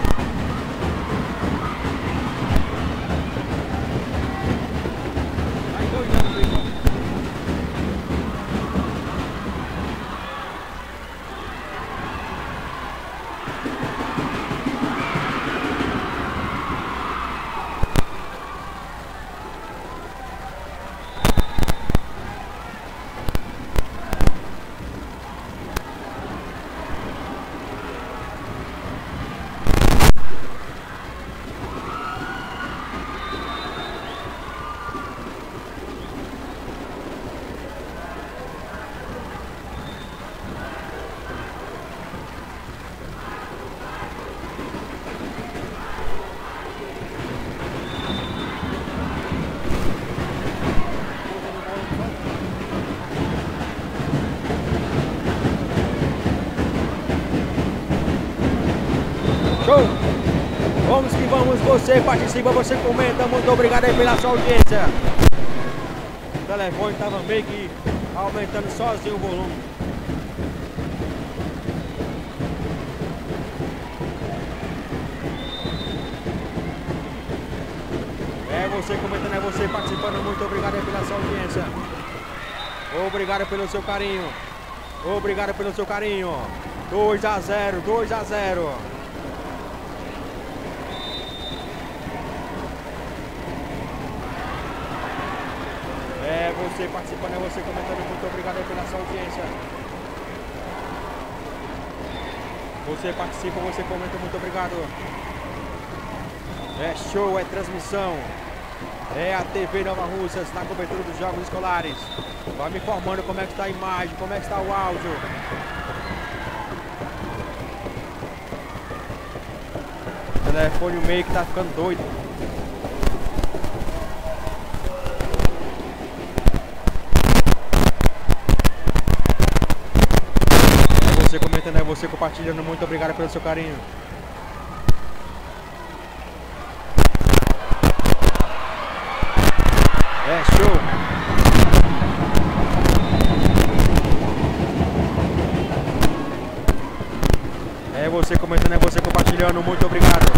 [SPEAKER 2] Show! Vamos que vamos, você participa, você comenta, muito obrigado aí pela sua audiência. O telefone estava meio que aumentando sozinho o volume. É você comentando, é você participando, muito obrigado aí pela sua audiência. Obrigado pelo seu carinho. Obrigado pelo seu carinho. 2-0, 2-0. É você participando, é você comentando, muito obrigado aí pela sua audiência. Você participa, você comenta, muito obrigado. É show, é transmissão. É a TV Nova Russas na cobertura dos jogos escolares. Vai me informando como é que está a imagem, como é que está o áudio. O telefone meio que tá ficando doido. É você comentando, é você compartilhando, muito obrigado pelo seu carinho. É show. É você comentando, é você compartilhando, muito obrigado.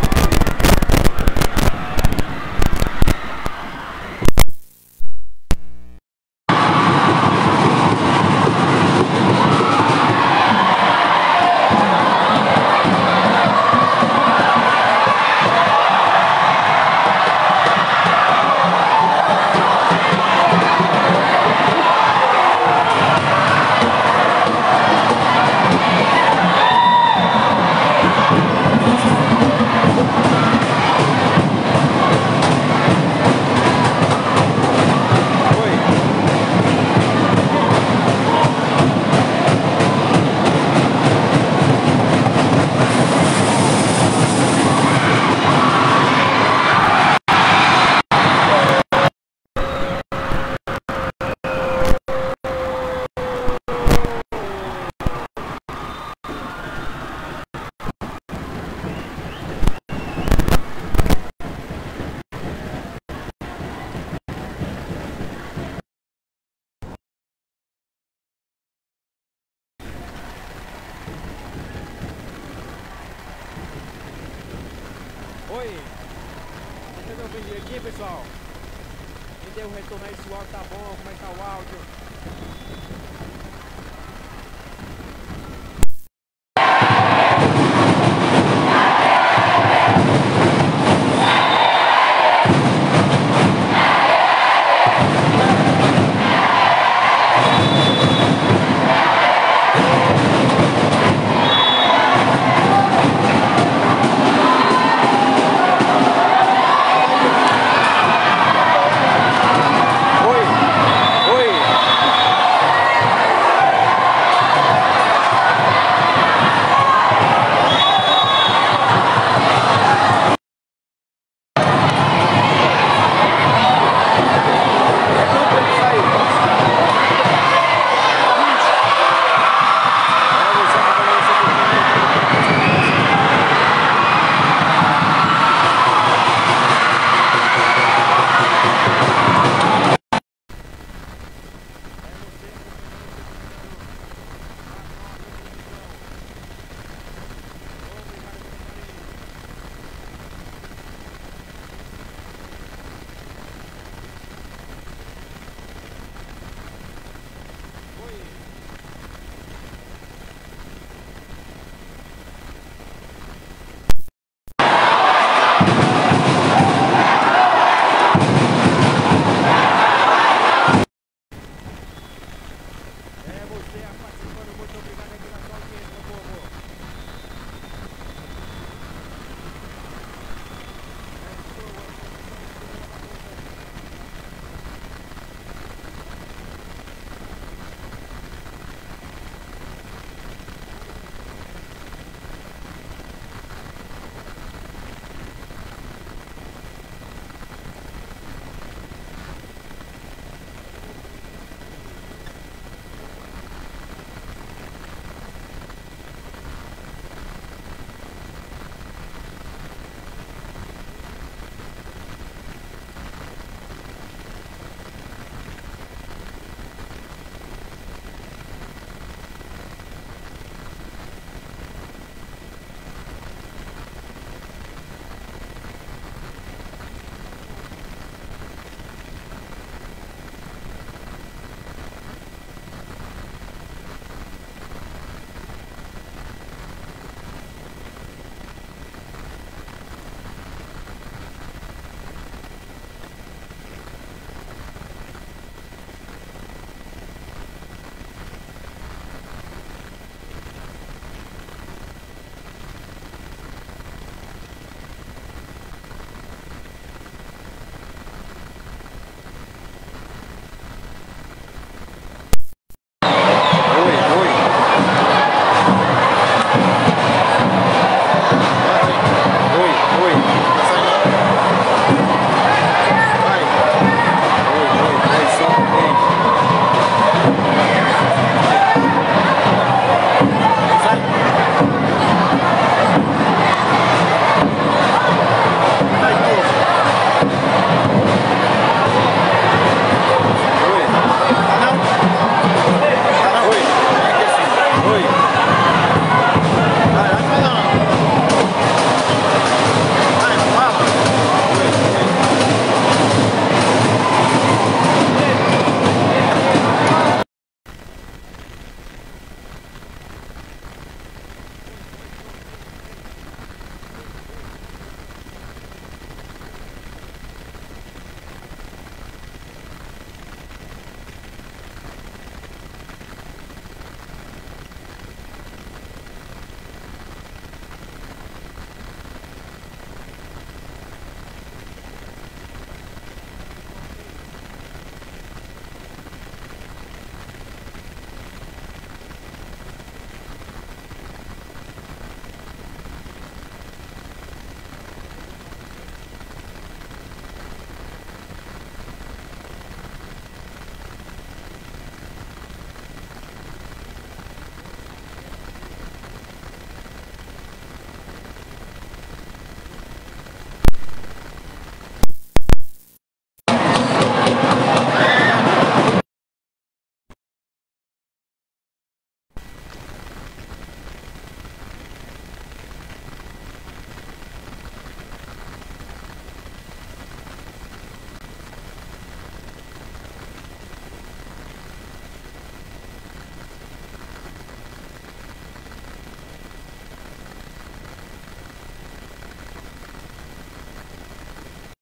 [SPEAKER 2] Oi, você tá me ouvindo aqui, pessoal? Me dê um retorno aí se o áudio tá bom, como é que tá o áudio?